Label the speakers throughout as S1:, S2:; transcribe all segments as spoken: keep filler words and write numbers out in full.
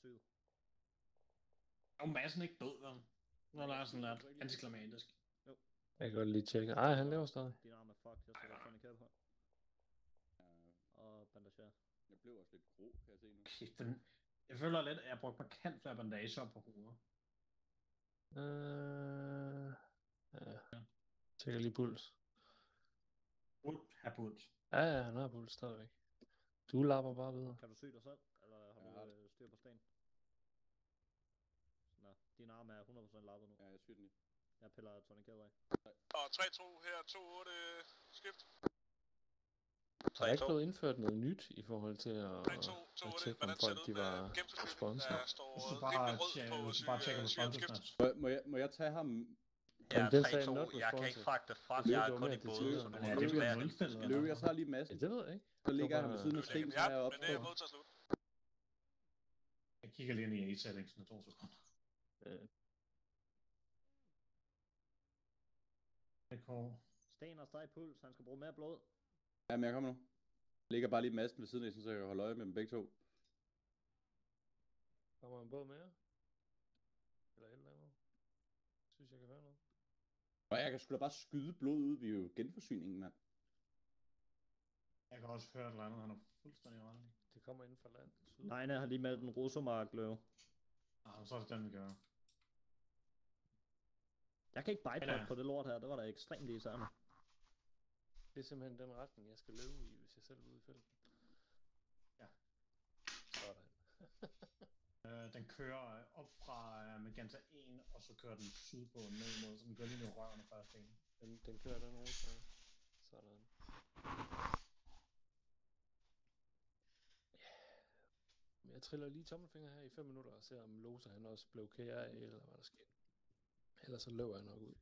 S1: syv.
S2: Er massen ikke død, vel? Når der er sådan lidt antiklimatisk.
S1: Jo.
S3: Jeg kan godt lige tjekke. Ej, han lever stadig.
S1: Din arm er fucked, jeg sætter Tony Cap på. Og bandagere.
S4: Jeg blev også lidt grå, kan jeg se nu.
S2: Okay, den... Jeg føler lidt, at jeg brugte markant flere bandager på hovedet.
S3: Øh... Ja. Tjekker lige puls.
S2: Puls? Har puls.
S3: Ja, ja, han har puls stadigvæk. Du lapper bare videre.
S1: Kan du sy dig selv? Eller har
S4: Ja,
S1: du øh, styr på sten? Nå, din arm er hundrede procent lappet nu.
S4: Ja, jeg syr den lige.
S1: Jeg piller Tony Cap af.
S5: Og tre to her, to otte skift.
S3: Der er ikke blevet indført noget nyt i forhold til at,
S5: tre to, to
S3: at
S5: otte,
S3: tjekke, om
S5: hvordan ser
S3: folk
S5: det
S3: de
S5: ud med
S3: var
S5: gennemsnitsforskning?
S3: sponsor.
S5: Der står
S2: Hvis du
S5: rimelig
S2: bare,
S5: rød
S2: tjekker,
S5: på
S2: hvis du bare tjekker med
S5: sygeskift.
S2: sponsorsnaps.
S4: Må, må, jeg, må jeg tage ham?
S6: Ja,
S3: Jamen, den
S6: tre
S3: sagde
S6: to.
S3: not
S6: Jeg kan ikke
S3: responsive.
S6: fragte frem,
S3: Det er
S6: jeg er
S3: jo
S6: kun
S3: med,
S6: i
S3: at det
S6: både,
S3: tyder,
S6: så
S3: men
S6: du
S2: ja,
S6: må
S2: det
S6: ikke
S2: bliver
S6: være
S2: jo indstillet,
S6: det.
S4: Løve, jeg tager lige
S3: Ja,
S4: massen.
S3: det ved jeg ikke.
S4: Så ligger
S3: Det
S4: han
S3: var
S4: ved siden af
S5: Du lægger
S4: sten,
S5: den
S4: så er
S5: hjem,
S4: jeg op
S5: men det er
S4: på.
S5: nødt til at slutte.
S2: Jeg kigger lige ind i A-settings i to sekunder.
S3: Ja.
S2: Det går.
S1: Sten har stadig puls, han skal bruge mere blod.
S4: Jamen, jeg kommer nu. Ligger bare lige massen ved siden af, så jeg kan holde øje med dem begge to.
S3: Kommer en båd mere? Eller et eller andet? Synes jeg kan høre noget.
S4: Og jeg kan sgu da bare skyde blod ud, vi er jo genforsyningen, mand.
S2: Jeg kan også høre et eller andet, han er fuldstændig ret.
S3: Det kommer inden fra land. Syd.
S1: Nejne har lige meldt en russomark løve.
S2: Ah, så er det den, vi gør.
S1: Jeg kan ikke
S2: Ja.
S1: bypass på det lort her, det var da ekstremt irriterende.
S3: Det er simpelthen den retning, jeg skal løbe i, hvis jeg selv er ude i felten.
S2: Ja.
S3: Sådan.
S2: Øh, den kører øh, op fra øh, Magenta en, og så kører den sydpå ned mod, så den går lige ned rørene først en.
S3: Den, den kører den rute. Ja. Sådan. Jeg triller lige tommelfinger her i fem minutter og ser om Losa han også blev kære af, eller hvad der sker. Ellers så løber jeg nok ud.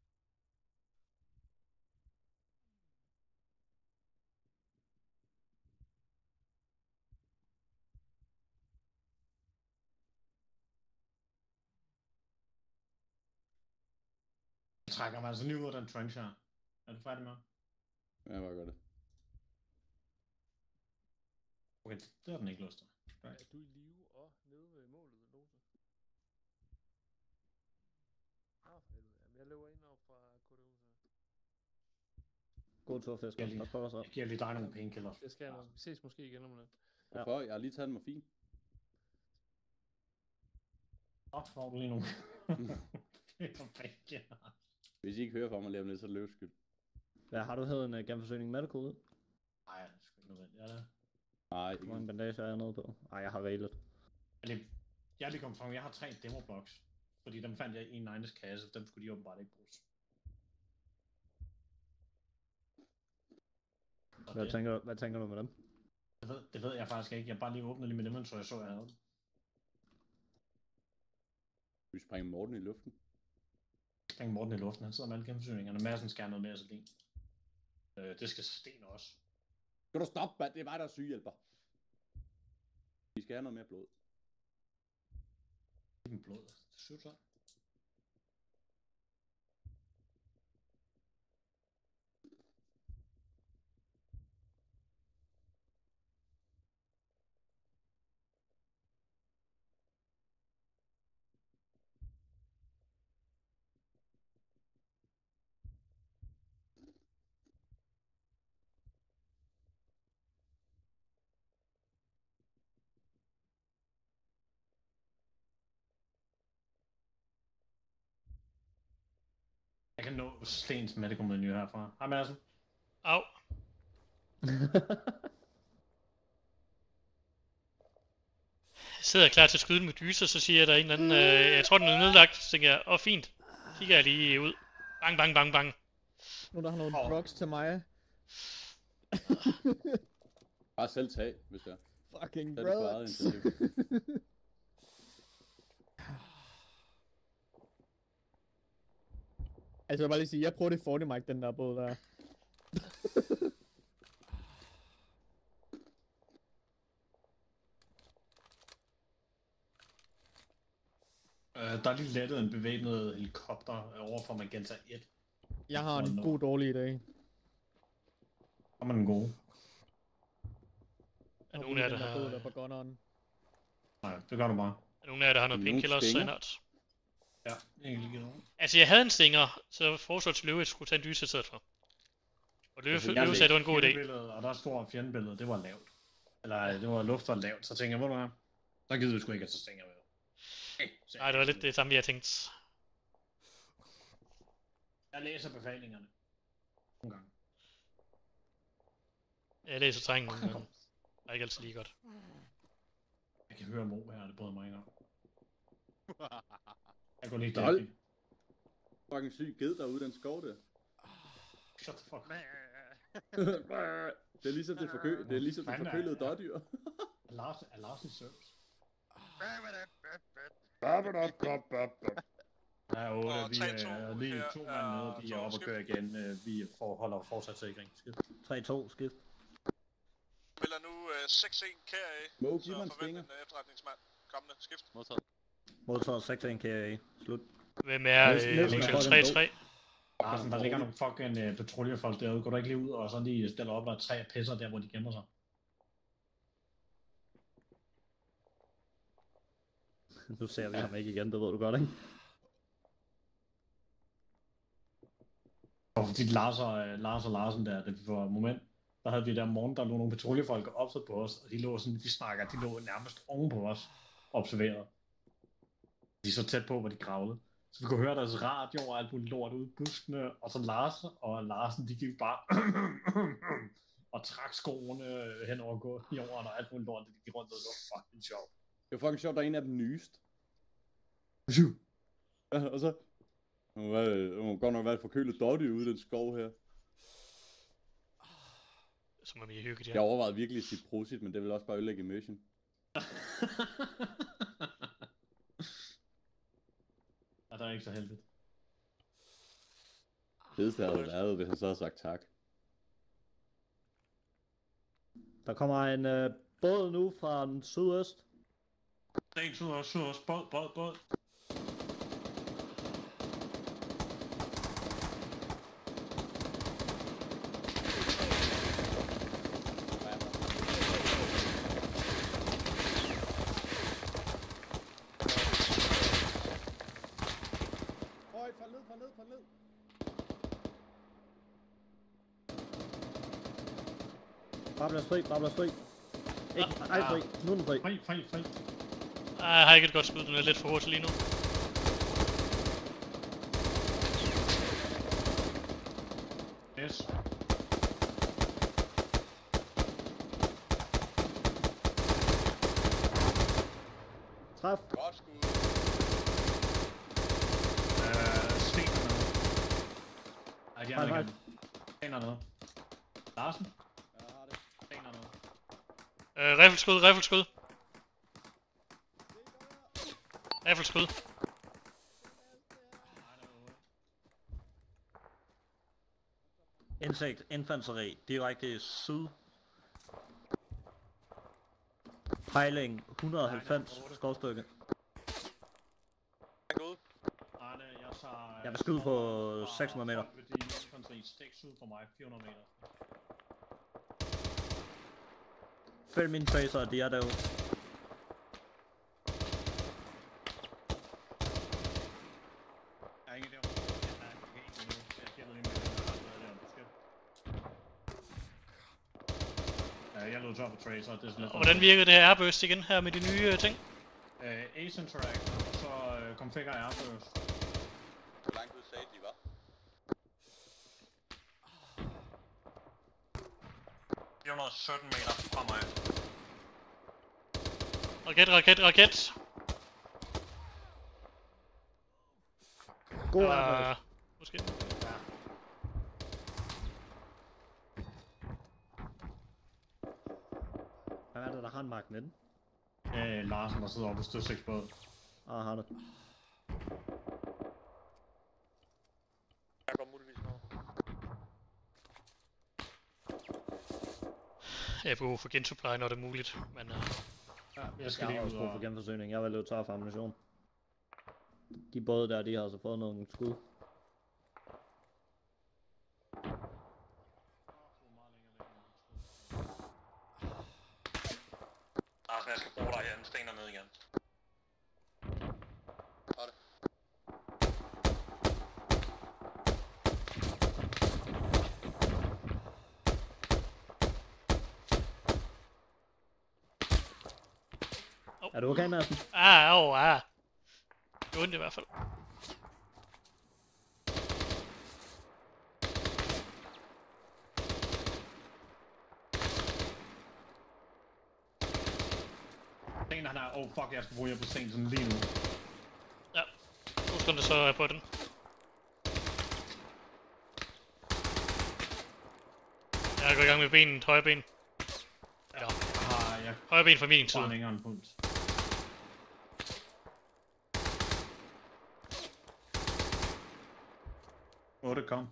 S2: Jeg trækker mig altså lige ud af den trench her. Er du færdig med?
S4: Ja, jeg var godt det.
S2: Okay, det har den ikke lyst til.
S3: Er du i live og nede ved målet, Losa? Ah, for helvede. Jamen, jeg løber ind op fra K D U, så.
S1: God tur, fisker.
S2: Jeg lige-
S1: Pas på dig så.
S2: Jeg giver lige dig nogle painkiller.
S3: Det skal jeg nok. Vi ses måske igen om lidt.
S4: Hvorfor? Jeg har lige taget en morfin.
S2: Op får du lige nogle. Det er for painkiller.
S4: Hvis I ikke hører fra mig lige om lidt, så er det løves skyld.
S1: Ja, har du hævet en uh, genforsyning medical ud?
S2: Nej, det er sgu ikke nødvendigt. Ja, det.
S4: Nej,
S1: Hvor mange
S4: ikke.
S1: bandager er jeg nede på? Ej, jeg har reglet.
S2: Jeg er lige, jeg er lige kommet frem. Jeg har tre demo-blocks. Fordi dem fandt jeg i en Nines kasse, dem skulle de åbenbart ikke bruges. Og
S1: Hvad
S2: det,
S1: tænker, hvad tænker du med dem?
S2: det, ved, det ved jeg faktisk ikke. Jeg bare lige åbnede lige mit inventory, jeg så jeg havde.
S4: Vi springer Morten i luften.
S2: Spring Morten i luften, han sidder med alle genforsyningerne. Madsen skal have noget mere Selin. Øh, det skal Sten også.
S4: Skal du stoppe, mand? Det er mig, der er sygehjælper. Vi skal have noget mere blod.
S2: Ikke en blod. Syv så. Jeg kan nå Stens medical menu herfra. Hej Madsen.
S7: Au. Jeg sidder klar til at skyde med dyser, så siger jeg, der er en eller anden, øh, jeg tror den er nedlagt, så tænker jeg, åh oh, fint. Kigger jeg lige ud. Bang, bang, bang, bang.
S8: Nu der har nogle
S2: Åh.
S8: procs til mig.
S4: Bare selv tag, hvis det er.
S8: Fucking
S4: Så er det på eget
S8: brothers.
S4: initiativ.
S8: Altså jeg vil bare lige sige, jeg prøver det forty mic, den der båd der.
S2: Øh, der er lige lettet en bevæbnet helikopter over for Magenta et.
S8: Jeg har en
S2: Nå.
S8: god dårlig i dag.
S2: Kommer den gode?
S7: Er nogen af jer, der
S8: der
S7: har...
S8: båd der på gunneren.
S2: Nej, det gør du bare.
S7: Er nogen af jer, der har noget
S4: Nogen
S7: painkiller også,
S4: stinger?
S7: Sandert?
S2: Ja, jeg kan lige give nogen.
S7: Altså, jeg havde en stinger, så foreslår til Løve, at jeg skulle tage en dyse i stedet for. Og Løve,
S4: Altså,
S7: Løve
S4: jeg
S7: sagde, at det var en god idé.
S2: Fjendebilledet, og der stod fjendebilledet, det var lavt. Eller det var luft var lavt, så tænkte jeg, hvor du er? Så gider du sgu ikke at tage stinger med.
S7: Nej, det var lidt det samme, jeg tænkte.
S2: Jeg læser befalingerne. Nogle gange.
S7: Jeg læser trængen, men det er ikke altid lige godt.
S2: Jeg kan høre Mo her, det bryder mig ikke om. Jeg går lige
S4: Dol.
S2: der.
S4: Fucking syg ged derude, den skov der.
S2: Shut the fuck.
S4: Det er ligesom det forkø... Det er ligesom det
S2: Fanden er-
S4: forkølede dårdyr.
S2: Er Lars, er Lars i service? Ja, otte,
S5: Og
S2: vi
S5: tre, to
S2: er lige
S5: her
S2: to
S5: er
S2: mand nede, de er
S5: to
S2: oppe og
S5: skift.
S2: kører igen. Øh, Vi får, holder fortsat sikring. Skidt.
S1: tre to, skift.
S5: Spiller nu uh, seks en K A.
S4: Mo, giv mig en
S5: Så forvent
S4: stinger.
S5: en uh, efterretningsmand. Kommende skift.
S1: Modtaget seks en K A. Slut.
S7: Hvem er
S1: Nielsen- Nielsen
S7: øh,
S1: er fucking
S7: tre
S1: god.
S7: tre?
S2: Larsen, der ligger nogle fucking uh, patruljefolk derude. Går du ikke lige ud og så lige stiller op, der er tre pisser der, hvor de gemmer sig?
S1: Nu ser vi ham ikke igen, det ved du godt, ikke?
S2: Og fordi Lars og, uh, Lars og Larsen der, det var et moment, der havde vi der om morgenen, der lå nogle patruljefolk opsat på os, og de lå sådan, de snakker, de lå nærmest oven på os, observeret. De er så tæt på, hvor de kravlede. Så vi kunne høre deres radio og alt muligt lort ude i buskene, og så Lars og Larsen, de gik bare og trak skoene hen over gå- jorden og alt muligt lort, de gik rundt, og det var fucking sjovt.
S4: Det var fucking sjovt, der er en af dem nyest. Ja, og så... Hun må være- hun må godt nok være et forkølet dårdyr ude i den skov her.
S7: Så må vi hygge det.
S4: Jeg overvejede virkelig at sige prosit, men det vil også bare ødelægge immersion.
S2: Ja, der er ikke så heldigt.
S4: Fedeste havde været, hvis han så havde sagt tak.
S1: Der kommer en øh, båd nu fra den sydøst.
S2: Sten, syd, syd, båd, båd, båd.
S4: Høj, fald ned, fald ned, fald ned.
S1: Bare blas fri, bare blas fri. Ikke,
S7: Ah.
S1: ej fri, nu er den fri.
S2: Fri, fri, fri.
S7: Ej, jeg har ikke et godt skud, den er lidt for hurtig lige nu.
S2: Yes.
S1: Træf.
S5: Godt skud.
S2: Øh, Sten er nede. Ej, de
S1: Hej,
S2: andre
S1: hej.
S2: igen. Sten er nede. Larsen?
S4: Jeg har det.
S2: Sten er nede.
S7: Øh, riffelskud, riffelskud. Riffelskud.
S2: Nej, der er otte.
S1: Insekt, infanteri, direkte syd. Pejling et hundrede og halvfems skovstykke.
S5: Han går ud.
S2: Arne, jeg tager...
S1: Jeg vil skyde på seks hundrede meter.
S2: Fordi infanteri stik syd for mig, fire hundrede meter.
S1: Følg mine tracer, de er derude.
S2: Jeg er ikke derovre. Jeg er helt endnu. Jeg gælder lige med, at der er noget der. Skønt. Ja, jeg lød tør for tracer, det er sådan lidt...
S7: Og hvordan virker det her airburst igen her med de nye øh, ting?
S2: Øh, Ace Interact, og så øh, configure Airburst.
S5: Hvor langt ud sagde de, var?
S2: fire hundrede og sytten meter fra mig.
S7: Raket, raket, raket.
S1: God
S7: Uh,
S1: arbejde.
S7: måske.
S1: Hvad er det, der har en magnet?
S2: Øh, Larsen, der sidder oppe på stødstiksbåd.
S1: Ah, har det.
S5: Jeg går muligvis med.
S7: Jeg har brug for gensupply, når det er muligt, men uh,
S2: Ja, jeg
S1: Jeg
S2: skal
S1: har
S2: lige
S1: også
S2: ud
S1: brug
S2: og...
S1: for genforsyning. Jeg vil løbe tør for ammunition. De både der, de har altså fået nogle skud.
S5: Larsen, jeg skal bruge dig igen. Sten er nede igen.
S1: Er du okay, Madsen?
S7: Ah, au, ah. Det er ondt i hvert fald.
S2: Sten, han er... Oh fuck, jeg skal bruge jer på Sten sådan lige nu.
S7: Ja. To sekunder, så er jeg på den. Jeg går i gang med benet, højre ben. Ja.
S2: Ah, jeg
S7: Højre ben fra min
S2: får
S7: side.
S2: længere en puls. otte kom.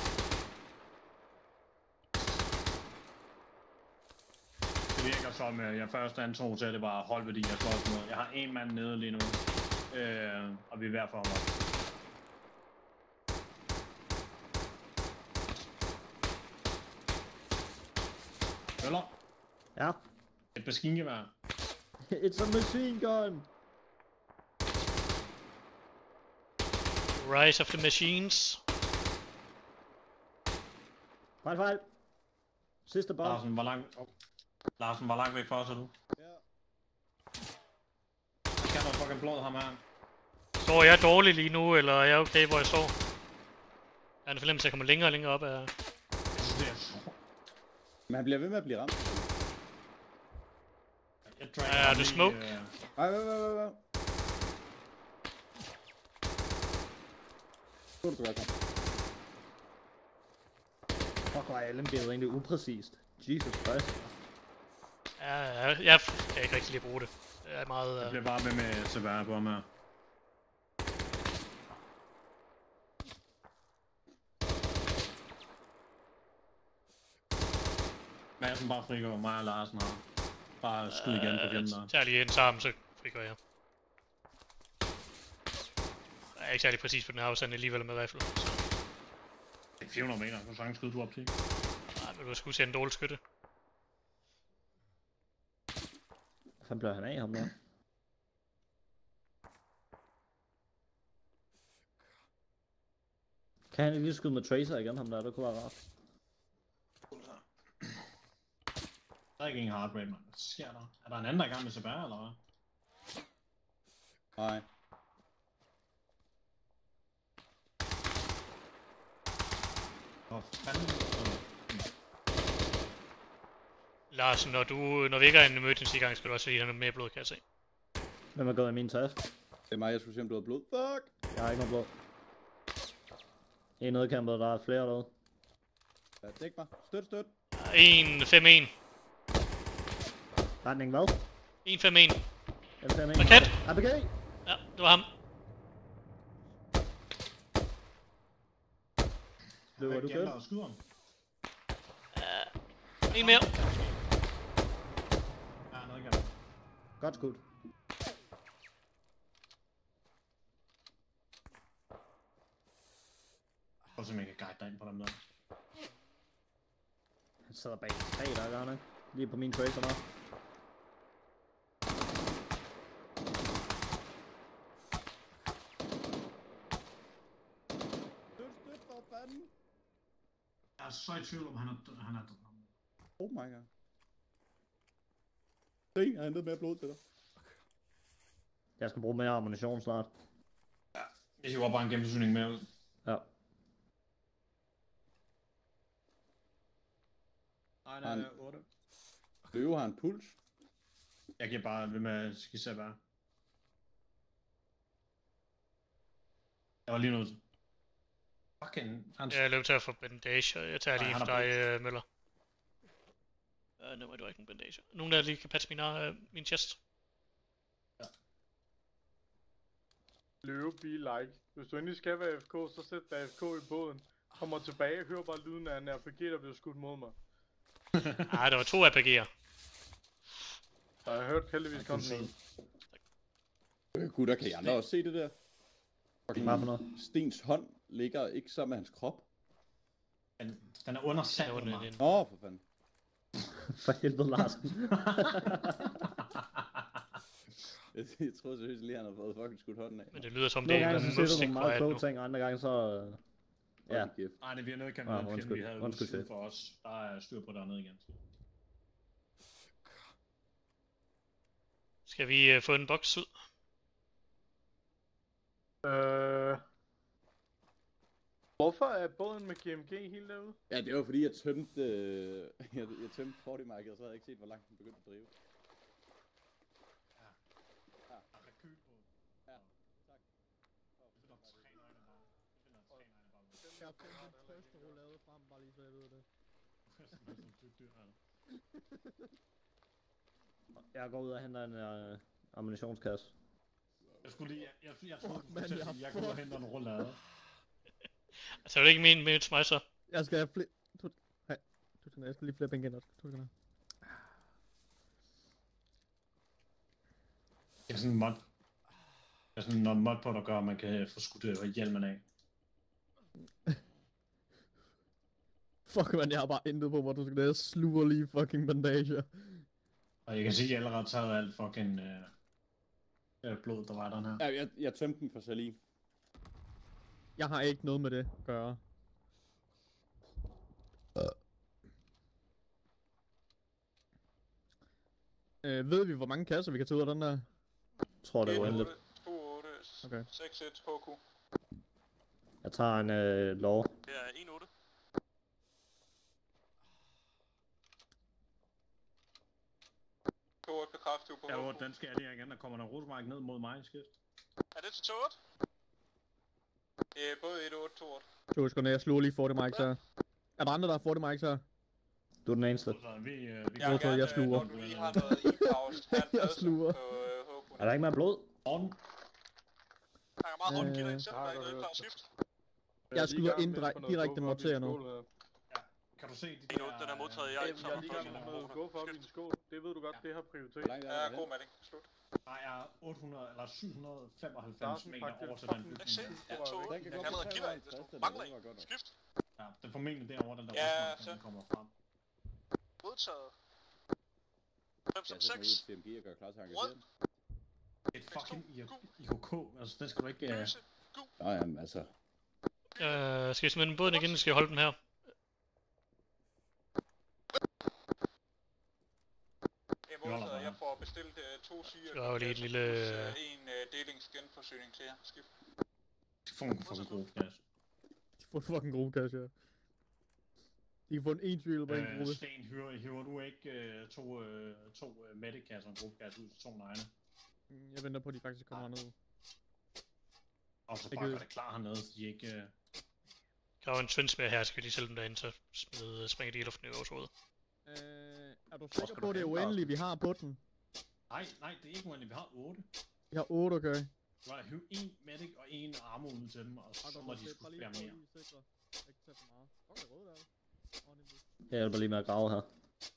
S2: Det virker som, at jeg først antog til, at det var holdværdi, jeg slås med. Jeg har en mand nede lige nu, øh, og vi er ved at få ham op. Møller,
S1: Ja.
S2: et maskingevær.
S1: It's a machine gun!
S7: Rise of the Machines.
S1: Fejl, fejl. Sidste bold.
S2: Larsen, hvor langt... Oh. Larsen, hvor langt væk fra os er du?
S4: Ja.
S2: Jeg kan da fucking blod ham her.
S7: Står jeg dårlig lige nu, eller er jeg okay, hvor jeg står? Jeg har en fornemmelse, at jeg kommer længere og længere op af...
S2: Jeg synes, det er sjovt.
S4: Men han bliver ved med at blive ramt.
S2: Jeg dragger
S7: Er
S2: ham
S7: du
S2: i,
S7: smoke?
S2: øh,
S4: Ej, hvad, hvad, hvad, hvad? Så du godt kom.
S1: Fuck, hvor er L M G'et egentlig upræcist. Jesus Christ.
S7: Ja, jeg, jeg kan ikke rigtig lide at bruge det. Det er meget...
S2: Jeg
S7: Uh...
S2: bliver bare ved med at se værre på ham her. Madsen bare frigår mig og Larsen her. Bare skud igen på fjenden der.
S7: Jeg tager lige en sammen, så frigør jeg. Jeg er ikke særlig præcis på den her afstand alligevel med rifle. Så...
S2: Det er fire hundrede meter, så sagtens skyde du op til.
S7: Nej, men du skulle se en dårlig skytte.
S1: Hvad fanden blev han af ham der? Kan han ikke lige skyde med Tracer igen, ham der? Det kunne være rart.
S2: Der er ikke ingen hard rate, mand. Hvad sker der? Er der en anden, der er i gang med C B R, eller hvad?
S4: Nej.
S2: Hvor fanden?
S7: Larsen, når, du, når vi ikke er en emergency gang, skal du også lige have noget mere blod, kan jeg se.
S1: Hvem er gået i min task?
S4: Det er mig, jeg skulle se, om du havde blod. Fuck!
S1: Jeg har ikke noget blod. En nedkæmpet, der er flere derude.
S4: Ja, dæk mig. Støt, støt.
S7: en fem en.
S1: Retning hvad?
S7: en fem en.
S1: L fem en.
S7: Market.
S1: R P G!
S7: Ja, det var ham.
S1: Løber du
S2: gælder
S1: kød?
S2: og skyder ham.
S7: En mere.
S2: Ja, noget gælder.
S1: Godt skudt.
S2: Prøv at se, om jeg kan guide dig ind på dem der.
S1: Han sidder bag tre, der gør han ikke? Lige på min Tracer der.
S4: Støt, støt, for fanden.
S2: Jeg er så i tvivl om, han er død. Han er død.
S4: Oh my god. Se, jeg har hentet mere blod til dig.
S1: Jeg skal bruge mere ammunition snart.
S2: Jeg hiver bare en gennemforsyning med ud.
S1: Ja.
S2: Nej,
S4: nej,
S2: nej, otte.
S4: Løve har en puls.
S2: Jeg giver bare ved med at skisse bare. Jeg var lige nødt til. Fucking... Han...
S7: Jeg løb til at få bandage, og jeg tager
S2: Nej,
S7: lige
S2: han
S7: for
S2: har
S7: dig, uh, Møller. Uh, nu må du ikke en bandage. Nogen der lige kan patche min, uh, min chest.
S6: Løve, be like. Hvis du endelig skal være F K, så sæt dig F K i båden. Kommer tilbage og hører bare lyden af en R P G, der bliver skudt mod mig.
S7: Ah, der var to R P G'er.
S6: Så jeg har hørt heldigvis kun ned.
S4: Øh, gutter, kan I andre også se det der? Fucking
S1: Hvad for noget?
S4: Stens hånd ligger ikke sammen med hans krop.
S2: Den, den er under sand,
S7: Der var
S2: under
S7: den-
S2: mig.
S4: Åh, oh, for fanden.
S1: For helvede, Larsen.
S4: Jeg, jeg troede seriøst lige, han havde fået fucking skudt hånden af.
S7: Men det lyder som det
S1: Nogle
S7: er
S1: gange så
S7: en
S1: siger du
S7: musik
S1: nogle meget
S7: quiet
S1: kloge
S7: nu.
S1: ting, og andre gange så... øh, Ja.
S4: Hold kæft.
S2: Nej, det bliver noget, kan
S1: Ah,
S2: man ah,
S1: undskyld.
S2: vi havde
S1: Undskyld,
S2: syd
S1: chef.
S2: for os. Der er styr på dernede igen.
S7: Skal vi øh, få en boks ud?
S6: Øh... Hvorfor er båden med G M G helt derude?
S4: Ja, det var fordi, jeg tømte, øh, jeg, jeg tømte forty market, og så havde jeg ikke set, hvor langt den begyndte at drive.
S2: Ja.
S4: Ja.
S2: Der er rekyl på.
S4: Ja, tak.
S2: Det finder tre nøgne bare. Det finder tre nøgne bare.
S8: Jeg har fundet den første roulade frem, bare lige så jeg ved det.
S2: Det er sådan et dyrt dyr her.
S1: Jeg går ud og henter en uh, ammunitionskasse.
S2: Jeg skulle lige, jeg, jeg, jeg troede,
S8: Fuck,
S2: du
S8: man,
S2: skulle til
S8: jeg
S2: at sige,
S8: har
S2: jeg går ud og
S8: fuck.
S2: henter en roulade.
S7: Altså, er det ikke min med til mig så?
S8: Jeg skal have flere... To... Nej, to sekunder. Jeg skal lige flere penge ind også. To sekunder.
S2: Det er sådan en mod. Det er sådan noget mod på, der gør, at man kan få skudt øh, hjelmen af.
S8: Fuck man, jeg har bare intet på, hvor du skal ned og sluger lige fucking bandager.
S2: Og jeg kan sige, at jeg allerede har taget alt fucking øh, øh, blod, der var den her.
S4: Ja, jeg, jeg tømte den for Salim.
S8: Jeg har ikke noget med det at gøre. Øh, ved vi, hvor mange kasser vi kan tage ud af den der?
S1: Jeg tror, det er uendeligt.
S5: to otte,
S8: Okay.
S5: seks et, H Q.
S1: Jeg tager en øh, lov.
S5: Det er en otte. to otte bekræftet på
S2: Ja,
S5: H Q.
S2: den skal jeg lige igen. Der kommer der rosmark ned mod mig i skift.
S5: Er det til to otte? Det er både et otte, to otte.
S8: To sekunder, jeg sluger lige forty mics her. Er der andre, der har forty mics her?
S1: Du er den eneste.
S2: Så vi, øh, vi
S5: Jeg
S8: Jeg
S5: vil
S8: tror,
S5: gerne,
S8: jeg sluger.
S5: når du lige har noget e-pause, have en
S8: Jeg
S5: pause
S8: sluger.
S5: på øh, H Q.
S1: Er der ikke mere blod?
S2: On.
S5: Der er meget rundt, giv dig
S8: Øh,
S5: et sæt, der er ikke noget klar skift.
S8: Jeg skyder ind direkte morterer nu.
S2: Kan du se de
S5: En
S2: der...
S5: otte, den er modtaget, jeg er ikke
S6: Jeg er
S5: sammen
S6: lige
S5: med
S6: gang med
S5: personen.
S6: noget go for op i en skål. Det ved du godt, det har prioritet.
S4: Hvor langt er
S5: Ja,
S4: der
S5: god melding. Slut.
S2: Der er otte hundrede eller syv hundrede femoghalvfems
S6: Larsen
S2: meter
S6: faktisk
S2: over til den
S6: fucking
S2: bygning.
S5: Ikke se,
S6: sygt,
S5: ja,
S6: tror
S5: to
S6: jeg.
S5: otte.
S4: Den kan
S5: Jeg
S4: gå
S5: kan
S4: på
S5: allerede give dig en, hvis
S4: treoghalvtreds,
S5: du
S4: den
S5: mangler
S4: der, det var
S5: en.
S4: godt.
S5: Skift.
S2: Ja, det er formentlig derovre, den der
S5: Ja,
S2: rosmark,
S5: så.
S2: den kommer frem.
S5: Modtaget. fem
S4: Jeg
S5: fem
S4: sætter mig
S5: seks.
S4: ud til C M G og gør klar til at
S5: Rød.
S4: engagere den.
S2: Et fucking I K K, altså den skal du ikke... Uh...
S5: Lyse.
S4: Nå jamen, altså.
S7: Øh, skal vi smide den båden igen, skal jeg holde den her?
S5: Det er modtaget, jeg får bestilt uh, to syge.
S7: Der var lige et lille...
S5: Plus uh, en uh, delingsgenforsyning til jer. Skift.
S2: Få en fucking god gas.
S8: De får fucking gode cash, ja. De kan få en en syg på en
S2: Øh,
S8: gruppe.
S2: Sten, hiver, hiver du ikke uh, to, uh, to uh, medic-kasser og en gruppegas ud til to negne?
S8: Mm, Jeg venter på, at de faktisk kommer herned.
S2: Og så
S8: Det
S2: bare
S8: kan-
S2: gør det klar hernede, så de ikke... Uh...
S7: Der var en tønsmær her, skal vi lige sælge dem derinde, så smid, springer de i luften i vores hoved.
S8: Øh, er du sikker
S2: skal
S8: på,
S2: du
S8: at det er
S2: hen,
S8: uendeligt, vi har på den?
S2: Nej, nej, det er ikke uendeligt, vi har otte.
S8: Vi har otte, okay.
S2: Du har hive en medic og en armor ud til dem, og så må de sgu
S8: bare lige
S2: spære
S8: for
S2: mere.
S8: lige sikre. Ikke tage for meget. Fuck, det er rødt, der er. Åh, det er det.
S1: Jeg hjælper lige med at grave her.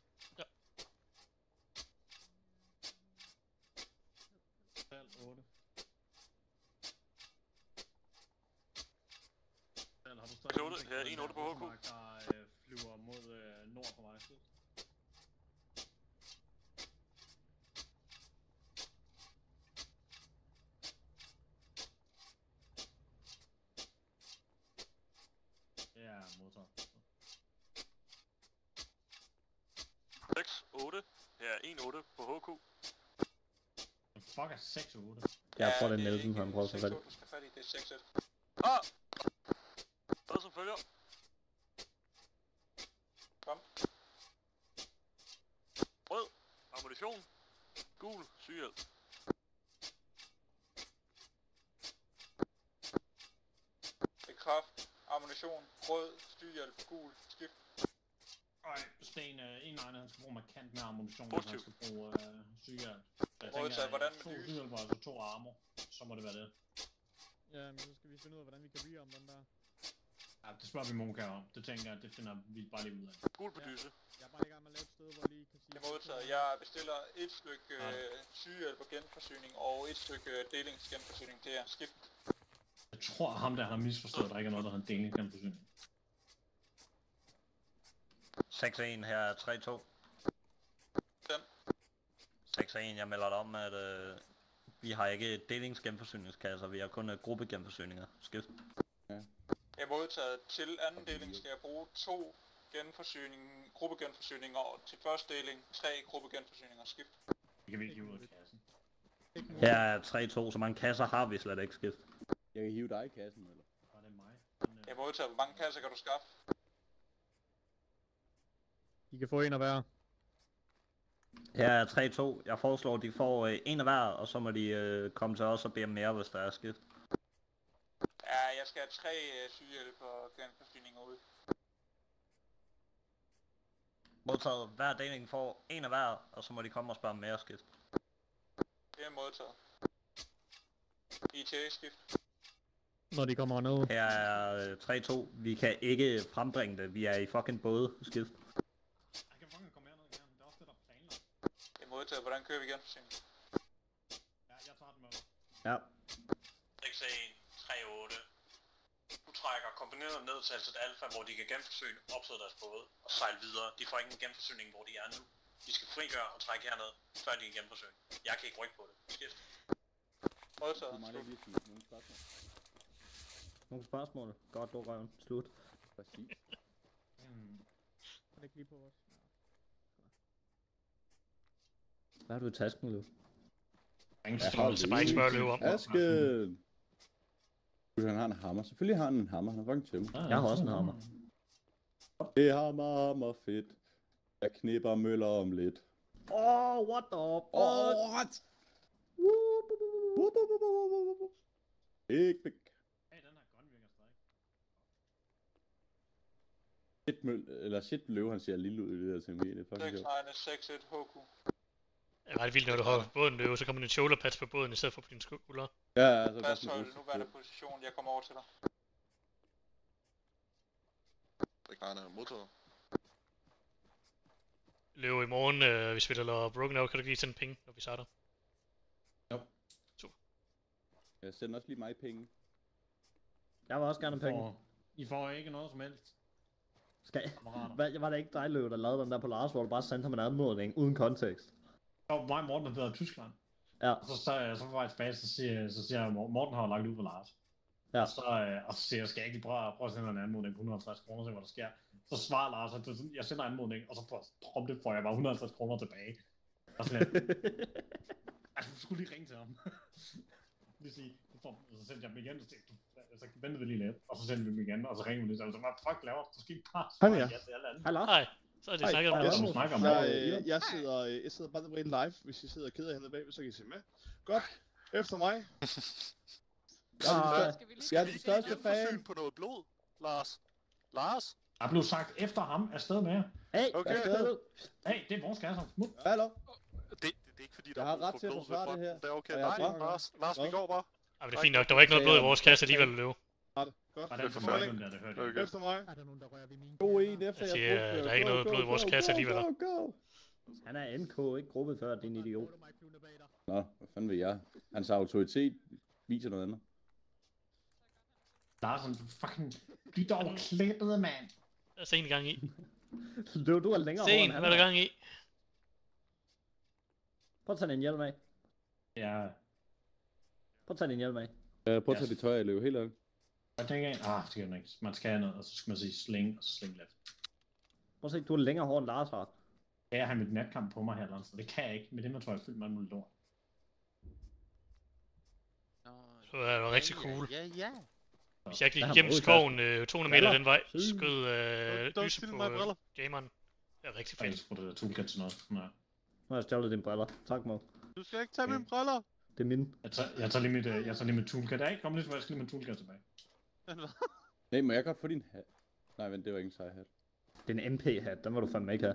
S2: Salg otte. Salg, har du stadig
S5: otte,
S2: indsigt
S5: ja,
S2: på den
S5: en
S2: der
S5: otte på H Q.
S2: rosmark, der øh, flyver mod øh, nord for mig? Ja, modtaget.
S5: seks otte. Her er en otte på H Q.
S2: Fuck er seks otte.
S1: Jeg tror, det er
S5: det
S1: Nelson,
S5: ikke
S1: han prøver at få
S5: seks
S1: fat i.
S5: otte, du skal fat i. Det er seks et. Ah! Hvad som følger? Kom. Rød. Ammunition. Gul. Sygehjælp. Bekræft. Ammunition. Rød. Sygehjælp. Gul. Skift.
S2: Ej, Sten, øh, en egen, han skal bruge markant mere ammunition, hvis han
S5: Positivt.
S2: skal bruge øh, sygehjælp. Så jeg
S5: Modtaget,
S2: tænker,
S5: hvordan
S2: øh,
S5: med
S2: to
S5: lys?
S2: sygehjælp og altså to armor, så må det være det.
S8: Ja, men så skal vi finde ud af, hvordan vi kan re om den der.
S2: Ja, det spørger vi Monka om. Det tænker jeg, det finder vi bare lige ud af.
S5: Gul på
S8: Ja.
S5: dyse.
S8: Jeg er bare i gang med at lave et sted, hvor jeg lige kan sige...
S5: Det er modtaget. Jeg bestiller et stykke øh, sygehjælp og genforsyning og et stykke øh, delingsgenforsyning til jer. Skift.
S2: Jeg tror, ham der har misforstået, at der ikke er noget, der har en deling gennem forsyning.
S9: seks en her er tre to.
S5: Den.
S9: seks en, jeg melder dig om, at øh, vi har ikke delingsgenforsyningskasser, vi har kun øh, gruppegenforsyninger. Skift.
S5: Jeg er modtaget. Til anden deling skal jeg bruge to genforsyning, gruppegenforsyninger, og til første deling tre gruppegenforsyninger. Skift.
S2: Det kan vi ikke give ud af kassen.
S9: Her er tre to, så mange kasser har vi slet ikke skift.
S4: Jeg kan hive dig i kassen, eller?
S2: Var det mig?
S5: Jeg modtager, hvor mange kasser kan du skaffe?
S8: I kan få en af hver.
S9: Her er tre to. Jeg foreslår, at de får øh, en af hver, og så må de øh, komme til os og bede om mere, hvis der er skift.
S5: Ja, jeg skal have tre øh, sygehjælp og genforsyninger ud.
S9: Modtaget. Hver deling får en af hver, og så må de komme og spørge om mere skift.
S5: Det er modtaget. I T-skift.
S8: Når de kommer ned.
S9: Her er øh, tre to. Vi kan ikke frembringe det. Vi er i fucking både skift.
S2: Jeg kan fucking komme herned igen. Det er også det, der er planlagt.
S5: Det er modtaget. Hvordan kører vi genforsyning?
S2: Ja, jeg tager den med.
S9: Ja. seks en, tre otte. Du trækker kombineret ned til et alfa, hvor de kan genforsyne, opsætte deres både og sejle videre. De får ikke en genforsyning, hvor de er nu. De skal frigøre og trække herned, før de kan genforsyne. Jeg kan ikke rykke på det. Skift.
S5: Modtaget.
S4: Du må lige sige nogle spørgsmål.
S1: Nogle spørgsmål? Godt, du røven. Slut.
S4: Præcis.
S2: Hmm.
S8: Er det ikke lige på os?
S1: Hvad har du i tasken, Løv?
S2: Ingen
S4: Jeg
S2: størrelse.
S7: Så bare ikke spørge løb om.
S4: Asken! Han har en hammer. Selvfølgelig har han en hammer. Han har fucking tømme.
S1: Jeg har også en hammer.
S4: Det er hammer, hammer fedt. Jeg knipper møller om lidt.
S1: Åh, oh, what the fuck?
S4: Oh, what? Big, big.
S2: Hey, den her gun virker stadig.
S4: Shit møl, eller shit løv, han ser lille ud i det her til mig. Det er fucking
S5: seks
S4: sjovt.
S5: nine seks et H Q.
S7: Det er ret vildt, når du holder på båden løbe, så kommer en shoulder pads på båden, i stedet for på dine skuldre.
S4: Ja, ja, altså.
S5: Fasthold nuværende position. Jeg kommer over til dig.
S10: Driknerne er modtaget.
S7: Løve i morgen, øh, hvis vi lader broken out, kan du lige sende penge, når vi starter.
S4: Jeg sender også lige mig penge.
S1: Jeg vil også gerne have penge.
S2: I får ikke noget som helst.
S1: Skal...
S2: Kammerater.
S1: Hvad, var det ikke dig, Løv, der lavede den der på Lars, hvor du bare sendte ham en anmodning uden kontekst?
S2: Og mig og Morten har været i Tyskland.
S1: Ja.
S2: Og så, så, så var jeg tilbage, så siger, så siger jeg, Morten har jo lagt ud på Lars.
S1: Ja.
S2: Og så, øh, og så siger jeg, skal jeg ikke lige prøve, prøve at sende en anmodning på et hundrede og halvtreds kroner, så hvad der sker. Så svarer Lars, at det, jeg sender en anmodning, og så får det får jeg bare et hundrede og halvtreds kroner tilbage. Og sådan lidt. Altså, du skulle lige ringe til ham. Lige sige, du får, og så sendte jeg dem igen, og så tænkte du, så ventede vi lige lidt, og så sendte vi dem igen, og så ringede vi lige, så hvad fuck laver du? Så skal I bare svare ja til alle andre.
S1: Hej, Lars.
S7: Nej, så er det snakket om
S10: Hej,
S7: det.
S2: Som snakker om
S10: Jeg,
S2: det.
S10: øh, jeg sidder, øh, jeg sidder bare ved live, hvis I sidder ked af hende bagved, så kan I se med. Godt, efter mig.
S1: Ah,
S4: Jeg er den største fan.
S10: Forsyn på noget blod, Lars. Lars?
S2: Der blev sagt efter ham afsted med jer.
S1: hey,
S10: Okay.
S1: hvad skal du?
S2: Hey, det er vores kasser. Smut.
S4: Hallo?
S10: Det, det, det er ikke fordi, der
S4: Jeg har
S10: er brug
S4: ret
S10: for
S4: til at
S10: blod
S4: forsvare
S10: ved
S4: det her.
S10: fronten. Det er okay.
S4: Og jeg
S10: Nej,
S4: er bra.
S10: Lars, Lars, vi
S4: Hvad?
S10: går bare.
S7: Ja, men det er fint nok, der var ikke noget blod i vores kasse alligevel, Løve.
S10: Har det. Godt.
S2: Var
S10: Det er
S2: den
S10: forfærdeligt.
S2: forfærdeligt, der, det hørte jeg.
S10: Okay. Efter mig.
S8: Er der nogen, der rører ved mine
S4: To en
S8: kameraer?
S4: efter
S7: Jeg
S4: jeg
S7: siger,
S4: brugte.
S7: der er ikke noget blod i vores kasse alligevel.
S4: Go, go, go.
S1: Han er N K, ikke gruppe før, din idiot.
S4: Nå, hvad fanden vil jeg? Hans autoritet viser noget andet.
S2: Larsen, fucking... Bliv dog klippet, mand.
S7: Der er sen gang i.
S1: Du, du er længere
S7: Sen,
S1: over, end han
S7: hvad er der
S1: er.
S7: gang i?
S1: Prøv at tage din hjelm af.
S2: Ja,
S1: Prøv at tage din hjelm af.
S4: Uh, prøv at tage dit tøj af, løb helt ærligt.
S2: jeg tænker en... Ah, det gør den ikke. Man skal have noget, og så skal man sige sling, og så sling lidt.
S1: Prøv at se, du er længere hår end Lars har.
S2: Jeg har mit natkamp på mig her, Lars, så det kan jeg ikke. Med det, man tror, jeg fyldt med muligt lort.
S7: Så er det rigtig cool.
S10: Ja, ja.
S7: Hvis jeg ikke
S1: Der
S7: gik
S1: har
S7: igennem
S1: man
S7: skoven øh, to hundrede meter den vej,
S1: Syg.
S7: skød øh,
S10: Don't
S7: lyset
S10: steal
S7: på
S10: my briller.
S7: øh, gameren. Det er rigtig
S2: Jeg
S7: fedt.
S2: skulle det toolkit til noget. Nej.
S1: Nu har jeg stjålet dine briller. Tak, Mo.
S10: Du skal ikke tage
S2: Okay.
S10: mine briller.
S1: Det er mine.
S2: Jeg tager, jeg tager lige mit, øh, jeg tager lige mit toolkit af. Kom lidt, hvor jeg skal lige mit toolkit tilbage.
S4: Nej, må jeg godt få din hat? Nej, men det var ikke en sej hat.
S1: Det er en M P-hat, den må du fandme ikke have.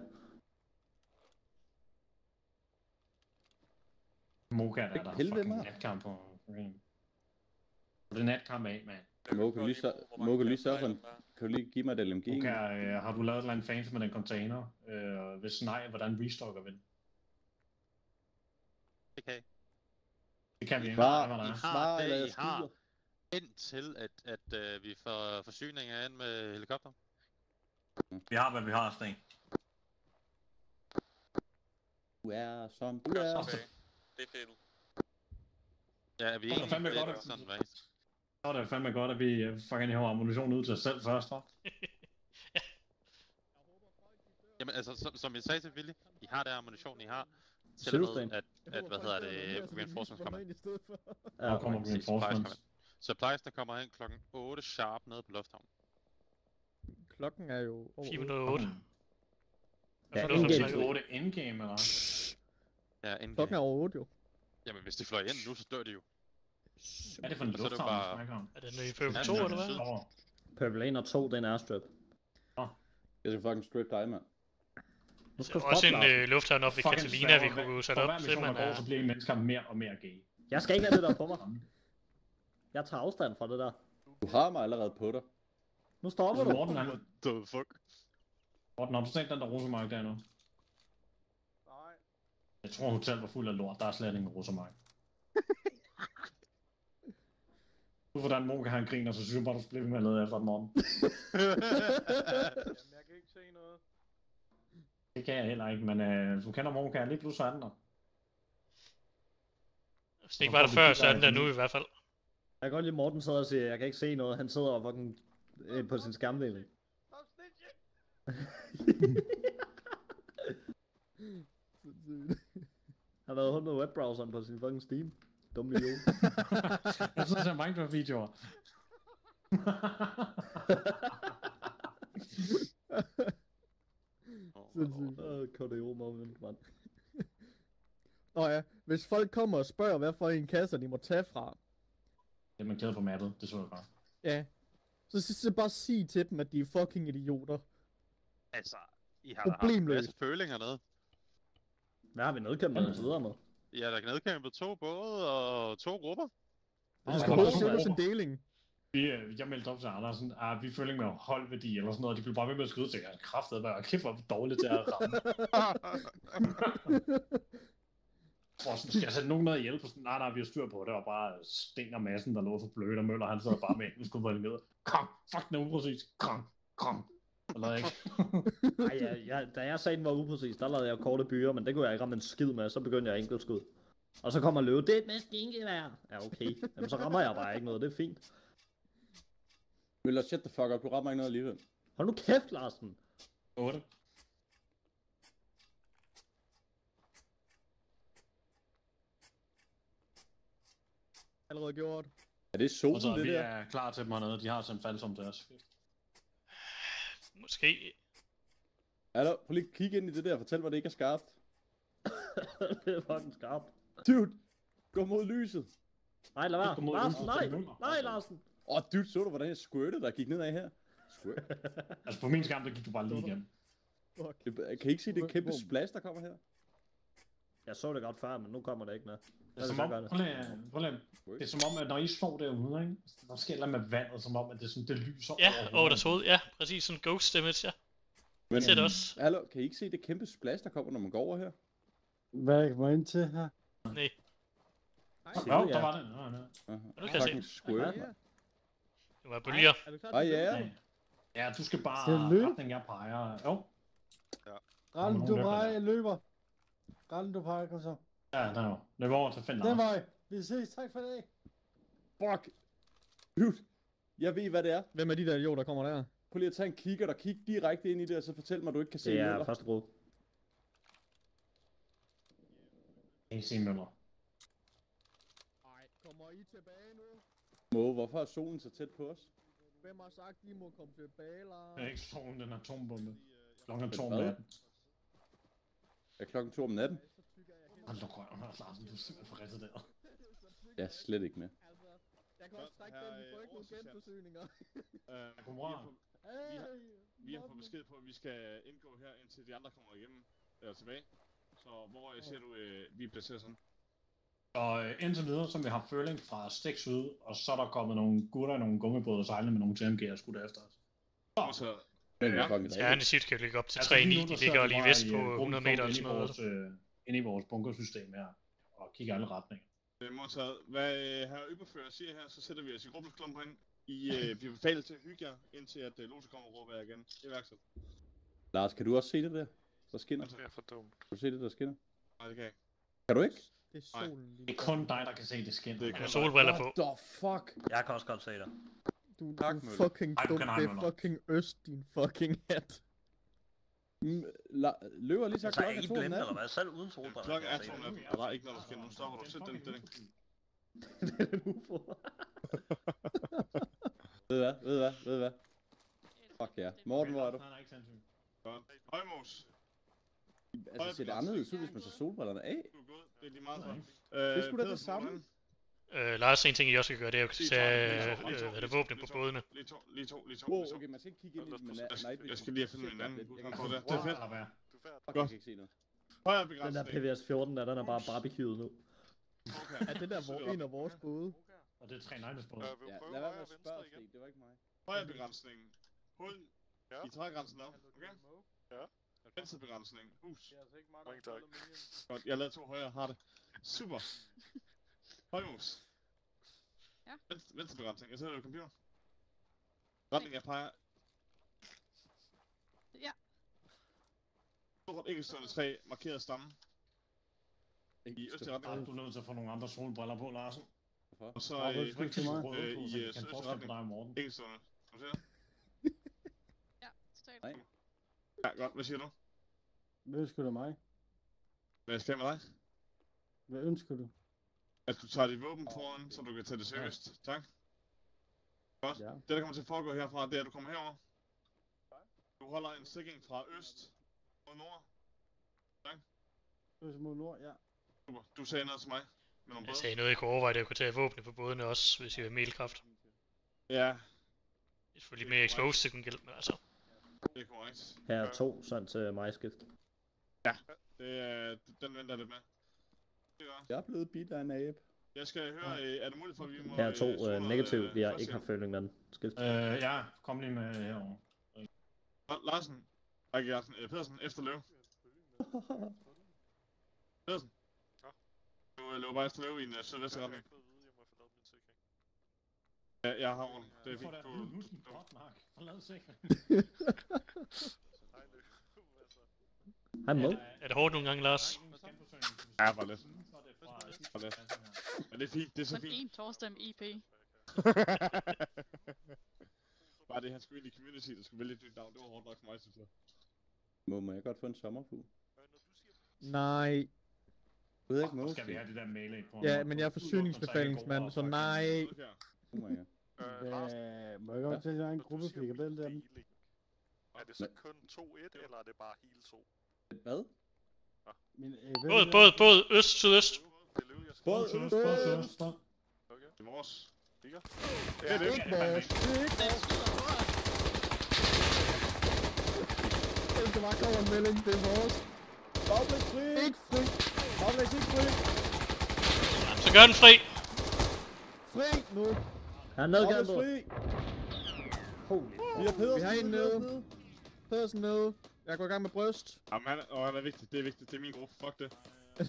S2: Moka der,
S4: Ikke
S2: der er
S4: helvede
S2: fucking
S4: mig.
S2: natkamp på. Okay. Det er natkamp af, mand.
S4: Må kan du lige, så, må kan du lige sørge for en... Kan du lige give mig et L M G?
S2: Okay, øh, har du lavet et eller andet fancy med den container? Øh, hvis nej, hvordan restocker vi den?
S10: Det kan I.
S2: Det kan vi ikke.
S4: Svar,
S2: Hvad var der?
S10: I har
S4: svar
S10: det,
S4: eller
S10: I
S4: jeg
S10: har.
S4: skyder.
S10: Indtil at, at øh, vi får forsyninger ind med helikopter.
S9: Vi har, hvad vi har, Sten.
S4: Du er som du er.
S10: Okay.
S5: Det er fedt.
S10: Ja, er vi
S2: Det var
S10: enige?
S2: fandme
S10: Det er
S2: godt, at-
S10: sådan, hvad?
S2: Så er det fandme godt, at vi øh, fucking har ammunition ud til os selv først, hva'?
S10: Jamen altså, som, som jeg sagde til Willy, I har det ammunition, I har. Til
S1: Silverstein.
S10: med, at
S11: at hvad hedder det, reinforcements kommer ind.
S1: Ja,
S2: Der kommer
S11: Præcis,
S2: reinforcements.
S11: faktisk. Supplies'ene kommer ind klokken otte sharp nede på lufthavnen.
S8: Klokken er jo over
S7: fire hundrede og otte.
S1: Ja,
S7: Hvad for
S1: indgame.
S7: noget,
S2: otte endgame, eller?
S11: Ja, endgame.
S8: Klokken er over otte jo.
S11: Jamen, hvis de fløj ind nu, så dør de jo.
S2: Hvad er det for en
S11: Så er det
S2: lufthavn,
S11: bare-
S2: vi snakker om?
S7: Er det nede i Purple
S11: Ja,
S7: to,
S11: ja,
S7: eller hvad?
S2: Over.
S1: Purple en og to, den er airstrip.
S4: Jeg skal fucking strip dig, mand.
S1: Nu skal du
S7: Også
S1: stoppe,
S7: en
S1: Larsen.
S7: øh, lufthavn op ved
S2: Fucking
S7: Catalina, vi
S2: sværere.
S7: kunne sætte
S2: For
S7: op
S2: hver
S7: til,
S2: mission,
S7: men
S2: der går,
S7: øh,
S2: så bliver I mennesker mere og mere gay.
S1: Jeg skal ikke have det der på mig. Jeg tager afstand fra det der.
S4: Du har mig allerede på dig.
S1: Nu stopper du.
S2: Morten, han...
S11: The fuck?
S2: Morten, har du set den der rosemark der nu?
S6: Nej.
S2: Jeg tror, hotellet var fuld af lort. Der er slet ingen rosemark. Du får den Monika, han griner, så synes jeg bare, du skal blive ved med at lede efter den morgen.
S6: Jamen, jeg kan ikke se noget.
S2: Det kan jeg heller ikke, men øh, du kender Monika, lige pludselig er den der.
S7: hvis det ikke var der før, så er den der nu i hvert fald.
S1: Jeg kan godt lide Morten sidder og siger, jeg kan ikke se noget. Han sidder og fucking øh, på sin skærmdeling. Han havde hundet webbrowseren på sin fucking Steam. Dumme idiot.
S2: Jeg synes, det er Minecraft-videoer.
S8: Sindssygt.
S1: Åh, K D O moment, mand.
S8: Nå ja, hvis folk kommer og spørger, hvad for en kasse de må tage fra,
S2: Det er man klæder på mappet, det så jeg bare.
S8: ja, så, så, så bare sig til dem, at de er fucking idioter.
S11: Altså, I har da haft en
S8: Problemløst.
S11: masse føling hernede.
S1: Hvad har vi nedkæmpet med videre med?
S11: I har da nedkæmpet to både og to grupper.
S8: Du skal også sende os en deling.
S2: Vi, øh, jeg meldte op til Andersen, at vi følger med holdværdi eller sådan noget, de blev bare ved med at skyde til jer. Kraftet, hvad kæft, hvor dårligt til at ramme. Hvor sådan, skal jeg sætte nogen med hjælp? Sådan, nej, nej, vi har styr på det, og bare Sten og Madsen, der lå for blødt, og Møller, han sidder bare med engelsk ud på det ned. Kom, fuck, den er upræcis. Kom, kom. Eller ikke?
S1: Ej, ja, ja, da jeg sagde, den var upræcis, der lavede jeg korte byer, men det kunne jeg ikke ramme en skid med, så begyndte jeg enkeltskud. Og så kommer løve, det er et maskingevær. Ja, okay. Jamen, så rammer jeg bare ikke noget, det er fint.
S4: Møller, shut the fuck up, du rammer ikke noget alligevel.
S1: Hold nu kæft, Larsen.
S2: otte.
S8: Allerede gjort.
S4: Er det
S2: Og så
S4: solen,
S2: er
S4: det
S2: vi
S4: der?
S2: er klar til dem hernede, de har sendt faldsom til os.
S7: Måske.
S4: Hallo, prøv lige at kigge ind i det der og fortæl, hvor det ikke er skarpt.
S1: Det er fucking skarpt.
S4: Dude, gå mod lyset.
S1: Nej, lad være.
S2: Gå mod
S1: Larsen,
S2: lyset,
S1: nej.
S2: så det
S1: Nej, Larsen.
S4: Åh, oh, dude, så du, hvordan jeg squirtede, der gik nedad her? Squirt.
S2: Altså på min skærm, der gik du bare lige igen.
S8: Fuck.
S4: Det- Kan I ikke se det kæmpe splash, der kommer her?
S1: Jeg så det godt før, men nu kommer det ikke med.
S2: Det er som om, prøv lige, prøv lige, det er som om, at når I står derude, ikke? Der sker noget med vandet, som om, at det, sådan, det lyser
S7: Ja,
S2: over
S7: over deres hoved. Ja, præcis. Sådan ghost image, ja.
S4: Men,
S7: Jeg ser det også.
S4: Hallo, kan I ikke se det kæmpe splash, der kommer, når man går over her?
S12: Hvad kan man ind til her?
S7: Nej.
S2: Jo, der var det. Nå, nå.
S4: Uh-huh.
S7: Nu kan jeg
S4: Fucking
S7: se.
S4: squirt.
S8: Ja.
S7: Det var bølger.
S8: Er du klar
S4: Ej,
S8: til at
S4: ja.
S8: løbe?
S2: Ja, du skal bare
S12: Skal jeg løbe?
S2: retning, jeg peger. Jo.
S12: Rallen,
S2: nogen
S12: du
S2: løber
S12: peger,
S2: der.
S12: jeg løber. Rallen, du peger, kom så.
S2: Ja, der er jo. Løb over til Finn
S12: Den
S2: Lars.
S12: vej. Vi ses, tak for det.
S4: Fuck. Dude, jeg ved, hvad det er.
S8: Hvem er de der idioter, der kommer der?
S4: Prøv lige at tage en kigger, der kig direkte ind i det, og så fortæl mig, at du ikke kan se
S1: Det er
S4: Møller.
S1: første gruppe.
S2: A C Møller.
S8: Nej, kommer I tilbage nu?
S4: Må, hvorfor er solen så tæt på os?
S8: Hvem har sagt, I må komme tilbage, Lars?
S2: Det er ikke solen, den atombombe. Klokken er
S4: Men
S2: to om
S4: hvad?
S2: natten.
S4: Er klokken to om natten?
S2: Hold da røven, Larsen, du er simpelthen for retarderet.
S4: Jeg er slet ikke med.
S8: Altså, jeg kan også trække den, vi får ikke nogen genforsyninger.
S10: Øh,
S2: Godmorgen.
S10: vi, har, vi har fået besked på, at vi skal indgå her, indtil de andre kommer igennem, eller tilbage. Så hvor øh, ser du, øh, vi er placeret sådan?
S2: Og øh, indtil videre, som vi har føling fra Stix ude, og så er der kommet nogle gutter i nogle gummibåde sejlende med nogle T M G'er og skudt efter os.
S10: Så,
S4: Men
S10: ja.
S4: ja. fucking
S7: Ja, han i sit kan ligge op til
S2: Altså,
S7: tre
S2: lige
S7: ni.
S2: nu, der
S7: De
S2: sidder
S7: ligger
S2: vi
S7: lige
S2: bare
S7: vest
S2: i,
S7: på
S2: øh,
S7: hundrede meter
S2: inde
S7: eller
S2: i
S7: sådan noget.
S2: vores, øh, inde i vores bunkersystem her, og kigger alle retninger.
S10: Øh, modtaget. Hvad øh, herre Øberfører siger her, så sætter vi os i gruppesklumper ind. I øh, bliver befalet til at hygge jer, indtil at øh, Lose kommer og råber jer igen. Iværksæt.
S4: Lars, kan du også se det der? Der skinner.
S9: Det er for dumt.
S4: Kan du se det, der skinner?
S10: Nej, det kan jeg ikke.
S4: Kan du ikke?
S8: Det er solen lige.
S2: Det er kun dig, der kan se det skin.
S10: Det er
S7: Han har
S10: kun
S7: solbriller på.
S4: What the fuck?
S1: Jeg kan også godt se dig.
S8: Du,
S11: Tak,
S8: du er
S11: Møller.
S8: fucking
S2: Ej, du
S8: dum.
S2: kan
S8: Det
S2: have
S8: er
S2: Møller.
S8: fucking øst, din fucking hat.
S4: Mm, la- løber lige så
S9: Så er
S4: klokken
S9: I
S4: to om
S9: blinde, eller
S4: natten.
S9: hvad? Selv uden solbriller.
S10: Klokken er
S9: kan jeg
S10: to
S9: se.
S10: natten, og der er ikke noget, der sker. Nu stopper du. Sæt den, den.
S1: Det er en U F O.
S4: Ved du hvad, ved du hvad, ved du hvad? Fuck ja. Morten, hvor er du?
S2: Han er ikke sindssyg.
S10: Godt. Højmos.
S4: Altså, ser det anderledes ud, hvis man tager solbrillerne af?
S10: Du er god. Det er lige meget godt.
S4: Det
S10: Øh,
S4: skulle da det
S10: Pedersen,
S4: samme.
S10: hvordan?
S7: Øh, Lars, en ting, I også skal gøre, det er jo at
S10: Lige to,
S7: tage
S10: lige to, lige to,
S7: øh, hvad er det,
S10: lige to,
S7: våbne
S10: lige
S7: på
S10: to,
S7: bådene.
S10: Lige to, lige to, lige to,
S4: Wow,
S10: lige to.
S4: okay, man skal ikke kigge ind i det med na-
S10: Jeg skal-
S4: night vision.
S10: Jeg skal lige have fundet en anden.
S4: Jeg kan
S10: Prøv
S4: ikke
S10: det.
S4: se
S10: Det er fedt.
S2: Eller hvad?
S4: Fuck, jeg
S10: Godt.
S4: kan ikke se noget.
S10: Højere
S1: Den der
S10: begrænsning.
S1: P V S fjorten der, den er bare barbecued nu.
S10: Okay.
S8: Er det der hvor en af vores både?
S2: Og det er tre nøglesbåde.
S12: Øh, vil
S4: Ja,
S12: du prøve
S4: lad være med
S12: højre
S4: at
S12: og
S4: spørge,
S12: venstre igen?
S4: Stig. Det var ikke mig.
S10: Højere begrænsning. Hul
S12: Ja.
S10: i trægrænsen op. Okay?
S12: Ja.
S10: Venstre begrænsning. Hus.
S6: Det er altså ikke mig,
S12: Mange
S6: der
S12: tak.
S6: holder minions.
S10: Godt, jeg lavede to højre. Har det. Super. Højmus.
S13: Ja.
S10: Venstre, venstre begrænsning. Jeg sætter det på computer. Retning jeg peger.
S13: Ja.
S10: Stort ikke-stående træ. Markeret stamme. I østlig retning.
S2: Du er nødt til at få nogle andre solbriller på, Larsen.
S10: Og så
S12: Hvorfor
S10: øh,
S12: skal du til mig?
S10: øh, i øh,
S2: kan
S10: sydøstlig
S2: fortsætte
S10: retning.
S2: på dig i morgen.
S10: Ikke-stående. Kan du se det?
S13: Ja, straight.
S4: Nej.
S10: Ja, godt. Hvad siger du?
S12: Hvad ønsker du mig?
S10: Hvad skal jeg med dig?
S12: Hvad ønsker du?
S10: At du tager dit våben foran, så du kan tage det seriøst. Tak. Godt.
S12: Ja.
S10: Det der kommer til at foregå herfra, det er at du kommer herover. Du holder en stikking fra øst mod nord. Tak.
S12: Øst mod nord, ja.
S10: Super. Du sagde noget til mig. Med nogle
S7: Jeg
S10: både.
S7: sagde noget, I kunne overveje, det kunne tage våbne på bådene også, hvis I vil melkraft.
S10: Ja,
S7: Det er selvfølgelig mere explosive til gengæld, men altså.
S10: det er korrekt.
S1: Her er to, sådan til mig skift.
S10: Det er, den venter jeg lidt med. Det gør.
S4: Jeg er blevet bidt af en abe.
S10: Jeg skal høre, øh, er det muligt for, at vi må...
S1: Her er to
S10: øh, zone
S1: uh,
S10: noget,
S1: negativ,
S10: øh,
S1: vi har
S10: først
S1: ikke
S10: igen?
S1: har føling med den. Skift.
S2: Øh, ja, kom lige med herover.
S10: Godt, Larsen. Række Larsen. Øh, Pedersen, efter løv. Pedersen.
S12: Ja?
S10: Du øh, løber bare efter løv i en uh, sydvestlig
S12: Jeg
S10: retning.
S12: kan ikke vide, jeg må få lavet min sikring.
S10: Ja, jeg har rundt. Det er
S2: Du får
S10: fint.
S2: da
S10: Du,
S2: nu den godt, Mark. Forlad sikring.
S12: Hej, Løb. Hvad så?
S1: Hej med.
S7: Er det hårdt nogle gange, Lars?
S10: Ja, bare lidt. Bare lidt. Men det er fint, det er så
S13: Kun
S10: fint.
S13: én Torsdag med I P.
S10: Bare det, han skulle ind i community, der skulle vælge et nyt navn. Det var hårdt nok for mig, synes jeg.
S4: Må, må jeg godt få en sommerfugl?
S8: Nej.
S4: Ved jeg ikke,
S2: Hvor
S4: må
S2: skal vi have det der melee på?
S8: Ja, men jeg er forsyningsbefalingsmand, så nej.
S4: Oh my god.
S12: Hvad, Øh, Larsen, må jeg godt tage en når du gruppe siger frikabelle der? deling, er det så kun to et, eller er det bare hele to?
S4: Hvad?
S12: Min, øh,
S7: Båd, båd, båd, øst, sydøst.
S12: Det er løv, jeg skal...
S4: Båd,
S2: Øst, øst, øst.
S12: Okay,
S10: Det er vores.
S12: kigger.
S10: Det er det.
S8: Ikke vores. Det skal bare komme en melding, det er vores.
S4: Dobbelt fri!
S8: Ikke fri.
S4: Dobbelt ikke fri!
S7: Så gør den fri.
S8: Fri nu.
S1: Han er
S4: Dobbelt
S1: nedgældet.
S4: fri!
S1: Holy.
S4: Vi har Pedersen.
S8: Vi har en nede. Pedersen nede. Jeg går i gang med bryst.
S10: Jamen, han er, åh, han er vigtig. Det er vigtigt. Det er min gruppe. Fuck det.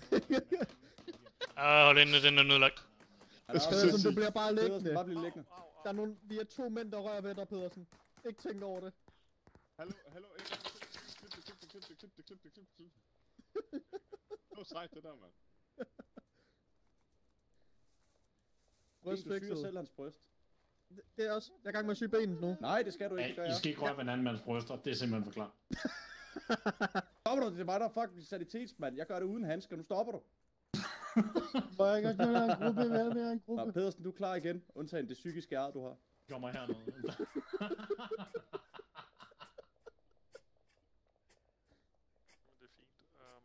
S7: Ah, hold inde, den er nedlagt.
S8: Pedersen, du bliver bare
S4: Pedersen,
S8: liggende.
S4: bare blive liggende.
S8: Der er nogle, vi er to mænd, der rører ved dig, Pedersen. Ikke tænk over det.
S10: Hallo, hallo. Klip det, klip det, klip det, klip det, klip det, klip det, klip det. Det var sejt, det der, mand.
S4: Bryst
S8: Bryst
S4: du syger
S8: fikset.
S4: selv hans bryst.
S8: Det- Det er også. Jeg er i gang med at sy benet nu.
S4: Nej, det skal du ikke, det gør
S2: Ja, I
S4: jeg.
S2: skal ikke røre ved en anden mands bryster. Det er simpelthen for klart.
S4: Stopper du? Det er mig, der er fucking sanitetsmand. Jeg gør det uden handsker. Nu stopper du.
S12: Må jeg godt gøre en gruppe? Hvad er det en gruppe?
S4: Nå, Pedersen, du er klar igen. Undtagen det psykiske ar, du har.
S2: Kommer hernede.
S12: Det er fint. Um,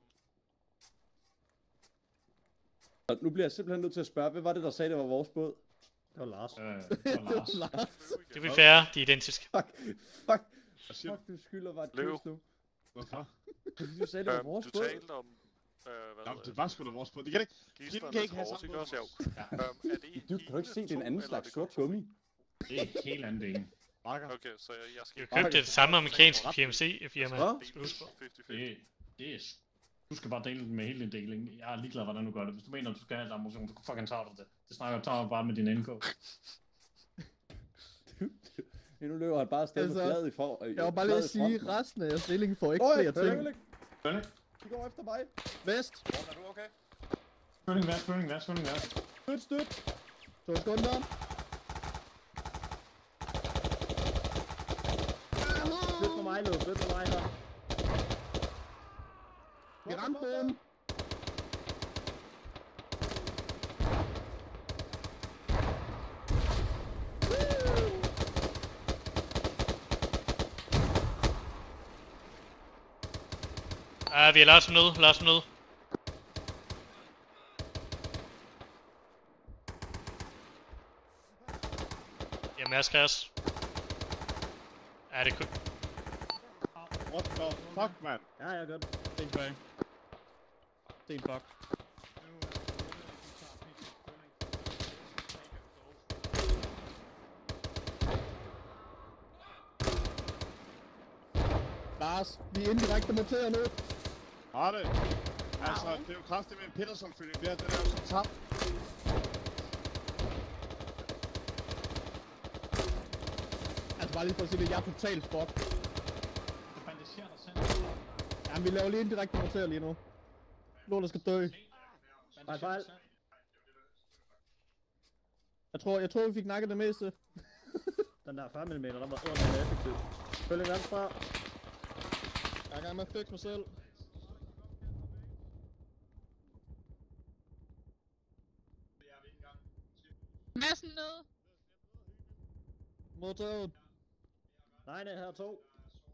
S4: Og nu bliver jeg simpelthen nødt til at spørge, hvad var det, der sagde, det var vores båd?
S1: Det var Lars.
S2: Øh, det var Lars.
S7: Det vil være, de er identiske.
S4: Fuck, fuck,
S10: Hvad siger du?
S4: fuck, du skylder bare et
S12: Løv.
S4: kys nu.
S10: Hvorfor?
S4: Fordi du sagde, det var
S12: øhm,
S4: vores
S12: du
S4: båd.
S12: talte om... Øh, hvad
S10: Jamen, det var sgu da vores båd. Det kan ikke.
S12: Gidslerne
S10: kan ikke have
S12: Horse,
S10: samme
S12: ikke også? Jo.
S10: båd.
S12: Øhm, er det
S4: Du kan du ikke se, det er en
S12: hele
S4: anden
S12: to,
S4: slags
S12: eller er
S4: sort gummi.
S2: Det er et helt andet en.
S10: Marker.
S12: det- Okay, så jeg, jeg skal...
S7: Jeg købte det samme amerikanske P M C-firma.
S4: Hvad?
S7: Skal du huske på.
S12: halvtreds
S2: Det, det er... Du skal bare dele den med hele din deling. Jeg er ligeglad, hvordan du gør det. Hvis du mener, at du skal have et ammunition, så fucking tager du det. Det snakker tager bare med din N K.
S4: Nu løber han bare afsted med
S8: Altså,
S4: fladet i for.
S8: Jeg var bare lige at sige, at resten af jeres stilling får ikke
S4: Øj,
S8: flere ting.
S2: Følge.
S4: De går efter mig.
S8: Vest.
S12: Er du okay?
S2: Følge vær, følge vær, følge vær.
S4: Støt, støt.
S8: To sekunder.
S1: Flyt på mig, Løb. Flyt på mig her.
S8: Vi ramte boden.
S7: Ja, vi er Lars nede, Lars nede. Jamen, jeg skal også. Ja, det kunne...
S10: What the fuck, man?
S1: Ja, jeg er godt.
S8: Sten bag. Sten fuck. Lars, vi er indirekte monteret nu.
S10: Har det? Altså, det er jo kraftigt med en Peterson-følge. Det er den er jo så tabt.
S8: Altså bare lige for at sige det, jeg er totalt fuck.
S2: Du bandagerer dig selv.
S8: Jamen, vi laver lige indirekte monteret lige nu. Lortet skal dø.
S1: Fejl, fejl.
S8: Jeg tror, jeg tror vi fik nakket det meste.
S1: Den der fyrre millimeter, der var eddermame effektiv. Følg en fra.
S8: Jeg er i gang med at fixe mig selv.
S13: Massen nede.
S8: Modtaget.
S1: Nej, nej, her er to.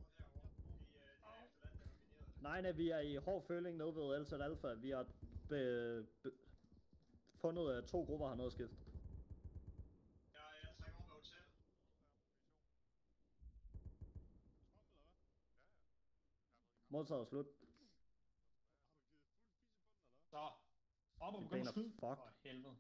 S1: Nej, nej, vi er i hård føling nede ved L Z Alpha. Vi har be, be, fundet uh, to grupper hernede skift. Modtaget slut.
S2: Så, op og
S1: De
S2: begynde
S1: baner
S2: at skyde.
S1: fuck.
S2: For helvede.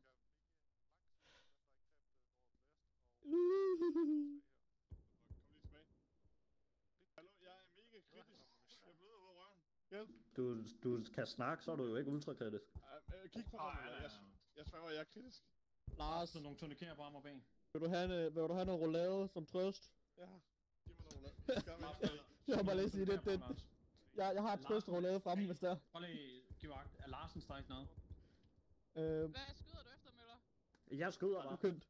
S10: Hallo, jeg er mega kritisk. Jeg bløder ud af røven. Hjælp.
S1: Du, du kan snakke, så er du jo ikke ultrakritisk.
S10: Uh, uh, kig på mig, eller jeg, jeg sværger, jeg er kritisk.
S8: Lars,
S2: Så nogle turnikerer på arm og ben.
S8: vil du have, en, øh, vil du have noget roulade som trøst?
S10: Ja, giv mig nogle roulade. Gør mig.
S8: Jeg må bare lige sige det. det jeg, jeg har et trøst roulade fremme, hvis der.
S2: Prøv lige, giv agt. Er Larsen stadig noget?
S8: Øh,
S13: Hvad skyder du efter, Møller?
S1: Jeg skyder bare.
S8: ukyndt.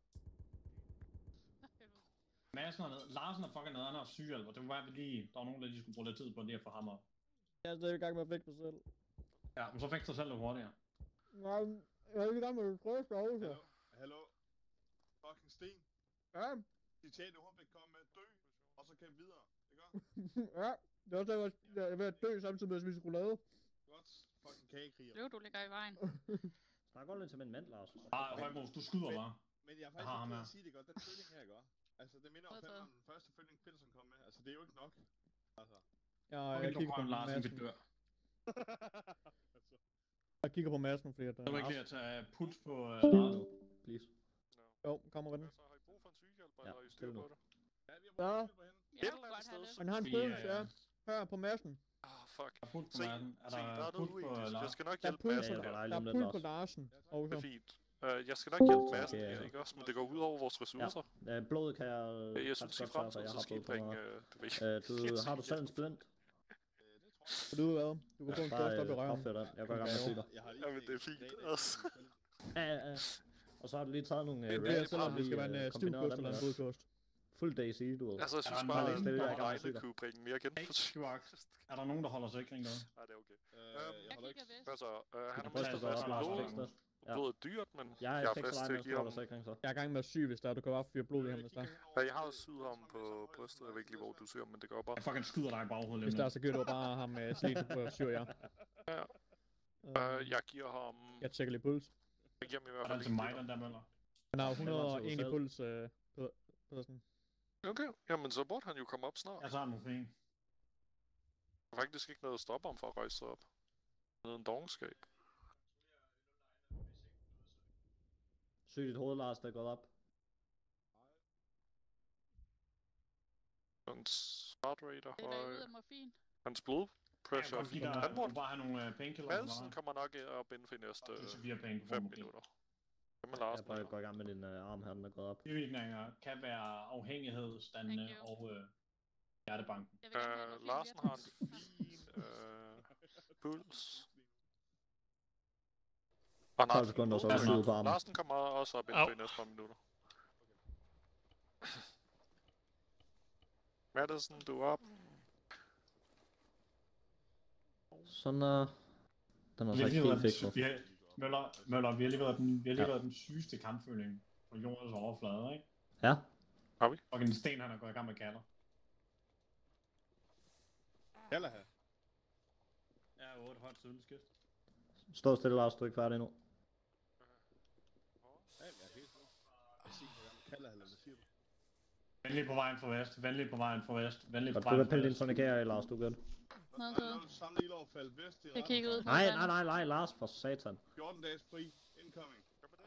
S2: Madsen er nede. Larsen er fucking nede, han har sygehjælper. Det var bare lige, der var nogen, der lige skulle bruge lidt tid på lige at få ham op.
S8: Jeg er stadig i gang med at fikse mig selv.
S2: Ja, men så fik du selv lidt hurtigere.
S8: Nej, jeg er i gang med at trøste også.
S10: Hallo, hallo. Fucking Sten.
S8: Ja.
S10: Citat, du håber ikke komme med dø, og så kæmpe videre. Ikke?
S8: Ja, det er også derfor, jeg er ved at dø samtidig med at spise roulade.
S10: Godt. Fucking kagekriger.
S13: Løv, du ligger i vejen.
S1: Snak godt lidt til min mand, Lars.
S2: Ah, Højbos, du skyder bare.
S10: Men jeg er
S2: Jeg har ham
S10: faktisk ikke
S2: her.
S10: at sige det godt. Den føling her, ikke? Altså, det minder om
S13: Modtaget.
S10: fandme om den første føling, Peterson kom med. Altså, det er jo ikke nok. Altså.
S8: Ja,
S2: Okay,
S8: jeg
S2: du
S8: kigger på
S2: kommer Larsen, vi
S8: massen.
S2: dør.
S10: altså.
S8: Jeg kigger på massen, fordi at...
S2: Så er du ikke lige at tage puls på uh,
S1: Start
S2: Lars?
S1: nu, please.
S8: Jo, kommer med den.
S12: Så har I brug for en sygehjælper,
S1: Ja,
S12: eller er I styr
S1: det er
S12: på
S1: nu.
S12: det?
S10: Ja, vi har
S8: Ja.
S10: brugt på hende.
S13: Jeg
S12: Et
S13: kunne
S12: eller
S13: godt
S12: andet
S13: have
S12: sted,
S13: det.
S8: Han har en
S2: Vi,
S8: følelse,
S2: øh,
S8: ja. Her på massen.
S12: Ah, fuck.
S2: Der er puls på
S12: Se,
S2: Larsen. Er
S12: se, der
S2: der
S12: er
S2: puls
S12: noget
S2: på
S12: uetisk.
S2: Lars?
S12: Jeg skal nok
S8: Der er
S12: hjælpe
S8: puls,
S12: Madsen
S1: Ja,
S12: her.
S1: der er
S8: der er
S1: lige om
S8: puls
S1: lidt,
S8: på
S1: Lars.
S8: Larsen.
S12: Det
S8: Også.
S12: er fint. Uh, jeg skal nok hjælpe Madsen
S1: Okay,
S12: her,
S1: ja.
S12: ikke også? Men det går ud over vores ressourcer.
S1: Ja, øh, blodet kan jeg
S12: Jeg
S1: ret
S12: synes i
S1: godt sørge for,
S12: fremtiden,
S1: jeg
S12: så
S1: har
S12: skal I
S1: blod på
S12: bringe...
S1: mig.
S12: øh, Du ved,
S1: Øh, du,
S12: helt
S1: har du selv en
S12: sikkert.
S1: splint?
S8: Vil du hvad? Du kan få en
S1: Bare
S8: størst op i
S1: øh,
S8: røven.
S1: opfør den. Jeg går i gang med at sige dig.
S10: Jeg har lige
S12: Jamen,
S10: set
S12: det er
S10: en
S12: fint,
S10: dag,
S12: altså.
S1: Ja, ja, ja. Og så har du lige taget nogle øh,
S8: Det bliver
S1: raps,
S8: selvom
S1: og
S8: det skal
S1: lige,
S8: være en
S1: øh,
S8: øh, stiv
S1: kombineret
S8: kost
S1: dem
S8: eller en
S1: med
S8: blodkost.
S1: fuld daisy, du ved.
S12: Altså, jeg synes
S2: der
S12: bare,
S2: en
S12: at
S1: stille, jeg er i
S12: at
S1: gang med at
S12: Vejle
S1: sige
S12: kunne bringe mere genforsyning.
S2: Er der nogen, der holder sikring derude?
S12: Nej, det er okay.
S10: Øh,
S12: Øhm,
S10: jeg
S13: Jeg
S10: holder ikke.
S13: kigger vest.
S12: Altså, øh, han har
S1: Prøv at
S12: mistet
S1: gå op,
S12: fast
S1: Lars,
S12: blod.
S1: fix det. Ja.
S12: Blod er dyrt, men
S1: Jeg
S12: jeg
S1: er
S12: er
S1: seks
S12: fast til
S1: vejen,
S12: at
S1: mens du
S12: give
S1: holder
S12: ham...
S1: sikring, så.
S8: Jeg er i gang med at sy, hvis der du kan bare fyre blod i ham, hvis der.
S12: Ja, jeg har jo syet ham på brystet. Jeg ved ikke lige, hvor du syr ham, men det går bare.
S2: Jeg fucking skyder dig i baghovedet
S8: Hvis
S2: lige
S8: der
S2: nu.
S8: er, så gør du bare ham med slidt på syr, ja.
S12: Ja.
S8: Øh,
S12: Øh, jeg giver ham...
S8: Jeg tjekker lige puls.
S12: Jeg giver ham i
S2: Er
S12: hvert
S2: der
S12: fald
S2: til
S12: en
S2: mig,
S12: liter.
S2: den der møller?
S8: Han har
S1: Men
S8: hundrede og
S1: altså,
S8: en i
S1: selv.
S8: puls, øh, Peder- Pedersen.
S12: Okay, jamen så burde han jo komme op snart.
S2: Jeg tager den fint.
S12: Der er faktisk ikke noget at stoppe ham for at rejse sig op. Det er en dogenskab.
S1: Syg dit hoved, Lars, der er gået op.
S12: Hans heart rate er
S13: Det er der
S12: høj.
S13: ud af morfin.
S12: Hans blodpressure er
S2: Jeg
S12: fint.
S2: kan
S12: Han
S2: godt
S12: burde...
S2: bare have nogle øh, painkillers. eller
S12: Madsen
S2: hvad?
S12: kommer nok op inden for de næste
S2: Det er så fire penge på
S12: fem
S2: mobil.
S12: minutter. Hvem er
S1: Jeg
S12: Larsen?
S1: bare går i gang med din øh, arm her, den er gået op.
S2: Bivirkninger kan være afhængighed, standende
S13: Thank you.
S2: og øh, hjertebanken.
S13: Jeg vil gerne have
S12: Øh,
S13: morfin
S12: Larsen
S13: lidt.
S12: har en fin øh, puls. Og
S1: tolv sekunder, så er du syet på armen.
S12: Larsen kommer også op inden for de næste par minutter. Madison, du er op.
S1: Sådan der. Den er
S2: Vi
S1: så
S2: har
S1: ikke
S2: lige
S1: helt
S2: været den,
S1: fikset.
S2: sy- vi har, Møller, Møller, vi har lige været den, vi har lige
S1: Ja.
S2: været den sygeste kampføling på jordens overflade, ikke?
S1: Ja.
S11: Har vi?
S2: Og en sten, han er gået i gang med kalder.
S10: Kalder her.
S2: Ja, otte højt siden skift.
S1: Stå stille, Lars, du er ikke færdig endnu.
S10: Ja, jeg er helt sikker. Jeg siger, hvor kalder eller hvad siger du?
S2: Venlig på vejen fra vest, venlig på vejen fra vest, venlig på
S1: Godt, du
S2: vejen
S1: kan
S2: fra
S1: pille din
S2: vest.
S1: sonikere af, Lars, du er godt.
S13: Noget
S10: Der er
S13: så.
S10: noget samme lille overfald vest i
S13: Jeg kigger ud på
S1: Nej,
S13: den.
S1: nej, nej, nej, Lars, for satan.
S10: fjorten dages fri. Incoming.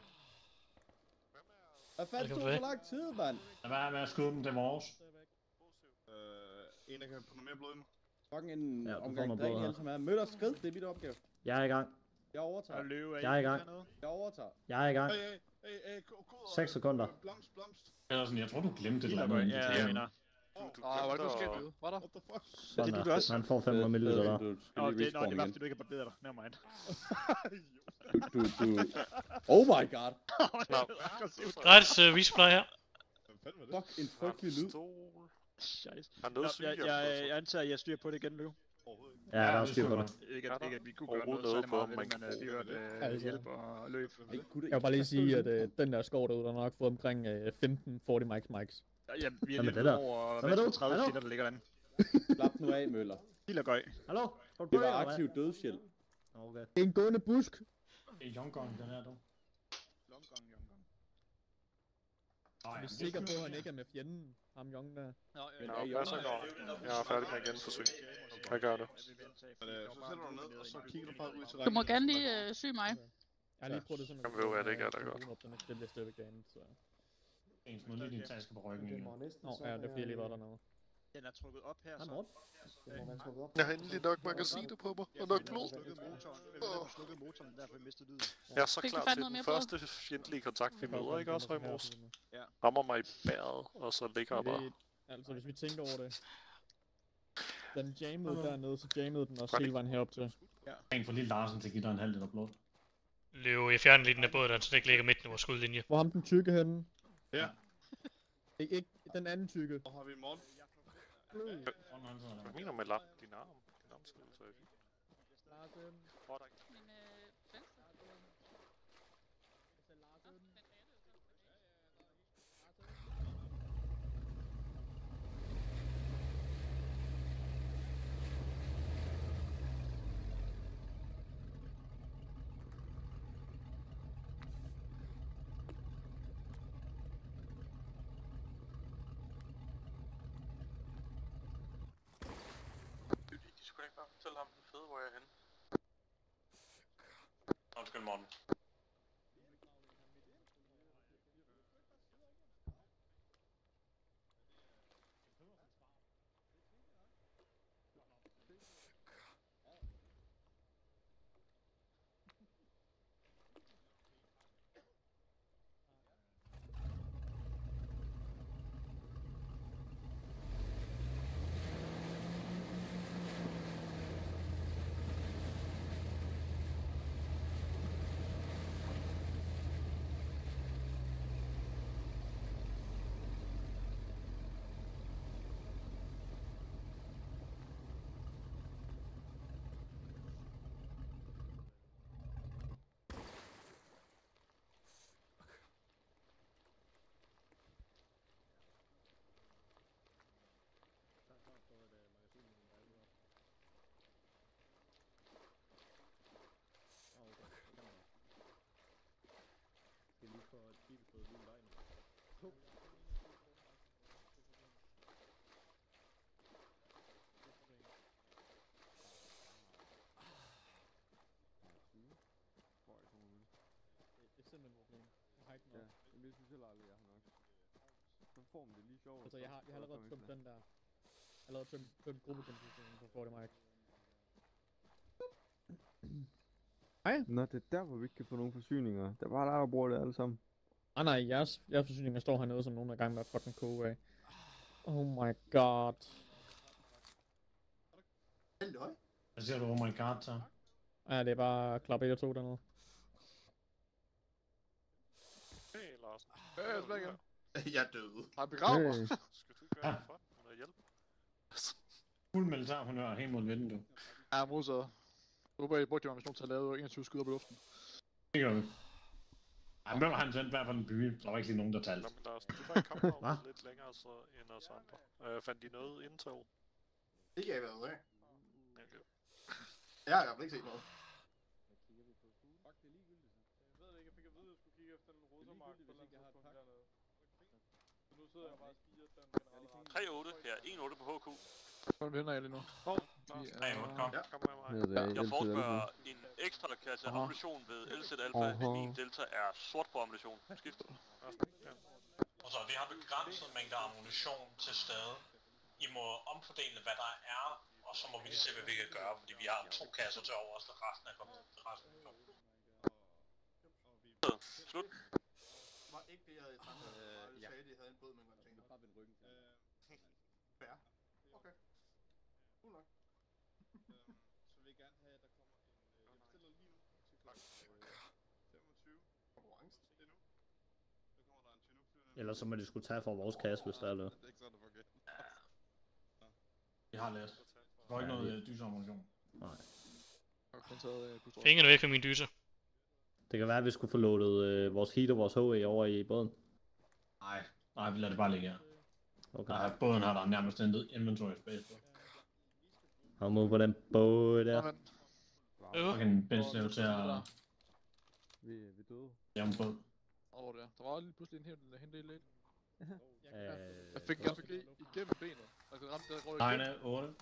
S4: Hvad fanden
S7: Velkommen
S4: tog
S7: tilbage.
S4: så lang tid, mand?
S2: Lad være med at skyde dem, det er vores.
S10: Øh, en, der kan få noget mere blod i mig.
S4: Fucking en
S1: Ja, du får
S4: omgang
S1: noget blod
S4: drik
S1: her.
S4: ihjel, som er. Møller, skrid, det er mit opgave.
S1: Jeg er i gang.
S4: Jeg overtager.
S12: Og løve
S1: Jeg er i gang.
S4: Jeg overtager.
S1: Jeg er i gang.
S10: Hey, hey, hey, hey, koder.
S1: seks sekunder.
S10: Blomst, blomst.
S2: Pedersen, jeg tror, du glemte et eller andet.
S12: Ja, jeg mener.
S11: Du, du
S12: Åh, var det
S11: glemte
S12: måske?
S11: at-
S12: Hvad der?
S10: What the fuck?
S1: Sådan
S12: det, du
S1: der.
S12: også?
S1: Han får fem hundrede milliliter der.
S4: Du
S12: Åh,
S4: skal
S12: det,
S4: lige
S12: nå, det er
S4: respawn
S12: bare
S4: igen.
S12: fordi du ikke har barberet dig. Never mind.
S4: Du, du, du... Oh my god.
S11: Nå,
S7: Gratis uh, resupply her.
S10: Hvad fanden var det?
S4: Fuck, en frygtelig lyd.
S11: Stol.
S12: Scheisse.
S11: Har
S12: Nå,
S11: noget
S12: jeg,
S11: sygehjælp
S12: jeg,
S11: på, så?
S12: jeg antager, at jeg styrer på det igen, Løve.
S10: Overhovedet ikke.
S1: Ja, der er styr på det.
S12: Ikke,
S11: Er
S12: at,
S11: der
S12: ikke, at vi kunne gøre
S11: overhovedet
S12: noget særlig
S11: noget på,
S12: meget ved det,
S11: man
S12: men uh, vi
S11: kan
S12: hørte uh,
S8: Altså.
S12: hjælp og løb.
S4: Ej, gutter,
S8: Jeg vil bare lige sige, at øh, den der skov derude, der har nok fået omkring øh, femten fyrre mics mics.
S12: Ja, ja, vi er
S1: Hvad med
S12: lidt
S1: det der?
S12: over
S1: Hvad med du?
S12: venstre tredive
S1: Hallo?
S12: feet, der ligger derinde.
S4: Slap nu af, Møller.
S12: Helt og gøj.
S1: Hallo? Skal du
S4: Det
S1: dø,
S4: var
S1: eller hvad?
S4: aktiv dødshjælp.
S1: Okay.
S8: Det er en gående busk.
S2: Det er Younggun, den her, du.
S12: Long gong, long gong.
S2: Nej,
S8: Jeg er sikker på, at han ikke er med fjenden. Ham Young der.
S12: Nå,
S4: Men
S11: Nå,
S4: er I
S11: hvad
S4: også-
S11: så går? Jeg er færdig med at genforsøge. Hvad gør du?
S10: Men, øh, så sætter du ned, og så kigger du bare ud til
S13: Du må gerne lige øh, sy mig.
S8: Jeg har lige prøvet det sådan.
S11: Jamen, ved du hvad, det ikke er der godt.
S8: Det bliver stadigvæk ganet, så...
S2: En smule lige din taske på ryggen. igen.
S8: Nå, ja, det er fordi jeg lige var dernede.
S12: Den er trukket op her,
S1: Han
S12: så.
S1: rundt.
S11: Jeg har endelig nok magasiner på mig, og nok blod.
S12: Slukket motoren. Vi har slukket motoren, derfor vi mistet lyden.
S11: Jeg er så
S13: Fik du
S11: klar
S13: fandme
S11: til
S13: noget
S11: den
S13: mere blod?
S11: første fjendtlige kontakt, vi møder, ikke også, Remos?
S12: Ja.
S11: Rammer mig i bæret, og så ligger jeg bare.
S8: Det, altså, hvis vi tænker over det. Den jammede dernede, så jammede den også hele vejen herop til.
S2: En for lige Larsen til at give dig en halv liter blod.
S7: Løve, jeg fjerner lige den der båd, der så det ikke ligger midt i vores skudlinje.
S8: Hvor er ham den tykke henne?
S10: Ja.
S8: Ikke, ikke den anden tykke.
S10: Hvor har vi Morten?
S11: Jeg mener med lam, din arm. Din armskrivelse er fint. Hvor er der ikke?
S13: Min øh, venstre.
S9: De skulle ikke bare fortælle ham den fede, hvor jeg er henne.
S11: Undskyld, Morten.
S8: Det er simpelthen et problem. Jeg har ikke noget.
S14: Ja, men det synes jeg aldrig, jeg har nok. Så får man det lige sjovt.
S8: Altså, jeg har, jeg har allerede tømt den der. Jeg har allerede tømt, tømt gruppekonstitutionen på fyrre mics. Hej.
S14: Nå, det er derfor, vi ikke kan få nogen forsyninger. Der er bare der, der bruger det alle sammen.
S8: Ah nej, jeres, jeres forsyninger står hernede, som nogen er i gang med at fucking koge af. Oh my god.
S2: Hvad siger du, oh my god, så?
S8: Ja, det er bare klap et og to dernede.
S11: Hey, Larsen.
S12: Ja, jeg er tilbage igen.
S15: Jeg er død.
S12: Har jeg begravet mig?
S14: Hey.
S11: Skal du ikke gøre det for? Noget hjælp?
S2: Fuld militærhonør helt mod vinden, du.
S12: Ja, modtaget.
S15: Jeg håber, I brugte din ammunition til at lave enogtyve skud op i luften.
S2: Det gør vi. Ej, men han sendte i hvert fald en by. Der var ikke lige nogen, der talte.
S11: Nå, men Lars, du var i kampvognen lidt længere så, end os andre. Øh, fandt de noget indtog?
S16: Det kan jeg være med.
S11: Okay.
S16: Jeg har i hvert fald ikke set noget.
S6: Fuck, det er ligegyldigt. Jeg ved det ikke, jeg fik at vide, at jeg skulle kigge efter en rosermark på landtidspunkt dernede. Så nu sidder jeg bare og spiger den generelle.
S9: tre otte her, en otte på H Q.
S15: Hvordan vinder jeg lige nu?
S11: Åh,
S9: tre otte, kom.
S11: Kom med mig.
S9: Jeg forespørger en ekstra kasse ammunition ved L Z Alpha. Min delta er sort på ammunition. Skift.
S17: Og så vi har begrænset mængder ammunition til stede. I må omfordele, hvad der er, og så må vi lige se, hvad vi kan gøre, fordi vi har to kasser til over os, og resten er kommet. Resten er kommet.
S9: Slut.
S16: Var ikke det, jeg havde i tanke, og jeg sagde, at de havde en båd med en container. Bare vende ryggen til. Fair. Okay. Cool nok.
S10: Så vil jeg gerne have, at der kommer en... Jeg bestiller lige nu til klokken femogtyve.
S16: Konkurrence.
S10: Det er nu. Så kommer der en Chinook-flyvende.
S1: Ellers så må de skulle tage fra vores kasse, hvis der er noget.
S10: Det er ikke sådan, det fungerer.
S2: Vi har lært. Der var ikke noget øh, dyseammunition.
S1: Nej.
S7: Fingrene væk fra min dyse.
S1: Det kan være, at vi skulle få loadet øh, vores heat og vores H E over i båden.
S2: Nej, nej, vi lader det bare ligge her.
S1: Okay.
S2: Nej, båden har der nærmest intet inventory space på.
S1: Ham ud på den båd der.
S2: Og en benzin til at...
S14: Vi, vi døde.
S2: Jamen båd.
S15: Åh, oh, der. Der var lige pludselig en helt hen del lidt.
S1: Øh,
S15: Jeg fik en R P G igennem benet. Og så ramte det
S2: Nej, nej, otte.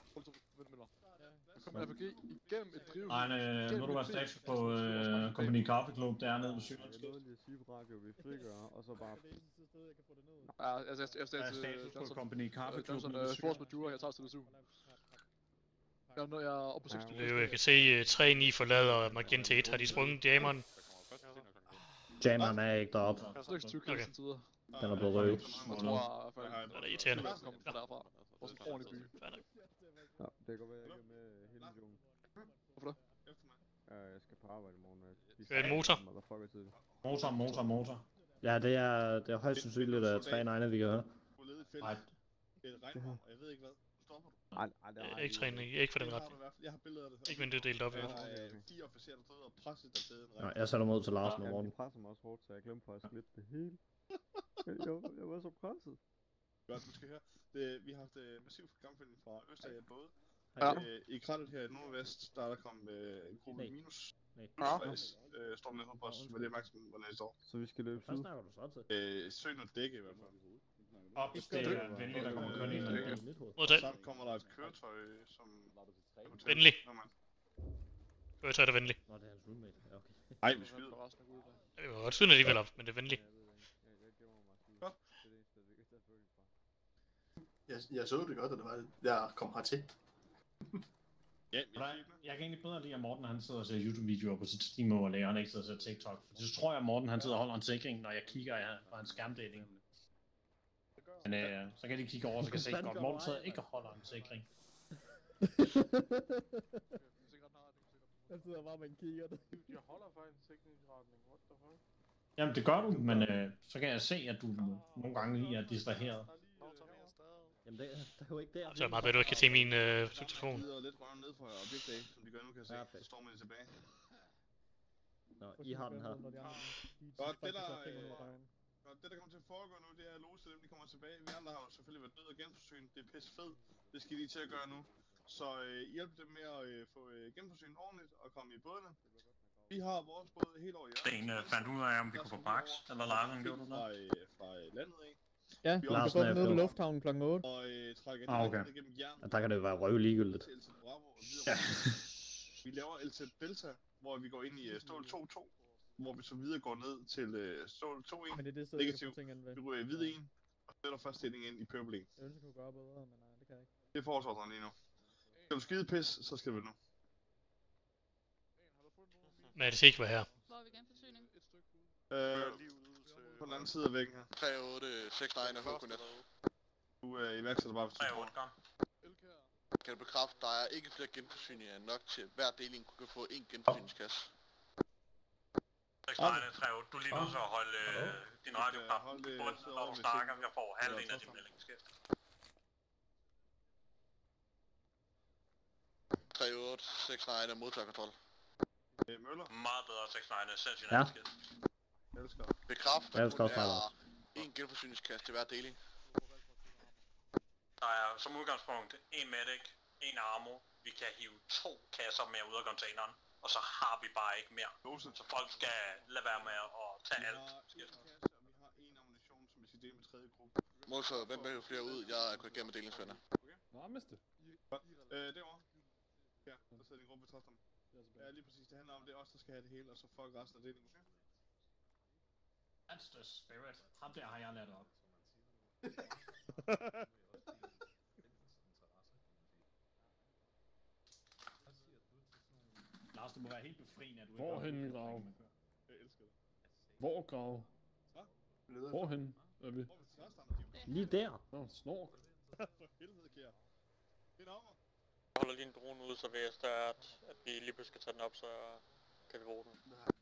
S15: Der kom en R P G igennem et drivhus.
S2: Nej, nej, nu du var status på uh, Company Coffee Club dernede ved Sydlands.
S14: Jeg nåede lige at sige på radio, vi frigør, og så bare...
S15: Ja, altså, jeg
S2: Der er status på Company Coffee Club
S15: Johnson, uh, Sports Mature, jeg tager til det syv. Jeg er nødt, jeg er oppe på seks.
S7: Løve, jeg kan se uh, tre ni forlader Magenta et. Har de sprunget jammeren?
S1: Jammeren er ikke deroppe.
S15: seksogtyve kills indtil videre.
S1: Den er blevet rød.
S15: Jeg tror i hvert fald,
S7: Det er irriterende.
S15: at komme fra derfra. Også en ordentlig by.
S14: Ja, det går være, jeg ikke er med hele millionen.
S15: Hvorfor det?
S14: Ja, jeg skal på arbejde i morgen.
S7: Er det en motor?
S14: Motherfucker til det.
S2: Motor, motor, motor.
S1: Ja, det er, det er højst sandsynligt, at tre nine vi kan høre.
S2: Nej.
S10: Det er et regnvogn, og jeg ved ikke hvad. Stopper du?
S14: Nej, nej, det er
S7: Ikke træning, ikke for den retning.
S10: Jeg har billeder af det.
S7: Ikke men det er delt op,
S10: Jeg
S7: jo.
S10: har øh, fire officerer, der døde og presset der til en
S1: Nej, jeg sætter mig ud til Larsen og
S14: Ja,
S1: Morten.
S14: de presser mig også hårdt, så jeg glemte faktisk lidt det hele. jeg, jeg, jeg var så presset.
S10: Godt, du skal høre. Det, vi har haft uh, massiv kampfælde fra Østager både.
S15: Ja.
S10: Øh, I krattet her i Nordvest, der er der kommet øh, en gruppe
S1: Nej.
S10: minus.
S1: Nej.
S10: Ja. Øh, storm ned på os, med det er maksimum, hvordan I står.
S14: Så vi skal løbe
S1: Hvad
S14: syd.
S1: snakker du så til?
S10: Øh, søg noget dække i hvert fald.
S2: Op, det er venligt, der kommer kun en af dem.
S7: Mod den.
S10: Samt kommer der et køretøj, som...
S7: Venlig.
S10: Nå, mand.
S7: Køretøj er venlig.
S1: Nå, det er hans roommate. Ja, okay.
S10: Ej, vi skyder.
S7: Det var godt skyde alligevel op, men det er venlig.
S16: Jeg, jeg så det godt, at det var, jeg kom hertil.
S10: Ja,
S2: jeg, jeg kan egentlig bedre lide, at Morten han sidder og ser YouTube-videoer på sit Steam og lærer, han ikke sidder og ser TikTok. For så tror jeg, at Morten han sidder og holder en sikring, når jeg kigger her på hans skærmdeling. Men øh, så kan de kigge over, så kan se godt, Morten sidder ikke og holder en sikring.
S8: Jeg sidder bare med en kigger.
S6: Jeg holder faktisk en sikringsretning. What the fuck?
S2: Jamen det gør du, men øh, så kan jeg se, at du nogle gange lige er distraheret.
S1: Jamen det, det er jo ikke der.
S7: Så er det meget bedre, at du ikke kan se min øh, telefon.
S10: Jeg gider lidt røven ned fra objekt A, som de gør nu, kan jeg se. Så står man tilbage.
S1: Nå, I har den her.
S10: Godt, det der... Godt, det der kommer til at foregå nu, det er at lose dem, de kommer tilbage. Vi andre har jo selvfølgelig været døde og genforsynet. Det er pisse fedt. Det skal de til at gøre nu. Så øh, hjælp dem med at øh, få øh, genforsynet ordentligt og komme i bådene. Vi har vores båd helt over i hjørnet.
S9: Sten, øh, fandt du ud af, om vi kunne få baks? Eller Larsen, gjorde du
S10: Fra,
S9: det?
S10: øh, fra øh, landet af.
S8: Ja, vi kan få den nede ved lufthavnen klokken otte.
S10: Og øh, trækker
S1: Ah, okay.
S10: det igennem jern.
S1: Ja, der kan det være røv ligegyldigt.
S10: Til L Z Bravo og videre. Vi laver L Z Delta, hvor vi går ind i uh, stål to to, hvor vi så videre går ned til uh, stål to en.
S8: Men det er det sted,
S10: negativ.
S8: jeg kan få ting anvendt.
S10: Vi ryger i hvid en, og sætter først stilling ind i purple en.
S8: Jeg ønsker, jeg kunne gøre bedre, men nej, det kan jeg ikke.
S10: Det er forsvarsordenen lige nu. Skal du skide pis, så skal vi nu.
S7: Men det skal ikke være her.
S13: Hvor er vi genforsyning?
S10: Øh, på den anden side af væggen her.
S18: tre otte seks nine og H K net.
S10: Du er iværksætter bare, hvis du tror.
S18: Kan du bekræfte, der er ikke flere genforsyninger nok til hver deling kunne få en genforsyningskasse?
S9: seks nine tre otte, du er lige nødt til at holde øh, din radioknap på bunden, når du snakker. Jeg får halvdelen af din melding, skæft.
S18: tre otte, seks nine, modtagerkontrol.
S10: Øh, Møller.
S9: Meget bedre seks nine, sindssygt
S1: Ja.
S9: skidt.
S10: Elsker.
S18: Bekræft,
S1: Jeg elsker også
S18: der
S1: fejl.
S18: er en genforsyningskast til hver deling.
S9: Der er som udgangspunkt en medic, en armor. Vi kan hive to kasser med ud af containeren, og så har vi bare ikke mere. Så folk skal lade være med at tage alt. Skidt.
S18: Modtaget, hvem vil flere ud? Jeg er gået igennem med delingsvenner.
S6: Nå, miste.
S10: Øh, derovre. Ja, der sidder en gruppe trods dem. Ja, lige præcis. Det handler om, det er os, der skal have det hele, og så folk resten af delingen.
S2: That's the spirit. Ham der har jeg lært op. Lars, det må være helt befriende, at du
S6: Hvorhen,
S2: ikke
S6: Grav?
S10: Jeg elsker det.
S6: Hvor, Grav? Hvorhen er vi?
S1: Lige der.
S6: Nå, snork.
S10: For helvede, Kjær. Det er over.
S5: Jeg holder lige en drone ude, så hvis der er, at, at vi lige pludselig skal tage den op, så kan vi bruge den.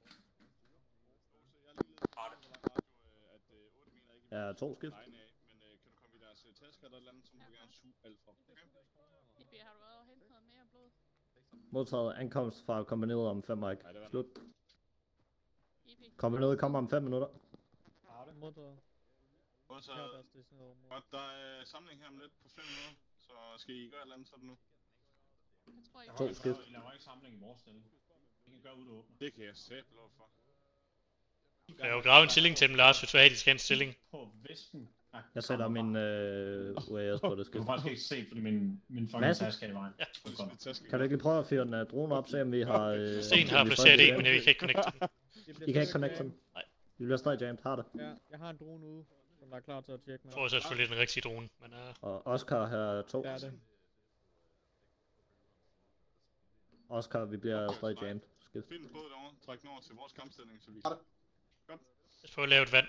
S1: Ja, to skift.
S10: Men øh, kan du komme i deres øh, tasker eller et eller andet, så må du gerne suge alt fra.
S13: Ibi, har du været og hentet noget mere blod?
S1: Modtaget ankomst fra kompaniet om fem Mike.
S10: Nej, det var
S1: Slut.
S13: Ibi.
S1: Kompaniet kommer om fem minutter.
S8: Modtaget.
S10: Modtaget. Godt, der er samling her om lidt på fem minutter, så skal I gøre et eller andet sådan nu.
S13: Jeg tror ikke.
S1: To skift.
S2: I laver ikke samling i vores stilling. I kan gøre ud og åbne.
S10: Det kan jeg sætte lov for.
S7: Jeg kan jo grave en stilling til dem, Lars, hvis du har de skal en stilling.
S2: På vesten.
S1: Jeg sætter min øh, U A S på det
S2: Du
S1: skift.
S2: kan faktisk ikke se, fordi min, min fucking
S1: Mads?
S2: taske er i vejen.
S7: Ja.
S1: Kan du ikke lige prøve at fyre den uh, drone op, se om vi har... Øh,
S7: Sten har
S1: om vi
S7: placeret
S1: stadig
S7: en, men
S1: kan
S7: vi kan ikke connecte den.
S1: I kan ikke connecte den?
S7: Nej.
S1: Vi bliver stadig jammed, har det.
S8: Ja, jeg har en drone ude, som der er klar til at tjekke med.
S7: Jeg tror så selvfølgelig den rigtige drone, men uh...
S1: Og Oscar her to.
S8: Ja, det.
S1: Oscar, vi bliver stadig jammed. Skift.
S10: Find en båd derovre, træk den over til vores kampstilling, så vi...
S16: Har det.
S10: Godt.
S7: Lad os prøve at lave et vand.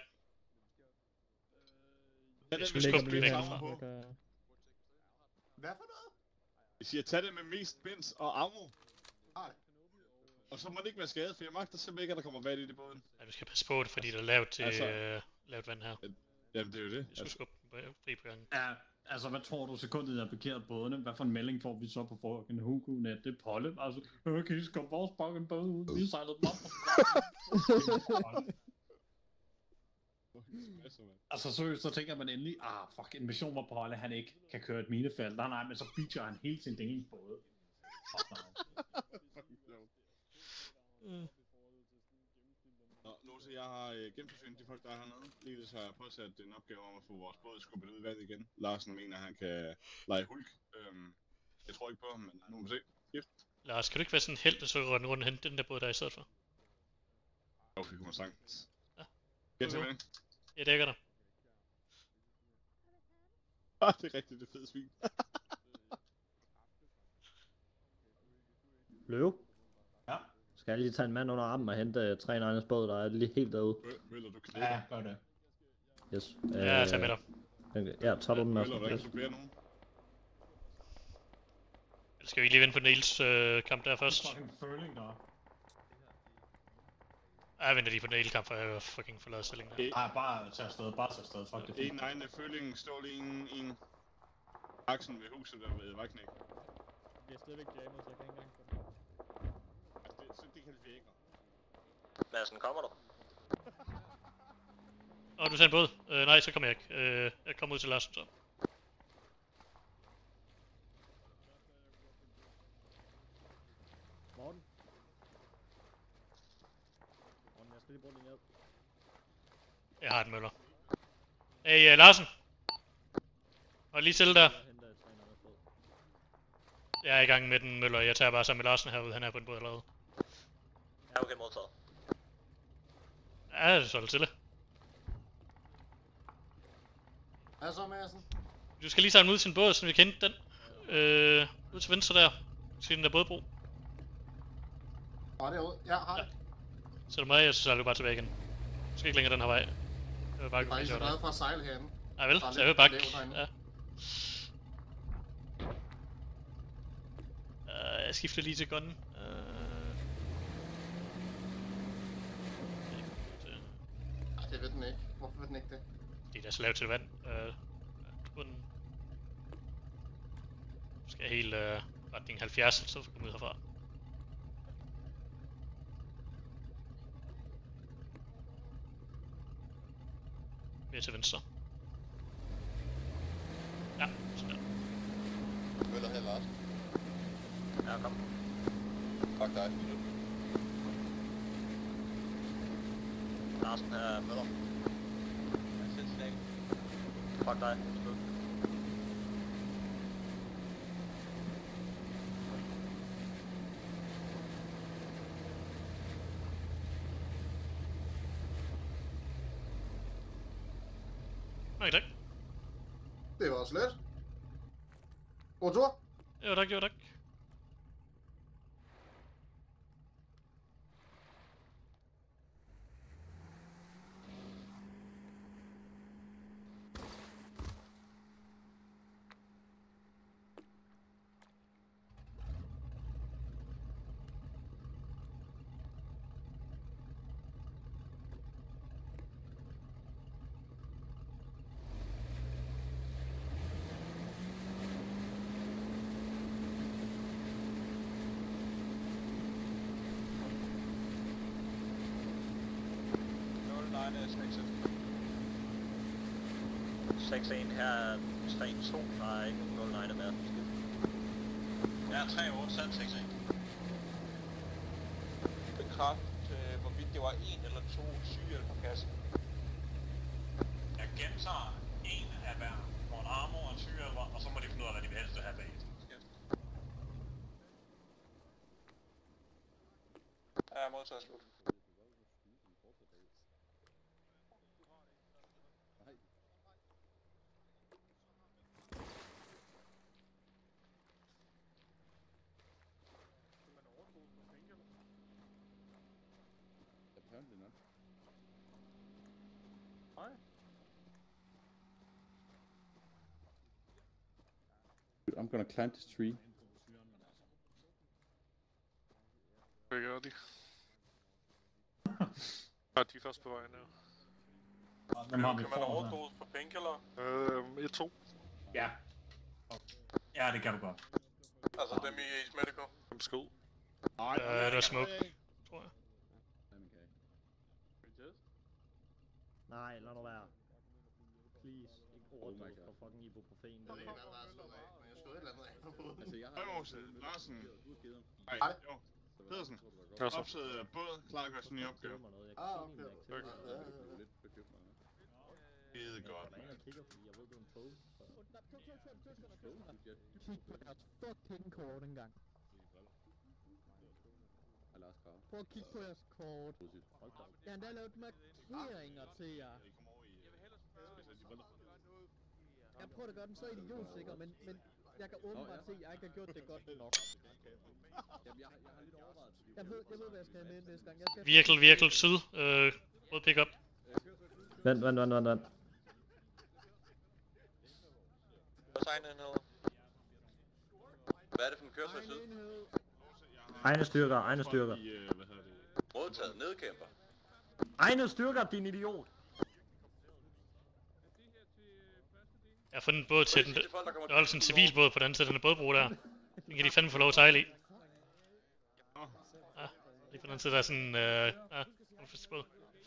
S10: Tag
S7: Jeg
S10: det
S7: skulle
S10: med
S7: skubbe
S10: mest
S7: den væk
S10: binds
S7: fra.
S10: på.
S16: Hvad for noget?
S10: Jeg siger, tag det med mest binds og ammo.
S16: Har det.
S10: Og så må det ikke være skadet, for jeg magter simpelthen ikke, at der kommer vand i det båden.
S7: Ja, du skal passe på det, fordi der er lavet til
S10: Altså-
S7: øh, lavet vand her.
S10: Jamen, det er jo det.
S7: Jeg skulle skubbe den på- fri på gangen.
S2: Ja, altså hvad tror du sekundet, jeg har parkeret bådene? Hvad for en melding får vi så på fucking Hugo-net? Det er Polle. Altså, øh, kan I skubbe vores fucking båd ud? Vi sejlede dem op. Altså seriøst, så tænker man endelig, ah fuck, en mission hvor Polle, han ikke kan køre et minefelt. Nej, nej, men så beacher han hele sin delingsbåde. Fuck nej.
S10: Nå, nu så jeg har øh, genforsynet de folk, der er hernede. Lige så har jeg påsat en opgave om at få vores båd skubbet ud i vandet igen. Larsen mener, at han kan lege hulk. Øhm, jeg tror ikke på ham, men nu må vi se. Gift.
S7: Lars, kan du ikke være sådan en held, der så rende rundt og hente den der båd, der er i stedet for?
S10: Okay, kunne man sagtens.
S7: Ja.
S10: Gæt til mening.
S7: Jeg dækker dig.
S10: Ah, det er rigtigt, det er fedt svin.
S1: Løve?
S2: Ja?
S1: Skal jeg lige tage en mand under armen og hente tre Niners båd, der er lige helt derude?
S10: Møller, du knækker.
S2: Ja, gør det.
S1: Yes.
S7: Ja, jeg tager med dig.
S1: Okay. Ja, tager du den også?
S10: Møller, du
S1: Yes.
S10: ikke supplere nogen.
S7: Eller skal vi ikke lige vente på Niels øh, kamp der først?
S2: Fucking føling der.
S7: Ja, jeg venter lige på den hele kamp, for jeg har fucking forladet stillingen her.
S2: Nej, bare tage afsted, bare tage afsted. Fuck det.
S10: En egen føling står lige en, en aksen ved huset der ved Vejknæk.
S8: Vi er stadigvæk jammet, så jeg kan ikke engang få den.
S10: Altså, det, så det kan vi ikke.
S5: Madsen, kommer du?
S7: Åh, du tager en båd? Øh, nej, så kommer jeg ikke. Øh, jeg kommer ud til Larsen så.
S1: Morten? Morten, jeg skal lige bruge din hjælp.
S7: Jeg har den, Møller. Hey, uh, Larsen. Og lige til der.
S1: Jeg henter tre Niners båd.
S7: Jeg er i gang med den, Møller. Jeg tager bare sammen med Larsen herude. Han er på en båd allerede.
S5: Ja, okay, modtaget.
S7: Ja, det er så lidt stille.
S16: Hvad så, Madsen?
S7: Du skal lige tage den ud til en båd, så vi kan hente den. Øh, ud til venstre der. Til den der bådbro.
S16: Var det ud? Ja, har det.
S7: Så er du med, og så sejler du bare tilbage igen. Du skal ikke længere den her vej. Jeg vil bare
S16: Jeg
S7: gå
S16: er ikke så
S7: med
S16: glad for at sejle herinde.
S7: Nej vel,
S16: Der er
S7: så jeg vil
S16: lidt
S7: bakke.
S16: lavt herinde.
S7: Ja. Uh, jeg skifter lige til gun. Uh...
S16: Ej, det ved den ikke. Hvorfor ved den ikke det?
S7: Det er da så lavt til vand. Uh, bunden. Du skal helt uh, retning halvfjerds, så får vi komme ud herfra. Mere til venstre. Ja, sådan der.
S18: Møller her, Lars.
S17: Ja, kom.
S18: Tak dig.
S17: Larsen er Møller. Jeg sætter slag. Fuck dig. Skud.
S7: Nej, tak.
S16: Det var slet. God tur.
S7: Jo tak, jo tak.
S17: seks en her er tre to, der er ikke nogen nul nine med. Ja, tre otte, sand seks en.
S5: Bekræft, øh, hvorvidt det var en eller to sygehjælp på kassen.
S9: Jeg gentager en af hver. Nogle armor og sygehjælper, og så må de finde ud af, hvad de vil helst have bagefter.
S5: Ja, modtaget slut.
S4: Apparently not.
S6: Nej.
S4: Dude, I'm gonna climb this tree.
S11: Hvad gør de? Ja, de er først på vej nu.
S2: Hvem har vi
S5: Kan man overdose på painkiller?
S11: Øhm, et to.
S2: Ja. Ja, det kan du godt.
S5: Altså dem i Ace Medical?
S11: Dem skød.
S10: Nej,
S7: Øh, det var smukt, tror jeg.
S1: Nej, lad nu være. Please, ikke overdose på fucking ibuprofen.
S16: Det kan godt være slået af, men jeg skød et eller andet af på hovedet.
S4: Altså, jeg
S10: Hej
S4: har...
S10: Mose, Larsen.
S4: Hej.
S10: Ej, jo. Pedersen.
S11: Ja, så.
S10: Opsæde båd, klar at gøre sådan en opgave.
S16: Ah, okay.
S4: Lidt bekymret.
S10: Skide godt.
S1: Jeg er kigger, fordi jeg ved, det er en tog.
S8: Kig på jeres fucking kort engang. Prøv at kigge på jeres kort. Jeg har endda lavet markeringer til jer. Jeg prøver at gøre den så idiotsikker, men, men jeg kan åbenbart se, at jeg ikke har gjort det godt nok. Jeg ved, jeg ved, hvad jeg skal have med næste gang. Jeg skal
S7: Virkel, virkel, syd. Øh, rød pick-up.
S1: Vent, vent, vent, vent, vent.
S18: Hvad er egen enhed? Hvad er det for en kørsel syd?
S1: Egne styrker, egne styrker.
S18: Modtaget, nedkæmper.
S1: Egne styrker, din idiot!
S7: Jeg har fundet en båd til den. Der er altså en civil båd på den anden side af den bådbro der. Den kan de fandme få lov at sejle i. Ja, lige på den anden side der er sådan en, øh, ja, en båd.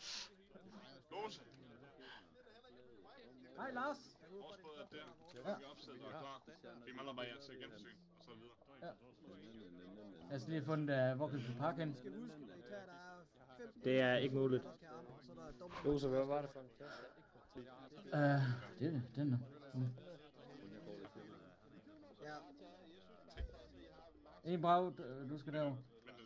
S1: Hej Lars!
S10: Vores båd er der. Den vi opsætte og er klar. Vi mangler bare jeres genforsyn, og så videre.
S19: Jeg skal lige have fundet, uh, hvor kan vi få pakke hen?
S1: Det er ikke muligt.
S3: Lose, hvad var det for en kasse?
S19: Uh, det er det, den er. Mm. Hey, Brav, du skal derover.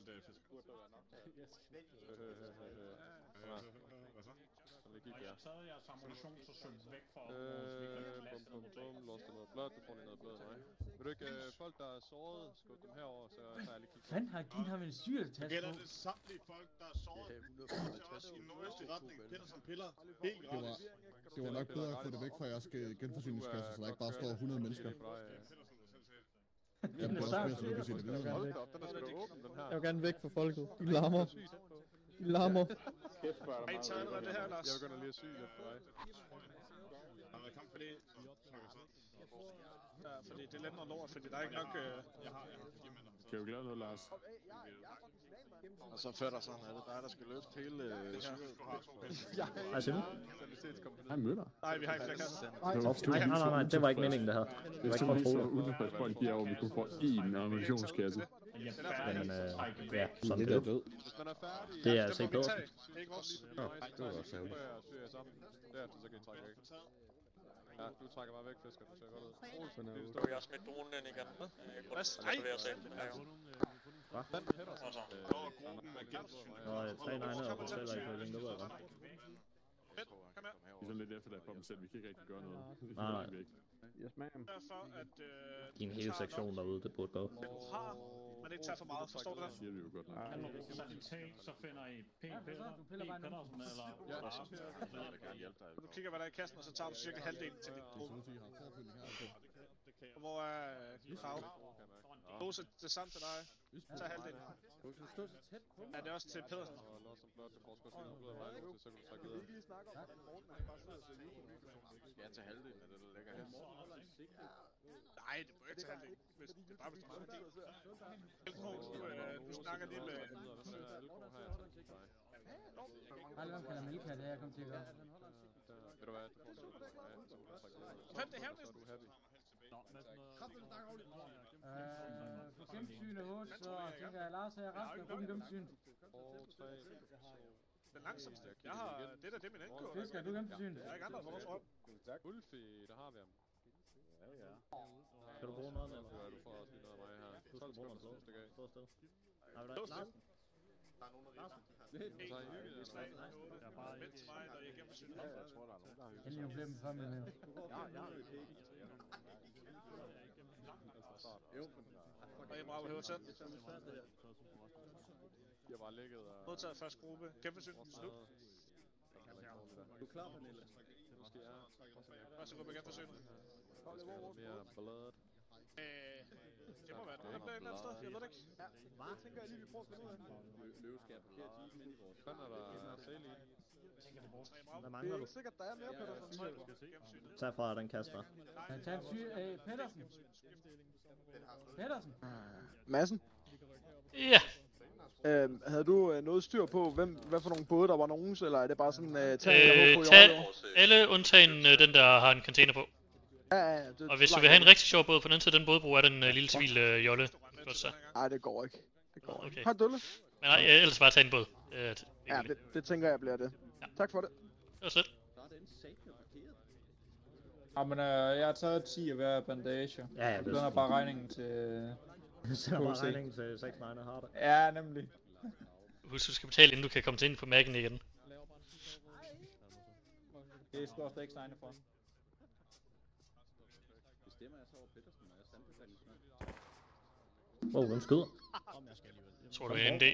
S2: Så havde jeres ammunition så søgt væk fra
S6: Øh, bum bum bum, lost noget blot, du får lige noget blod af mig. Vil du ikke, øh, folk der er såret, skub dem herover, så tager jeg lige kigge.
S19: Fanden har givet ham en syretaske
S10: Gælder
S19: på?
S10: det samtlige folk, der er såret? Til os i nordøstlig retning. Pedersen piller. Helt
S8: Det var,
S10: gratis.
S8: det var nok bedre at få det væk fra jeres ge- genforsyningskasse, så der ikke bare står hundrede mennesker. Jeg bliver også mere, så du kan sige det. Det er
S6: Hold
S8: nok.
S6: da op, den er sgu da åben, den her.
S8: Jeg vil gerne væk fra folket. De larmer. De larmer.
S10: Har I taget noget af det her, Lars?
S6: Jeg begynder lige at syge lidt på dig.
S10: Har der kamp for det? Så snakker vi så.
S6: Ja, fordi det er lidt noget lort, fordi der er ikke nok... Øh...
S10: Jeg har, jeg har fire mænd.
S14: Skal vi lave noget, Lars?
S12: Og så fætter sådan, er det dig, der skal løse hele øh, syret?
S1: Hej Simon.
S14: Hej Møller.
S6: Nej, vi har ikke flere kasser.
S1: Nej, nej, nej, nej, det var ikke meningen det her. Det var ikke for at prøve.
S14: Uden at folk giver over, vi kunne få én ammunitionskasse.
S1: Men øh, ja, sådan det er det. Det er C. Pedersen.
S12: Ja, det var også ærgerligt. Derefter så kan I trække væk. Ja, du trækker bare væk, fisker. Du ser godt ud.
S5: Du er også med dronen ind igen. Hvad? Nej!
S1: Hvad?
S5: Og så.
S1: Nå, jeg tre nine og fortæller ikke, hvad det ved jeg godt.
S14: Vi er sådan lidt efterladt på dem selv, vi kan ikke rigtig gøre noget.
S1: Nej, nej.
S14: Yes, ma'am.
S6: Derfor at... Øh,
S1: I en hel sektion derude, det burde gå.
S6: Men du har, men ikke tager for meget, forstår du det?
S14: Siger vi jo godt.
S2: Så I tag, så finder I P. Pedersen, P. Pedersen eller...
S6: Du kigger, hvad der er i kassen, og så tager du cirka halvdelen til dit gruppe. Hvor er Krav? Lose, det er samt til dig. Tag halvdelen. Er det også til Pedersen?
S12: Ja, til halvdelen af det, der ligger her.
S6: Nej, det må ikke til halvdelen. Hvis det er bare hvis du har halvdelen. Du snakker lige med...
S19: Hold hvem kalder Melka, det her kom til at gøre.
S12: Ved du hvad, du får sådan.
S6: Hvem det her, næsten?
S19: Øh, for gennemsyn af otte, så tænker jeg, Lars er resten af gruppen gennemsyn.
S6: Den langsomste. Jeg har... Det der, det er min endkøb.
S19: Fisker, du gennemsyn.
S6: Jeg er ikke andre, der får lov at
S12: Ulfi, der har vi ham. Ja, ja.
S1: Kan du bruge noget, eller?
S12: Ja, du får også lige noget af mig her.
S1: Du skal bruge noget, så stå afsted. Har vi dig? Larsen?
S16: Der er nogen, der
S1: Larsen?
S6: Det er hyggeligt. Jeg er bare ikke... Mens mig, der er gennemsyn.
S12: Ja, jeg tror, der er nogen, der har hyggeligt.
S19: Endelig bliver dem fremme med.
S12: Ja, ja.
S6: Og jeg må arbejde hotel.
S12: De har bare ligget og...
S6: Modtaget første gruppe. Gennemsyn. Slut.
S4: Du er klar, Pernille?
S12: Måske er...
S6: Første gruppe gennemsyn.
S12: Mere ballade.
S6: Øh... Det må være den. Hvem der er et eller andet sted? Jeg ved det ikke.
S4: Ja, det tænker jeg lige, vi prøver at finde ud af. Løve skal parkere jeepen ind i vores...
S12: Hvordan er der sæl i?
S1: Hvad mangler du?
S4: Det er sikkert, der er mere, Pedersen.
S1: Tag fra den kasse der.
S19: Han tager en syg... Øh, Pedersen. Pedersen.
S15: Madsen?
S7: Ja.
S15: Øh, havde du øh, noget styr på, hvem, hvad for nogle både der var nogens, eller er det bare sådan øh,
S7: tag øh, tag alle undtagen øh, den, der har en container på.
S15: Ja, ja, det,
S7: og hvis du vil have en rigtig sjov båd på den anden side, den bådbro er den øh, lille civil øh, jolle.
S15: Nej, det går ikke. Det går
S7: okay.
S15: ikke. Har du det?
S7: Men nej, ellers bare tage en båd. Øh, det,
S15: ja, det, det tænker jeg bliver det.
S7: Ja.
S15: Tak for det.
S7: Det var slet.
S20: Ja, men øh, jeg har taget ti af hver bandage.
S1: Ja, ja, det
S20: er bare regningen til...
S1: Så er bare regningen til seks nine har det.
S20: Ja, nemlig.
S7: Husk, du skal betale, inden du kan komme til ind på mærken igen.
S20: Det står seks nine for.
S4: Det stemmer jeg så over Pedersen, og jeg sandbefalingsmand.
S1: Åh, hvem skyder?
S7: Tror du er en D?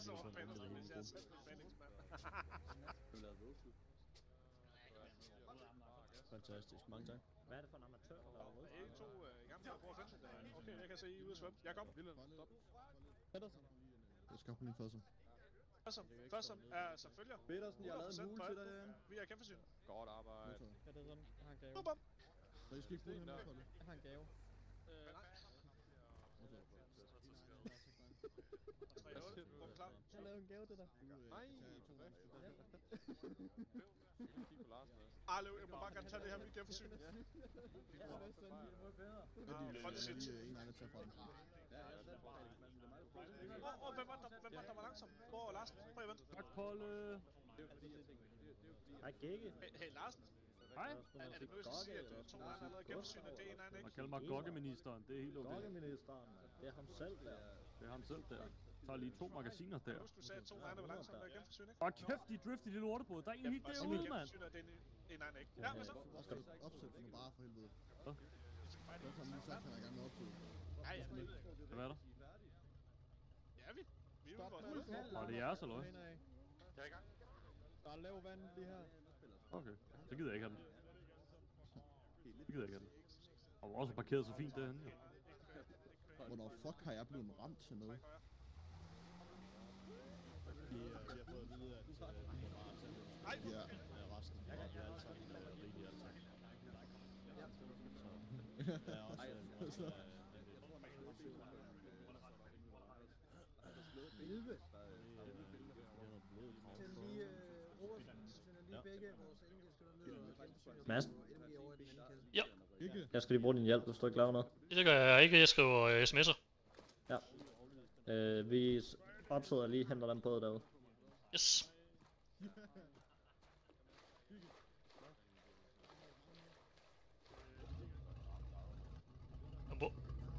S1: Fantastisk, mange tak. Hvad er det for en amatør, der laver noget?
S6: Ikke to i gang med at prøve at finde den. Okay, jeg kan se, I er ude at svømme. Jeg kommer.
S8: Pedersen. Jeg skal på min første.
S6: Førsom, Førsom er selvfølgelig.
S4: Pedersen, jeg har lavet en hule til dig herinde.
S6: Vi er kæmpeforsynet.
S12: Godt arbejde.
S8: Pedersen, jeg har en gave.
S6: Super.
S8: Så I skal ikke bruge den her, Kolde? Jeg har en gave.
S6: Øh, nej.
S8: Jeg har lavet en gave til dig.
S12: Nej.
S6: Arlo, jeg må bare gerne tage det her med genforsyn. Ja.
S8: Hold det sindssygt. En anden tager fra den.
S6: Åh, hvem var der, hvem var der var langsom? Hvor er Larsen? Prøv at vente.
S8: Tak, Kolde.
S1: Hej, Gække.
S6: Hey, hey Larsen.
S8: Hej.
S6: Er det nødt til at sige, at to andre har lavet genforsyn af det ene, ikke?
S8: Man kalder mig gokkeministeren, det er helt okay.
S1: Gokkeministeren, det er ham selv der.
S8: Det er ham selv der. Tager lige to magasiner der.
S6: Husk, du sagde, at to andre var langsomt der genforsyn, ikke?
S8: Åh, kæft, de drifter i lille lortebåd. Der er en helt derude, mand.
S6: Det er en ikke. Ja, hvad så?
S8: Skal du opsætte den bare for helvede? Hvad? Hvad har lige sagt, han er i gang med at opsætte?
S6: Ja, ja.
S8: Hvad er der?
S6: Ja, vi. Vi er ude for os.
S8: Og det er jeres, eller hvad?
S6: Jeg er i gang.
S8: Der er lav vand lige her. Okay, så gider jeg ikke have den. Så gider jeg ikke have den. Og var også parkeret så fint derhenne, jo. Hvornår fuck har jeg blevet ramt til noget? Vi, uh, vi har fået at vide, at uh, vi bare har tænkt os. Ja, resten. Ja, vi har alle sammen uh, rigeligt alle sammen.
S1: Mads?
S7: Ja.
S1: Jeg skal lige bruge din hjælp, hvis du ikke laver noget.
S7: Det gør jeg ikke, jeg skriver øh, sms'er.
S1: Ja. Øh, vi s- opsidder lige henter den båd derude.
S7: Yes. Ombord.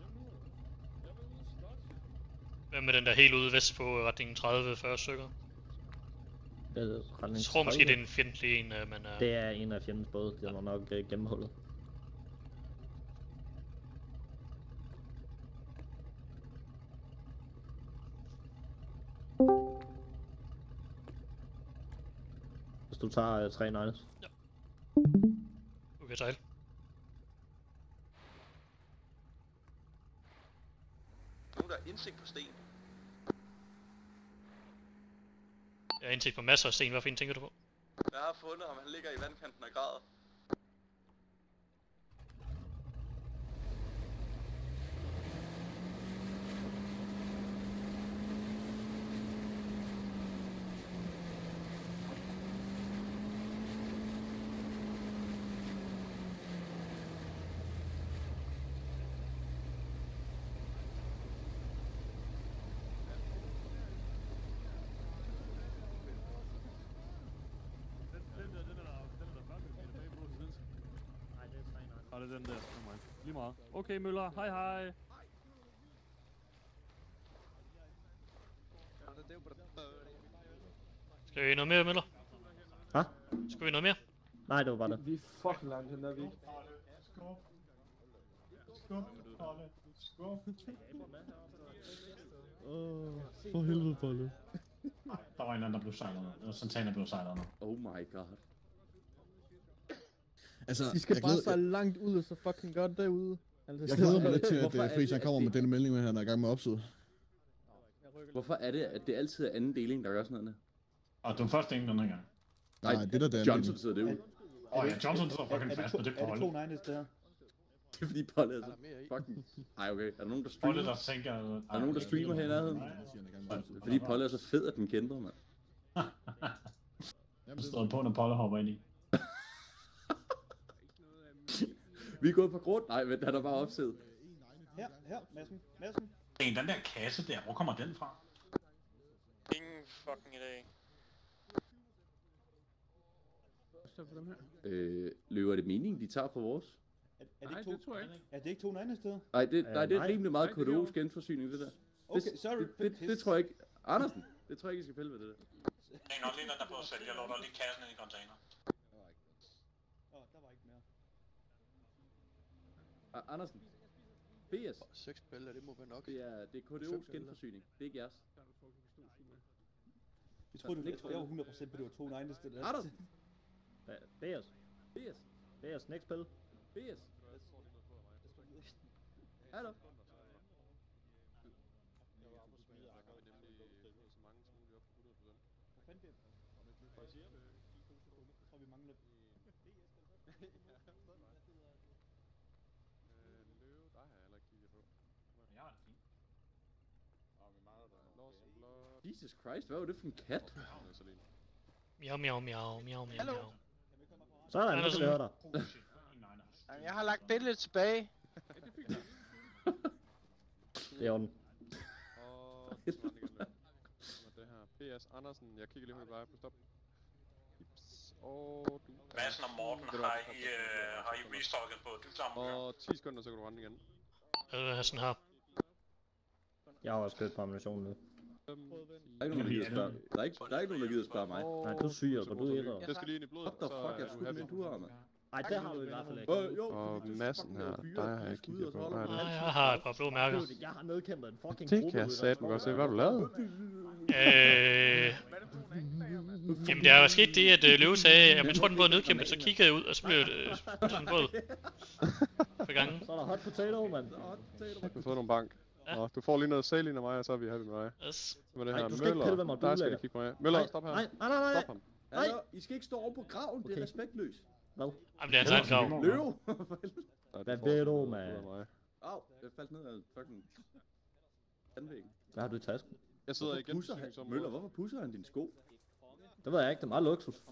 S7: Hvem er den der helt ude vest på retningen tredive fyrre stykker?
S1: Jeg
S7: Jeg tror måske, det er en fjendtlig en, øh, men... Uh...
S1: Det er en af fjendens både, det var nok uh, gennemhullet. Hvis du tager uh, tre nines.
S7: Ja. Du kan sejle.
S18: Nogen der har indsigt på sten.
S7: Jeg har indsigt på masser af sten, hvad fint tænker du på?
S18: Jeg har fundet ham, han ligger i vandkanten og græder.
S8: Og det er den der. Oh lige meget. Okay, Møller. Hej hej.
S7: Skal vi noget mere, Møller?
S1: Hvad?
S7: Skal vi noget mere?
S1: Nej, det var bare det.
S6: Vi er fucking langt hen der, vi. Skub. Skub. Skub.
S8: Åh, for helvede, Bolle.
S2: Der var en anden, der blev sejlet ned. Det var Santana, der blev sejlet ned.
S4: Oh my god.
S21: Altså,
S14: De skal
S21: jeg
S14: bare
S21: glæder-
S14: sejle langt ud og så fucking godt derude. Altså,
S21: Jeg glæder mig lidt til, at
S4: Hvorfor
S21: uh,
S4: er
S21: Friis han
S4: det-
S21: kommer
S4: at
S21: med
S4: det-
S21: denne melding med, at han er i gang med opside.
S4: Hvorfor er det, at det altid er anden deling, der gør sådan noget?
S2: Og den første ingen den her gang.
S21: Nej, det der, det er
S4: Johnson sidder det ud.
S2: Åh oh, ja, Johnson sidder fucking
S4: Er det
S2: fast
S4: to-
S2: på det
S4: er det
S2: Polle.
S4: to
S6: nines der?
S4: Det er fordi Polle er så fucking... Ej okay, er der nogen der streamer?
S2: Polle, der tænker...
S4: Er der nogen der streamer her i nærheden? Det er fordi Polle er så fed, at den kender mand.
S2: Der står på, når Polle hopper ind i.
S4: Vi er gået på grund. Nej, vent, han er bare opsiddet.
S6: Her, her, Madsen, Madsen.
S2: En, den der kasse der, hvor kommer den fra?
S5: Ingen fucking idé.
S4: Øh, løber det meningen, de tager fra vores?
S6: Er, er det ikke to, det tror jeg ikke. Er det ikke to nines steder?
S4: Nej, det, nej, det er
S6: nej.
S4: rimelig meget
S6: Nej, det er jo-
S4: K D O's genforsyning, det der.
S6: Okay,
S4: det,
S6: sorry.
S4: Det, det, det, det tror jeg ikke. Andersen, det tror jeg ikke, I skal pille ved det der.
S9: Det er nok lige den, der på at sælge. Jeg lå der lige kassen ind i container.
S6: Åh, der var ikke mere.
S4: A- Andersen. B S.
S18: Seks bælter, det må være nok.
S4: Det er, det er K D O's genforsyning. Det er ikke jeres.
S6: Jeg troede, du, jeg, tror, jeg var hundrede procent på, det var to nines det der.
S4: Andersen.
S1: B S.
S4: B S.
S1: B S, next spil.
S4: B S. Hallo.
S6: Hvad fanden det? Jeg tror, vi mangler...
S12: Løve, der har jeg heller ikke kigget på.
S2: Jeg har det fint.
S12: Og vi mangler der Lost and Blood.
S4: Jesus Christ, hvad var det for en kat?
S7: Miau, miau, miau, miau, miau,
S22: Hallo?
S7: miau.
S1: Sådan, nu kan vi høre dig.
S22: Jamen, jeg har lagt billedet tilbage.
S1: Det er orden.
S12: Og så igen løb. Det her. P S Andersen, jeg kigger lige på dig på stop. Pips. Og du.
S9: Madsen og Morten,
S12: Ved du hvad,
S9: har
S12: du
S9: I,
S12: kan-
S9: øh, har I restocket på dybsammenhør?
S12: Og ti sekunder, så kan du rende igen.
S7: Jeg vil sådan her.
S1: Jeg har også købt på ammunitionen nu.
S4: Der er ikke nogen, der gider spørge. Der er ikke, der er ikke nogen, der gider spørge mig.
S1: Nej, du er syg, og du er etter.
S12: Jeg skal lige ind i blodet.
S4: What the fuck, jeg skudt med en duer, mand.
S1: Ej, det har du i hvert fald ikke.
S4: Øh, jo,
S12: Og massen her, der har jeg kigget på. Hvad er
S7: Nej,
S12: det?
S7: jeg har et par blå mærker.
S1: Jeg har nedkæmpet en fucking
S12: Det
S1: gruppe
S12: kan jeg
S1: ude i
S12: satme godt se. Hvad har du lavet?
S7: Øh... Jamen, der er jo sket det, at øh, Løve sagde, at jeg tror, den var nedkæmpet, så kiggede jeg ud, og så blev det øh, sådan både for gangen.
S1: Så er der hot potato, mand.
S4: Hot potato.
S12: Du har fået nogle bank. Nå, du får lige noget saline af mig, og så er vi happy med dig.
S7: Yes.
S12: Med det
S1: Nej,
S12: her
S1: du skal ikke pille ved mig,
S12: Møller,
S1: du
S12: der skal
S1: ødelægger.
S12: jeg kigge mig af. Møller,
S1: Nej,
S12: stop her.
S1: nej, nej, nej, nej.
S12: Stop ham.
S1: Nej.
S4: Hallo, I skal ikke stå over på graven, det er respektløst.
S1: Hvad?
S7: Jamen, det er hans egen grav.
S4: Løve.
S1: Hvad ved du, mand?
S4: Au, jeg faldt ned af fucking tandvæggen.
S1: Hvad har du i tasken?
S12: Jeg sidder
S4: Hvorfor
S12: igen
S4: pusser han, Møller, hvorfor pusser han dine sko?
S1: Det ved jeg ikke, det er meget luksus.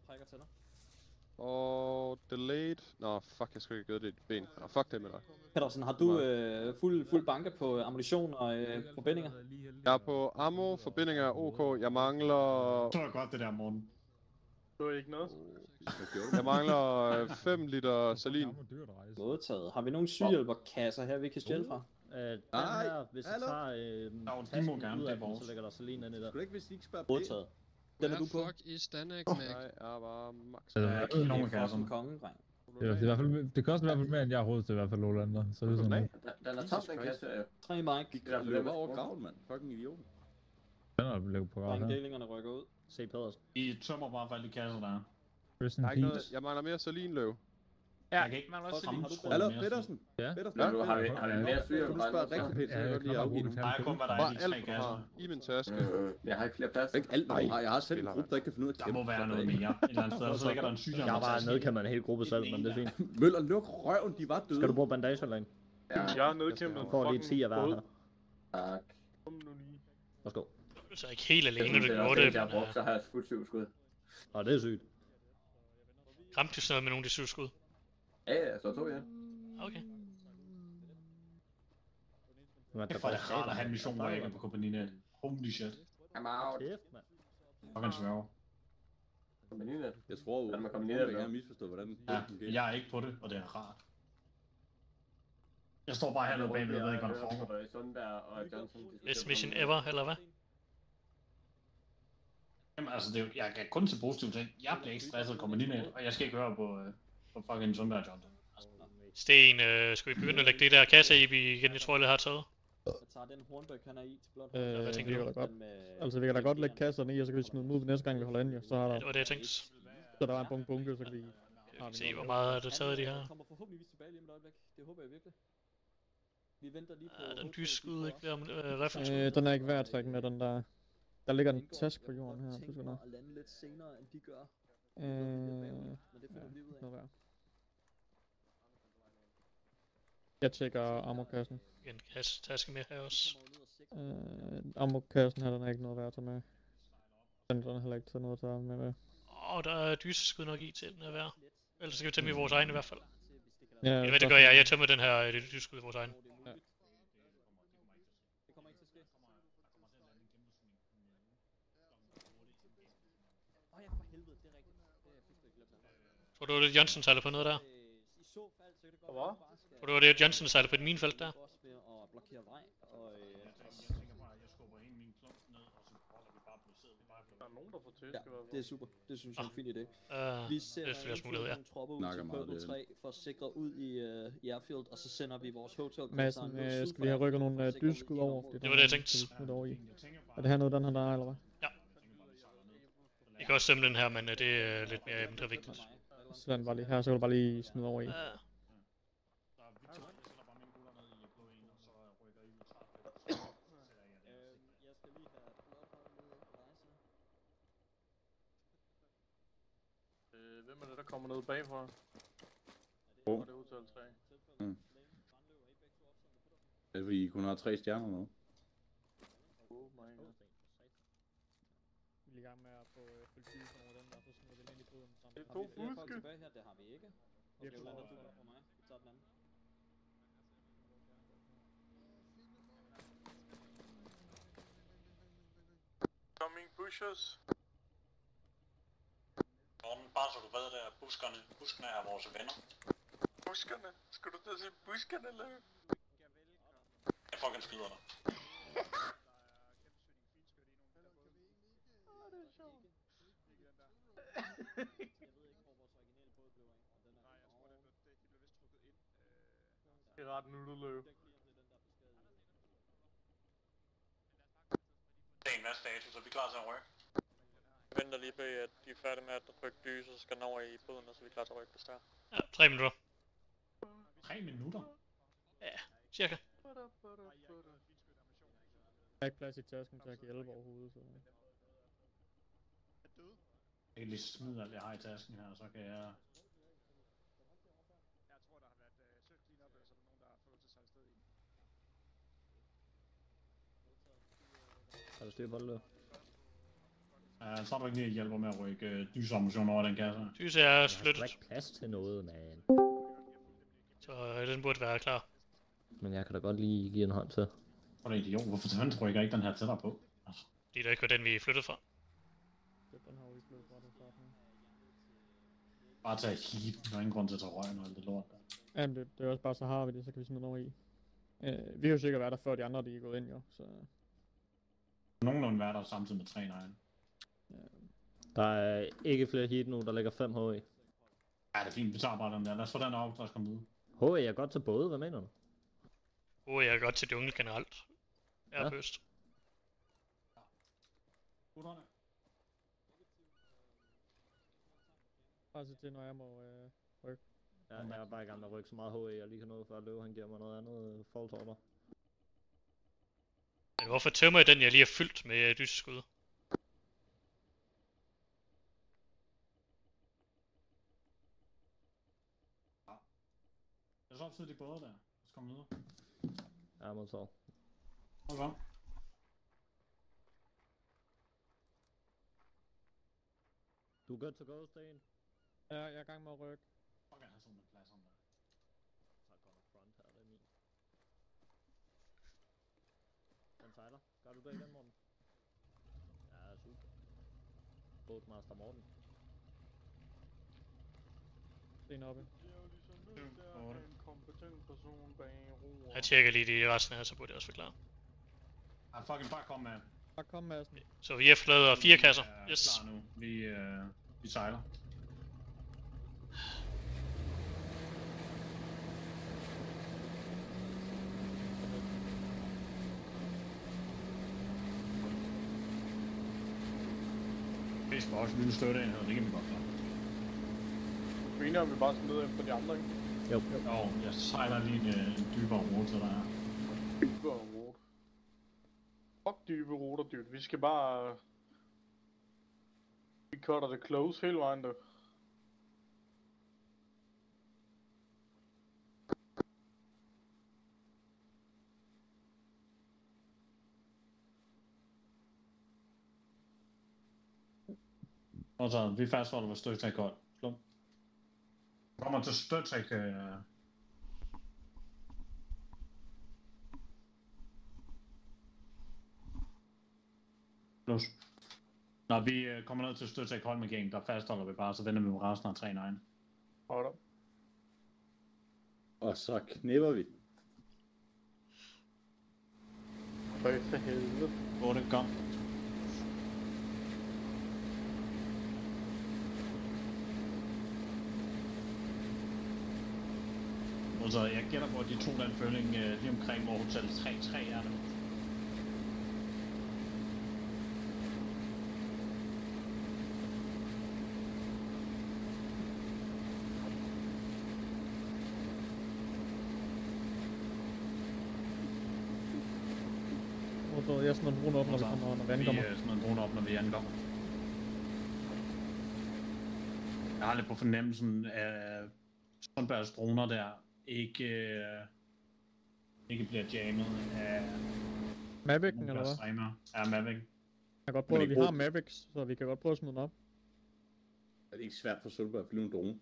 S12: Og delayed. Nå, fuck, jeg skulle ikke have gjort det i ben. Nå, fuck det med dig.
S13: Pedersen, har du øh, fuld, fuld banke på ammunition og øh, forbindinger?
S12: Jeg er på ammo, forbindinger, OK. Jeg mangler...
S2: Det var godt det der, morgen.
S6: Du er ikke noget?
S12: Jeg mangler fem liter salin.
S13: Modtaget. Har vi nogle sygehjælperkasser her, vi kan stjæle fra?
S1: Øh, den
S4: Nej,
S1: her, hvis du
S4: hallo?
S1: tager øh,
S2: må
S1: tasken
S2: gerne,
S1: ud
S2: det
S1: af
S2: er
S1: den,
S2: vores.
S1: så lægger der salin ind i der.
S4: Skulle ikke, hvis I ikke spørger
S13: Modtaget. Den er du på?
S12: fuck is Danik, Mac? Nej, jeg er bare max.
S8: Altså,
S2: Ja, ikke nogen kasser.
S13: Fucking konge, dreng.
S8: Det, er, i hvert fald, det koster i hvert fald mere, end jeg har råd til i hvert fald Olander. Så det er sådan noget.
S22: Den er tom, den kasse her jo.
S13: Tre Mike.
S4: Jeg løber over graven, mand. Fucking idiot.
S8: Den er blevet på graven her.
S13: Delingerne rykker ud.
S1: Se Pedersen.
S2: I tømmer bare for alle de kasser, der er.
S8: Rest
S12: Der
S8: in
S12: er ikke noget,
S8: peace.
S12: jeg mangler mere salinløv.
S6: Ja,
S2: Jeg kan ikke
S6: man også
S2: fremtro
S4: Hallo,
S2: mere
S4: Pedersen?
S8: Ja?
S4: Pedersen?
S22: Nå, har vi, har vi mere syre?
S4: Kan du spørge rigtig pænt, så jeg godt lige afgive nu.
S2: Nej, kun hvad der er
S12: Bare
S2: i de tre
S12: alt, du
S2: kasser.
S12: har i min taske.
S22: Øh, jeg har ikke flere plads.
S4: Ikke alt, hvad du har. Jeg har selv en gruppe, der ikke kan finde ud af at
S2: Der
S4: kæmpe.
S2: må være noget mere. Et eller andet sted, og så ligger der en syg.
S1: Jeg var nede, kan man en hel gruppe selv, men det er fint.
S4: Møller, luk røven, de var døde.
S1: Skal du bruge bandager længe?
S6: Jeg har nedkæmpet
S1: Får lige ti af hver her.
S22: Tak.
S1: Værsgo.
S7: Så ikke helt alene,
S22: Jeg
S7: du
S22: synes,
S7: gjorde det.
S22: jeg har brugt, så har jeg skudt syv skud.
S1: Nå, det er sygt.
S7: Ramte du sådan noget med nogle af de syv skud?
S22: Ja, ja, så to igen.
S7: Okay.
S1: Men
S2: Det er for det rart at have mission, hvor jeg ikke er på kompagninet. Holy shit.
S22: I'm out.
S1: Kæft, mand.
S2: Fucking sværger.
S22: Kompagninet.
S4: Jeg tror jo,
S22: Hvordan man
S4: at
S22: kommer ned,
S4: jeg
S22: eller?
S4: har misforstået, hvordan det
S2: Ja,
S4: fungerer.
S2: jeg er ikke på det, og det er rart. Jeg står bare hernede bagved, jeg ved ikke, hvad der foregår.
S22: Sundberg og Johnson.
S7: Best mission ever, eller hvad?
S2: Jamen altså, det er jo, jeg kan kun til positive ting. Jeg bliver ikke stresset af kompagninet, og jeg skal ikke høre på, øh, på fucking Sundberg og Johnson.
S7: Sten, øh, skal vi begynde at lægge det der kasse i igen, jeg tror, jeg har taget?
S13: Jeg tager den hornbøg, han er i til blot.
S7: hvad
S14: Øh,
S7: tænker
S14: vi
S7: du?
S14: kan da godt. Altså, vi kan da godt lægge kasserne i, og så kan vi smide dem ud næste gang, vi holder ind, jo. Så har der...
S7: Det var det, jeg tænkte.
S14: Så der er en bunke bunke, så kan vi...
S7: Kan vi se, hvor meget er der taget i de her?
S13: Han kommer forhåbentligvis tilbage lige om et øjeblik. Det håber jeg virkelig. Vi venter lige på...
S7: Ja, den dyse skud, ikke? Der med øh, rifle.
S14: Øh, den er ikke værd at trække med, den der... Der ligger en task på jorden her,
S13: tænker
S14: det skal
S13: mig
S14: nok.
S13: at lande lidt senere, end de gør.
S14: Øh...
S13: Men det finder vi ud af.
S14: Noget værd. Jeg tjekker ammokassen.
S7: En kasse, taske med her også.
S14: Øh, ammokassen her, den er ikke noget værd at tage med. Den, den er heller ikke taget noget at tage med med.
S7: Åh, der er dyseskud nok i til den her værd. Ellers skal vi tæmme i vores egen i hvert fald.
S14: Ja,
S7: Eller hvad det gør jeg, jeg tømmer den her det dyseskud i vores egen.
S14: Ja.
S13: Det kommer ikke til at ske. Åh ja, for helvede, det er rigtigt. Det er fuldstændig glemt.
S7: Tror du, det er Johnson sejler på noget der?
S13: I så fald, så kan det godt
S6: Hvad?
S13: være, bare skal...
S7: Tror du, det er Johnson sejler på et minefelt der?
S13: Også ved at blokere vej, og... øh,
S6: Der er nogen, der får tæsk
S13: Ja,
S6: i hvert fald.
S13: det er super. Det synes jeg er en fin idé.
S7: Uh,
S13: Vi
S7: det er
S13: sender
S7: flere muligheder, ja.
S13: nogle tropper ud
S4: Snakker
S13: til
S4: meget,
S13: Purple
S4: det-
S13: tre for at sikre ud i, uh, i airfield, og så sender vi vores hotel.
S14: Madsen, øh, skal vi have rykket nogle øh, dyrskud over? Fordi
S7: Det
S14: der
S7: var
S14: er
S7: det, jeg
S14: nogle,
S7: tænkte.
S14: vi smider over i. Er det her noget, den her der er, eller hvad?
S7: Ja. Jeg kan også stemme den her, men øh, det er lidt mere mindre vigtigt.
S14: Så den bare lige her, så kan du bare lige smide over i.
S7: Uh,
S6: Øh, hvem er det, der kommer ned bagfra?
S4: Hvor?
S6: Og det er udtalt tre.
S4: Mm. Det er fordi, I kun har tre stjerner nu.
S6: Oh my god.
S14: Vi er i gang med at få øh, politiet på nogle af dem der, så smider vi dem ind i båden sammen.
S6: Det er
S13: Har
S6: to
S13: vi flere folk
S6: fuske.
S13: tilbage her? Det har vi ikke.
S14: Jeg
S13: Okay,
S14: tror,
S13: lander du
S14: at-
S13: der på mig. Vi tager den anden.
S5: Coming pushers.
S9: Morten, bare så du ved det, at buskerne, buskene er vores venner.
S5: Buskerne? Skal du til at sige buskerne, eller?
S9: Jeg fucking skyder dig.
S6: Det er ret nutteløb.
S9: Det er en hvad status, og vi er klar til at rykke.
S5: Jeg venter lige på, at de er færdige med at rykke lys, og så skal den over i båden, og så er vi klar til at rykke, hvis der er.
S7: ja, tre minutter.
S2: Tre minutter?
S7: Ja, cirka.
S14: Der er ikke plads i tasken til at give hjælp overhovedet, så...
S2: Jeg kan lige smide alt, jeg har i tasken her, så kan jeg...
S1: Har du styr på det der?
S2: Ja, så er du ikke lige hjælper med at rykke øh, dysammunition over den kasse.
S7: Dyse er
S1: Jeg
S7: flyttet.
S1: har ikke plads til noget, man.
S7: Så øh, den burde være klar.
S1: Men jeg kan da godt lige give en hånd til.
S2: Hvor er det idiot, hvorfor fanden tror jeg ikke den her tættere på? Altså.
S7: Det er da ikke var den, vi flyttede fra.
S14: Den har vi flyttet fra, den starten.
S2: Bare tage heat, der er ingen grund til at tage røgen og alt det lort der.
S14: Jamen, det, det er også bare, så har vi det, så kan vi smide noget over i. Øh, vi har jo sikkert været der før de andre, de er gået ind, jo, så...
S2: Nogenlunde være der samtidig med tre nine.
S1: Der er ikke flere heat nu, der ligger fem H E.
S2: Ja, det er fint, vi tager bare den der. Lad os få den op, der skal komme ud.
S1: H E er godt til både, hvad mener du?
S7: Åh, oh, jeg er godt til jungle generelt. Jeg er
S1: Ja.
S7: først.
S2: Gutterne.
S14: Bare sig til, når jeg må øh, rykke.
S1: Ja, jeg er bare i gang med at rykke så meget H E, jeg lige kan nå, før Løve han giver mig noget andet øh, false order.
S7: Men hvorfor tømmer jeg den, jeg lige har fyldt med øh, dyseskud?
S2: Lad os opsætte de både der. Lad os komme videre.
S1: Ja, modtaget.
S2: Okay.
S1: Du er good to go, Sten.
S14: Ja, jeg er i gang med at rykke.
S2: Fuck, jeg har sådan en plads om der.
S1: Så går der front her, det er min. Den sejler. Gør du det igen, Morten? Ja, super. Boatmaster Morten.
S14: Sten oppe.
S6: Jeg er jo ligesom nødt til at have en kompetent person bag roer.
S7: Jeg tjekker lige de resten her, så burde jeg også være klar.
S2: Ja, fucking bare kom med.
S14: Bare kom med sådan.
S7: Så vi har fladet fire kasser.
S2: Vi er
S7: Yes.
S2: klar nu. Vi, øh, vi sejler. Vi skal også lige støtte ind her, det kan vi godt klare.
S6: Vi er enige om, vi bare skal ned efter de andre, ikke?
S1: Jo.
S2: Jo, jeg sejler lige en, en dybere rute til der.
S6: Dybere rute. Fuck dybe ruter, dude. Vi skal bare... Vi cutter det close hele vejen, der.
S2: Og så vi fastholder, hvor støttræk godt. Slå. Kommer til støttræk. Øh... Plus. Når vi øh, kommer ned til støttræk hold med game, der fastholder vi bare, så vender vi med resten af tre nine.
S6: Hold da.
S4: Og så knipper vi.
S6: Føj for helvede.
S2: otte, kom. Og så jeg gætter på, at de tog den føling øh, lige omkring, hvor hotel tre tre er nu.
S14: Og så jeg smider en drone op, når vi kommer, når vi ankommer.
S2: Vi øh, smider en drone op, når vi ankommer. Jeg har lidt på fornemmelsen af Sundbergs droner der ikke, øh, ikke bliver jammet af...
S14: Mavic'en, eller hvad?
S2: Streamer. Ja, Mavic.
S14: Jeg kan godt prøve, at vi har Mavics, så vi kan godt prøve at smide den op.
S4: Er det ikke svært for Sundberg at flyve en drone?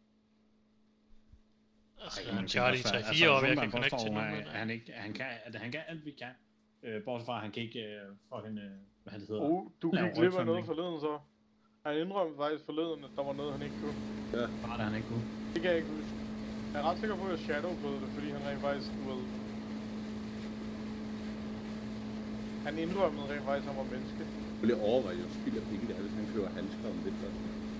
S7: Altså,
S2: Ej,
S7: Charlie tager fire op, jeg kan connecte til nogen.
S2: Han, ikke, han, kan, han kan alt, vi kan. Øh, bortset fra, at han kan ikke uh, fucking, uh, hvad det hedder.
S6: Oh, du gik glip af noget forleden så. Han indrømte faktisk forleden, at der var noget, han ikke kunne.
S4: Ja.
S2: Bare det, han ikke kunne.
S6: Det kan jeg ikke huske. Jeg er ret sikker på, at Shadow prøvede det, fordi han rent faktisk, du ved... Han indrømmede rent faktisk, at han var menneske.
S4: Jeg vil overveje, at spild af penge, det er, hvis han køber handsker om vinteren.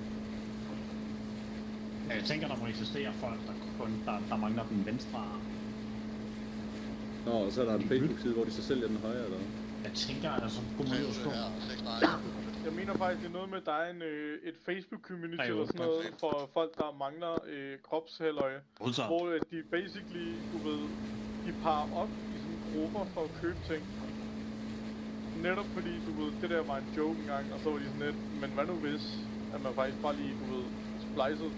S2: Ja, jeg tænker, der må eksistere folk, der kun der, der mangler den venstre arm.
S4: Nå, og så er der en Facebook-side, hvor de så sælger den højre, eller hvad?
S2: Jeg tænker, altså, god måde at skå.
S6: Jeg mener faktisk, det er noget med, at der er en, øh, et Facebook-community eller sådan noget for folk, der mangler øh, kropshælløje.
S2: Modtaget.
S6: Hvor øh, de basically, du ved, de parer op i sådan grupper for at købe ting. Netop fordi, du ved, det der var en joke engang, og så var de sådan lidt, men hvad nu hvis, at man faktisk bare lige, du ved, splicede.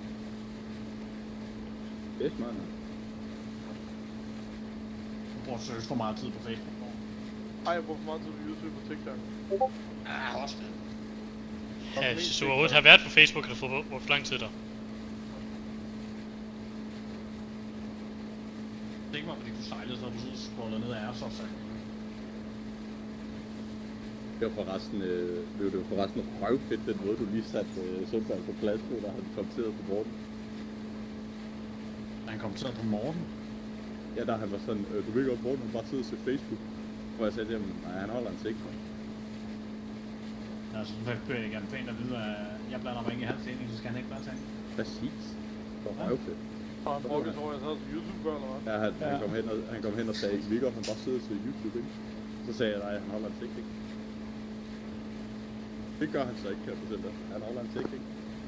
S4: Det er smart.
S2: Du bruger seriøst for meget tid på Facebook.
S6: Ej, jeg bruger for meget tid på YouTube og TikTok.
S2: Ah, også det.
S7: Ja, hvis du overhovedet har været på Facebook, har du fået brugt for lang tid der.
S2: Det er ikke bare fordi du sejlede, så har du så scrollet ned af Airsoft.
S4: Det var forresten, øh, det var forresten røvfedt, den måde du lige satte øh, Sundberg på plads på, da han kommenterede på Morten.
S2: Han kommenterede på Morten?
S4: Ja, da han var sådan, øh, du ved godt, Morten han bare sidder og ser Facebook. Hvor jeg sagde til ham, nej, han holder en sigter.
S2: Altså, så vil jeg gerne pænt at vide, at jeg blander mig ikke i hans enig, så skal han ikke blande sig.
S4: Præcis. Det var røvfedt.
S6: Og han brugte, tror jeg, så som YouTuber, eller hvad?
S4: Ja, han, han, kom hen og, han kom hen og sagde, vi godt, han bare sidder og ser YouTube, ikke? Så sagde jeg, nej, han holder en sigter, ikke? Det gør han så ikke, kan jeg fortælle dig. Han holder en sigter, ikke?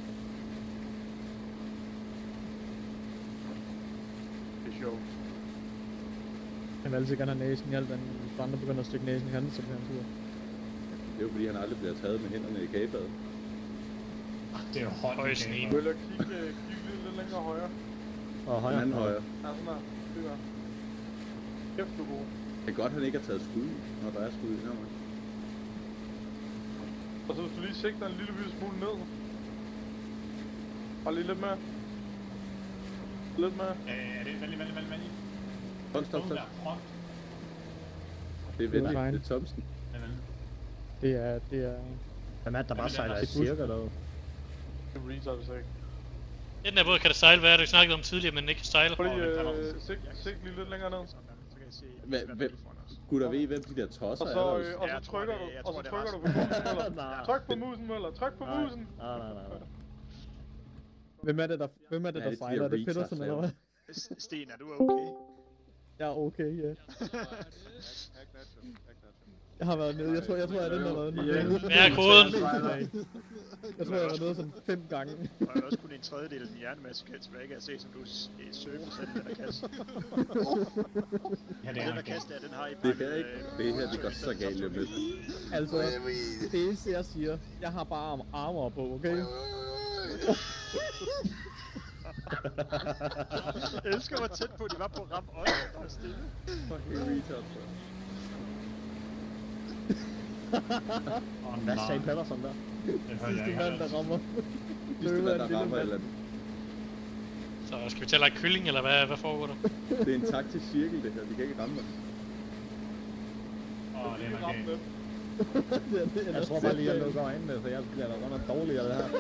S6: Det er sjovt.
S14: Han vil altid gerne have næsen i alt, men hvis andre begynder at stikke næsen i handen, så bliver han sur.
S4: Det er jo fordi, han aldrig bliver taget med hænderne i kagebadet.
S2: Det er jo højt i kagebadet.
S6: Vil jeg kigge, kigge lidt længere højre?
S1: Og højre.
S4: Den anden højre.
S6: Ja, sådan der. Det der. Kæft, du er god.
S4: Det er godt, han ikke har taget skud i, når der er skud i her.
S6: Og så hvis du lige sigter en lille bitte smule ned. Og lige lidt mere. Lidt mere.
S2: Øh, er det venlig, venlig, venlig, venlig?
S4: Stop, stop, stop. Det er venligt, det er Thomsen.
S14: Det er, det er...
S1: Hvem er det, der bare sejler i cirka derude?
S6: Det er retard, hvis ikke.
S7: I den her båd kan det sejle, hvad er det, vi snakkede om tidligere, men ikke kan sejle.
S6: Fordi, øh, sig, sig lige lidt længere ned.
S4: Hvem? Gutter ved I, hvem de der tosser
S6: og
S4: er?
S6: så,
S4: Og
S6: øh, og så trykker du, og så trykker du på musen, Møller. Tryk på musen, Møller. Tryk på musen.
S1: Nej, nej, nej.
S14: Hvem er det, der, hvem er det, der fejler? Er det Petersen, eller hvad?
S11: Sten, er du okay?
S14: Jeg er okay, ja. Jeg har været nede, jeg tror, jeg tror, jeg er den, der har været nede.
S7: Hvad er koden?
S14: Jeg tror, jeg var nede sådan fem gange.
S11: Og jeg også kun en tredjedel af din hjernemasse kan tilbage, kan jeg se, som du er søge procent af den her kasse.
S2: Ja, det er
S11: den her kasse der, den har I
S4: Det her ikke, det her, det går så galt med.
S14: Altså, det eneste jeg siger, jeg har bare armor på, okay?
S11: Jeg elsker, hvor tæt på de var på at ramme øjne, der var stille.
S4: Fucking retard, bro.
S1: Hvad sagde Pedersen der?
S14: Sidste mand, der rammer.
S4: Sidste mand, der rammer eller andet.
S7: Så skal vi til at lege kylling, eller hvad, hvad foregår der?
S4: Det er en taktisk cirkel, det her. De kan ikke ramme os.
S2: Åh, det er nok galt.
S1: Jeg tror bare lige, at jeg lukker øjnene, for jeg bliver da godt nok dårlig af det her.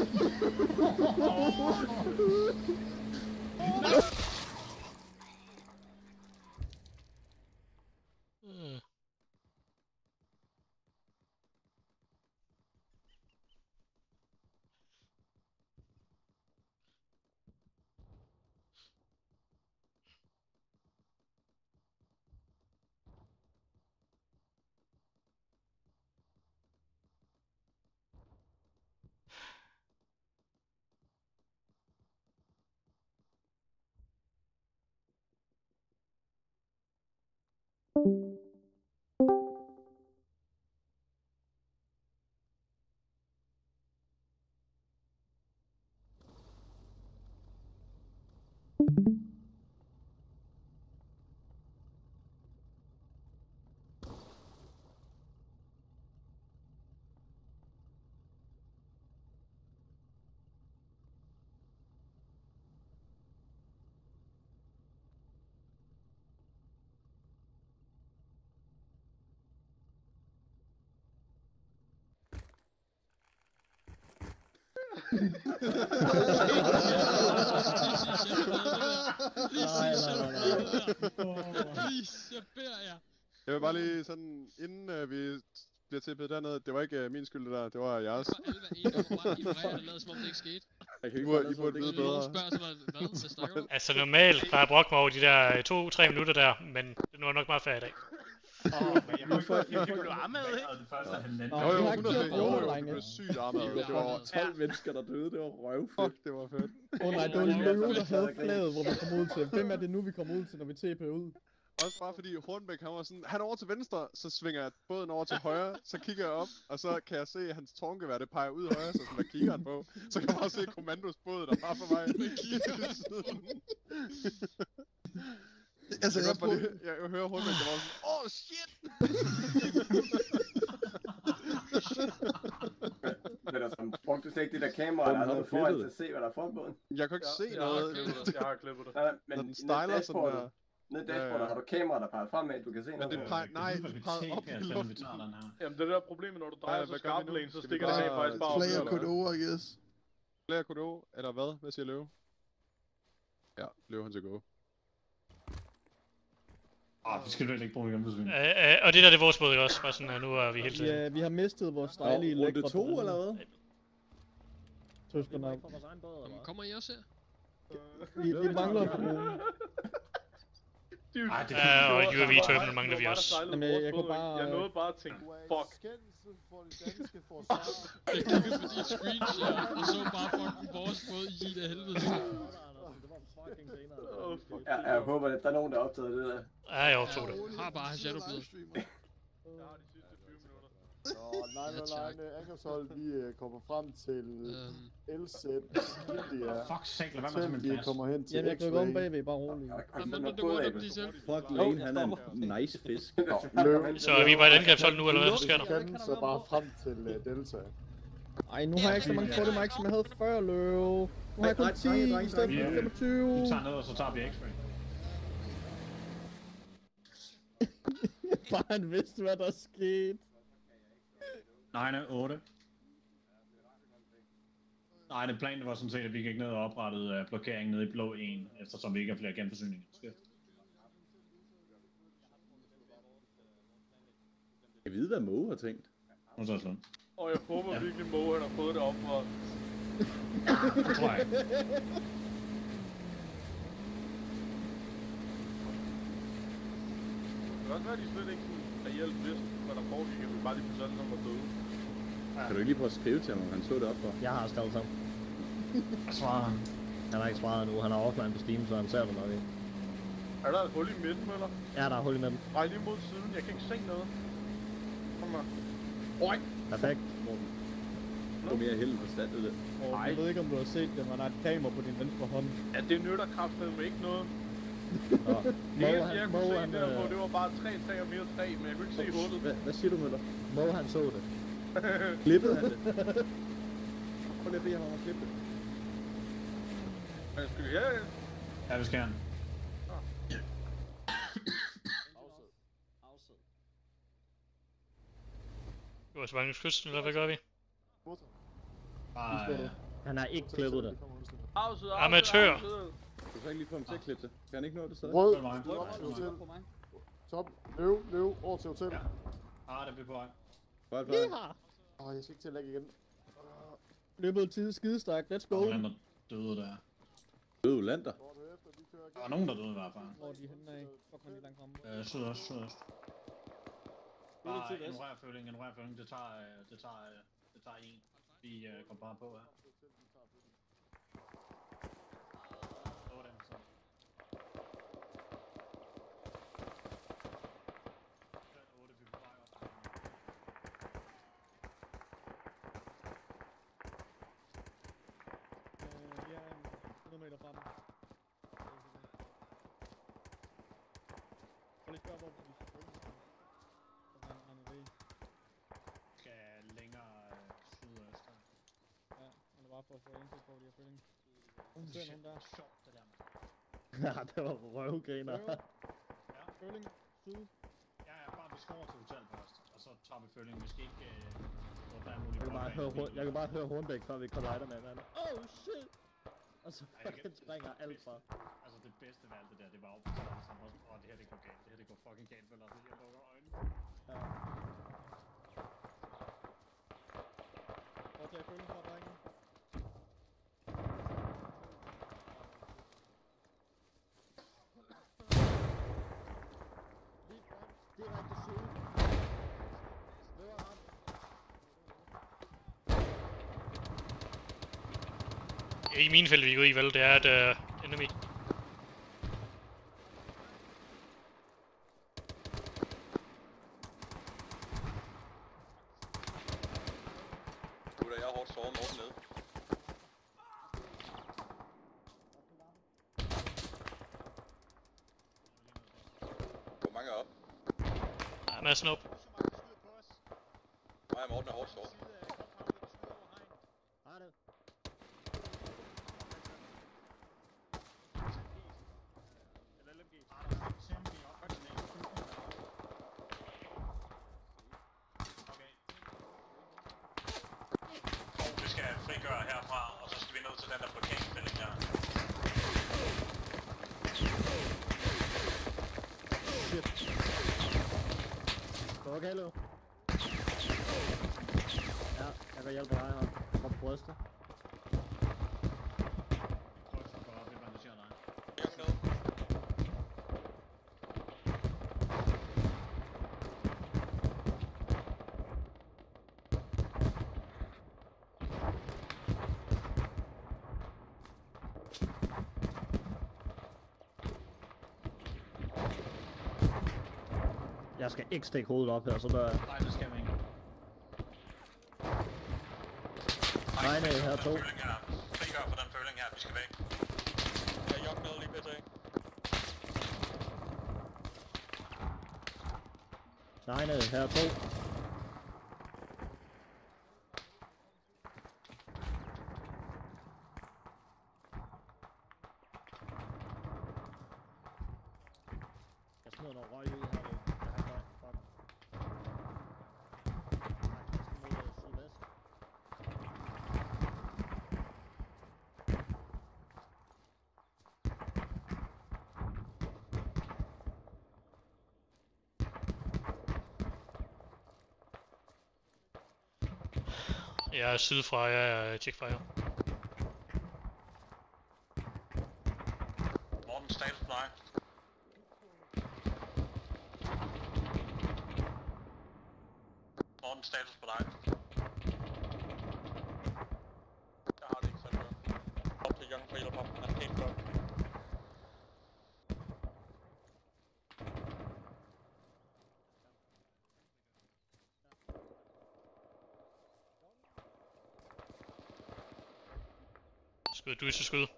S17: Jeg beder jer.
S12: Jeg vil bare lige sådan, inden uh, vi bliver tippet dernede, det var ikke uh, min skyld det der, det var jeres.
S17: Det var alle hver ene, og bare ignorere det, lader som om det ikke skete.
S12: Jeg kan ikke I burde vide bedre.
S17: Nogen spørger så, hvad, hvad snakker du?
S7: Altså normalt plejer jeg at brokke mig over de der to-tre minutter der, men det var nok meget færdigt i dag.
S11: Åh, men jeg kunne ikke, jeg blev armet, ikke?
S12: Jo, jo, hundrede procent, jo, jo, det blev sygt armet. Det var
S4: tolv mennesker, der døde, det var røvfedt.
S12: Fuck, det var fedt.
S14: Åh oh, nej, det var løve, der havde flaget, hvor vi kom ud til. Hvem er det nu, vi kommer ud til, når vi tæpper ud?
S12: Også bare fordi Hornbæk, han var sådan, han er over til venstre, så svinger jeg båden over til højre, så kigger jeg op, og så kan jeg se, at hans tårngevær, det peger ud højre, så sådan, hvad kigger han på? Så kan jeg bare se kommandos båd, der bare på vej. Altså,
S15: Jeg
S12: jeg,
S15: kan
S12: jeg,
S15: godt
S12: jeg, jeg hører Hornbæk, der var sådan, åh, oh, shit!
S22: Men altså, brugte du slet ikke det der kamera, der er noget foran til at se, hvad der er foran?
S12: Jeg kan ikke
S6: Ja,
S12: se
S6: jeg har
S12: noget.
S6: klippet det. Jeg har klippet det.
S22: Nej, nej, men
S12: Når den
S22: ned i
S12: stejler sådan
S22: dashboardet,
S12: der.
S22: ned i dashboardet har du kamera, der peger fremad, du kan se
S12: Men
S22: noget.
S12: det peger, nej, det peger op i luften.
S6: Jamen det der problem, når du drejer
S12: Ja,
S6: så
S12: hvad gør
S6: skarpt
S12: vi nu?
S6: læn, så
S12: Skal vi
S6: stikker det
S12: bare
S6: af faktisk bare op.
S21: Player
S6: eller hvad?
S21: Kodo, I guess.
S12: Player Kodo, eller hvad? Hvad siger Løve? Ja, Løve han til go.
S2: Ah, vi skal vel ikke bruge igen på svin.
S7: Øh, øh, og det der, det er vores båd, ikke også? Bare sådan, at nu er vi helt...
S14: Ja, vi har mistet vores dejlige
S4: Runde
S14: lækre...
S4: to, eller hvad?
S14: Tyskerne.
S17: Jamen, kommer I også her?
S14: Vi, vi mangler en kommune.
S2: Ej, det
S7: Ja, og U A V Terminal mangler vi også.
S14: Jamen, jeg, jeg kunne bare...
S6: Jeg nåede bare at tænke, fuck.
S17: Jeg kiggede på dit screenshot, og så bare fucking vores båd i det helvede.
S22: Jeg, jeg håber, at der er nogen, der optager det der.
S7: Ja, jeg optog det.
S17: Jeg har bare Shadowblade.
S3: Nå, nej, nej, nej, nej, angrebshold, vi uh, kommer frem til L Z India.
S2: Fuck sake, lad være med at tage min
S3: Vi
S2: plads.
S3: kommer hen til
S14: Jamen, jeg krykker om bagved, bare roligt.
S4: Fuck, Lane, han er en nice fisk.
S7: Så er vi bare et angrebshold nu, eller hvad sker der?
S3: Vi kan så bare frem til uh, Delta.
S14: Ej, nu har jeg ikke så mange fotomark, som jeg havde før, Løv. Nu har jeg kun ti i stedet for femogtyve.
S2: Vi tager ned, og så tager vi X-ray.
S14: Bare han vidste, hvad der skete.
S2: Nej, nej, otte. Nej, det planen var sådan set, at vi gik ned og oprettede uh, blokeringen nede i blå en, eftersom vi ikke har flere genforsyninger.
S4: Jeg ved, hvad Moe har tænkt.
S2: Nu så sådan.
S6: Og jeg håber virkelig, Moe han har fået det op for...
S2: Det tror jeg ikke.
S6: Det kan også være, at de slet ikke sådan reelt vidste, hvad der foregik, at vi bare lige pludselig alle sammen var døde.
S4: Kan du ikke lige prøve at skrive til ham, om han så det op for?
S1: Jeg har skrevet sammen.
S2: Hvad svarer han?
S1: Han har ikke svaret nu. Han er offline på Steam, så han ser det nok ikke.
S6: Er der et hul i midten, eller?
S1: Ja, der er hul i midten.
S6: Nej, lige mod siden. Jeg kan ikke se noget. Kom her. Oj!
S1: Perfekt.
S4: Få mere held på stand i det.
S14: Og jeg ved ikke, om du har set det, men der er et kamera på din venstre hånd.
S6: Ja, det nytter kraftedeme ikke noget.
S1: Nå.
S6: Det eneste, jeg kunne
S1: Moe,
S6: se
S1: han,
S6: der på,
S1: øh,
S6: det var bare tre træ og mere træ, men jeg kunne ikke se hullet.
S4: Hvad, hvad siger du, Møller?
S1: Moe, han så det.
S4: Klippede han det? Prøv lige at bede ham om at klippe det.
S6: Men skal vi her?
S2: Ja, vi skal han.
S7: Du har så mange kysten, eller hvad gør vi?
S2: Bare,
S1: Han har ikke klippet det.
S6: Afsød,
S7: Amatør.
S4: Du kan ikke lige få ham til at klippe det. Kan han ikke nå det stadig?
S3: Rød,
S2: Det var mig.
S3: rød op til hotel. Top, løv, løv, over til hotel.
S2: Ah, det bliver på vej.
S4: Bare fløj.
S3: Åh, jeg skal ikke til at lægge igen.
S14: Løbet tid skidestærk, let's go.
S2: Der er lander døde der.
S4: Døde lander.
S2: Der var nogen, der døde i hvert fald.
S14: Hvor er de henne af? Fuck, han lige langt fremme.
S2: Øh, sydøst, sydøst. Bare
S14: til vest.
S2: ignorer føling, ignorer føling. Det tager, øh, det tager, øh, det tager en. Vi øh, kommer bare på her. Det var den, så. otte, vi er på vej op.
S14: Øh, vi er hundrede meter fremme. Prøv lige at spørge, hvor vi skal følge. Så han regner det i.
S2: Skal længere øh, sydøst her.
S14: Ja, eller bare for at få indsigt på, hvor de har føling.
S2: Uh,
S14: ser
S2: shit,
S14: nogen der.
S2: sjovt det der, mand.
S1: Ja, det var røvgriner.
S2: Ja.
S14: Føling, syd.
S2: Ja, ja, bare vi skal over til hotel først, og så tager vi føling. Vi skal ikke øh, gå der muligt.
S1: Jeg kan bare høre, Horn- jeg kan bare høre Hornbæk, før vi collider med hinanden. Oh shit! Og så fucking springer alt fra.
S2: Altså det bedste ved alt det der, det var jo på sådan sammen også. Åh, det her det går galt. Det her det går fucking galt, vel? Altså, jeg lukker øjnene.
S1: Ja.
S14: Prøv at tage føling fra, drenge.
S1: Direkte syd.
S7: I min fælde, vi går i, vel? Det er et uh, enemy.
S5: Gutter, jeg er hårdt såret Morten nede.
S7: Madsen op.
S18: Nej, Morten er hårdt såret.
S9: Vi skal frigøre herfra, og så skal vi ned til den der blokeringsfælling der.
S1: Okay, Leo. Ja, jeg kan hjælpe dig her. Kom på brystet. Jeg skal ikke stikke hovedet op her, så der er...
S2: Nej, det skal vi ikke.
S1: Nej, nej, her er to.
S9: Frigør for den føling her, vi skal væk.
S5: Jeg er jogget ned lige pt.
S1: Nej, nej, her er to. Jeg smider noget røg ud her.
S7: Jeg er sydfra, jeg er checkfire.
S9: Morten, status på dig. Morten, status på dig.
S5: Jeg har det ikke sådan noget. Op til Young Trailer Pop, han er helt godt.
S7: Skud, du er så skud.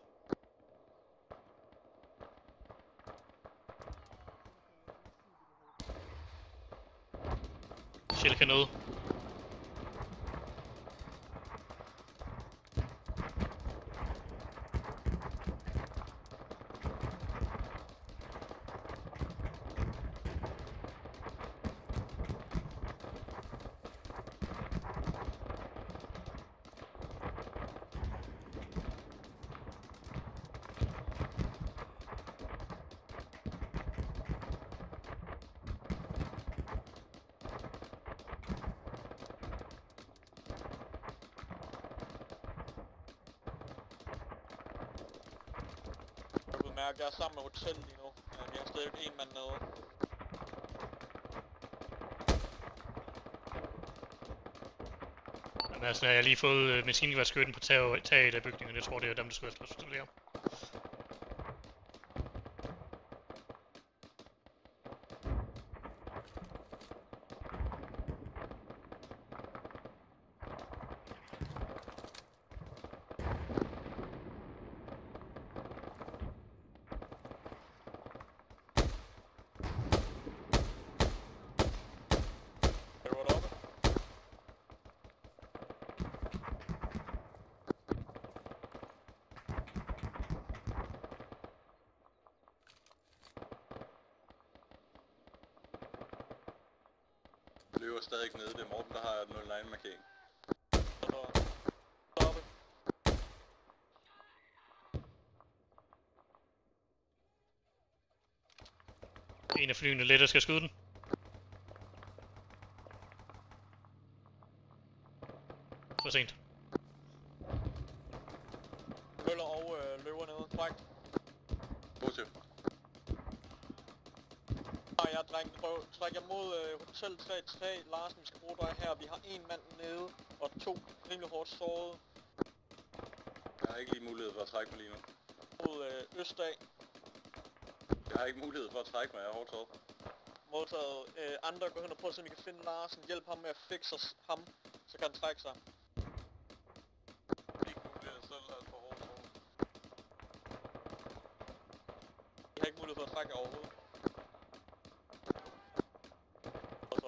S7: Shell kan noget.
S5: Jeg er sammen med hotel lige nu. Vi har stadig en mand nede.
S7: Men altså, jeg har lige fået uh, maskingeværskytten på taget, taget af bygningen. Jeg tror, det er dem, der skal efterstudere.
S18: Løber stadig nede, det er Morten, der har nul nine markering.
S7: En af flyene let, der skal skyde den. For sent.
S5: Møller og øh, løber nede. Træk.
S18: Positiv.
S5: Nej, jeg er dreng. Prøv. Træk jer mod øh, Hotel tre tre. Larsen, vi skal bruge dig her. Vi har en mand nede og to rimelig hårdt såret.
S18: Jeg har ikke lige mulighed for at trække mig lige nu.
S5: Mod øh, Østdag.
S18: Jeg har ikke mulighed for at trække mig, jeg er hårdt såret.
S5: Modtaget. Øh, andre går hen og prøver at se, om I kan finde Larsen. Hjælp ham med at fixe ham, så kan han trække sig. Ikke mulighed selv, alt for hårdt såret. I har ikke mulighed for at trække overhovedet.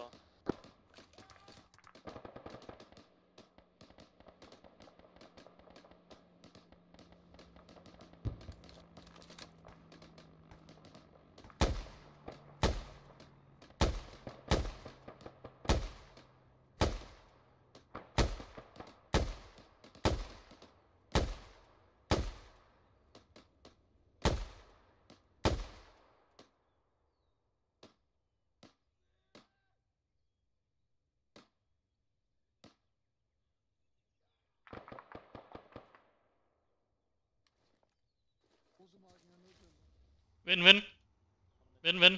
S7: Vend, vend. Vend, vend.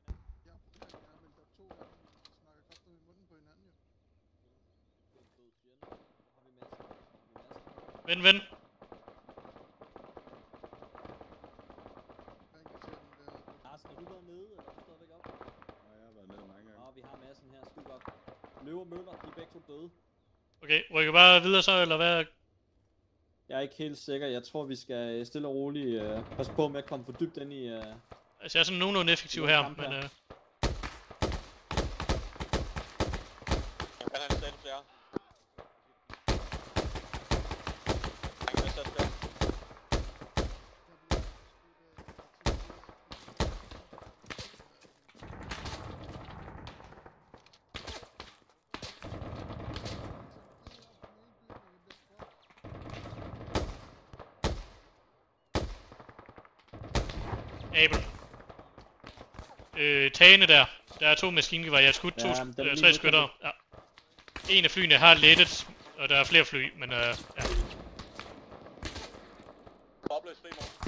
S7: Vend, vend.
S13: Larsen, har du været nede, eller er du stadigvæk op?
S4: Ja, jeg har været nede mange gange.
S13: Nå, vi har massen her, skide godt. Løver og Møller, de er begge to døde.
S7: Okay, rykker bare videre så, eller hvad?
S13: Jeg er ikke helt sikker, jeg tror vi skal stille og roligt uh, passe på med at komme for dybt ind i... Uh,
S7: altså jeg er sådan nogenlunde effektiv her,
S13: kamp
S7: men...
S13: her.
S7: Uh...
S5: Hvad er han status der? Han kan sætte der.
S7: Abel. Øh, tagene der. Der er to maskingevær. Jeg har skudt to,
S13: Ja, men den er
S7: øh,
S13: lige
S7: tre
S13: modtaget.
S7: skytter. Ja. En af flyene har lettet, og der er flere fly, men øh, ja.
S5: Bobløs fri morgen.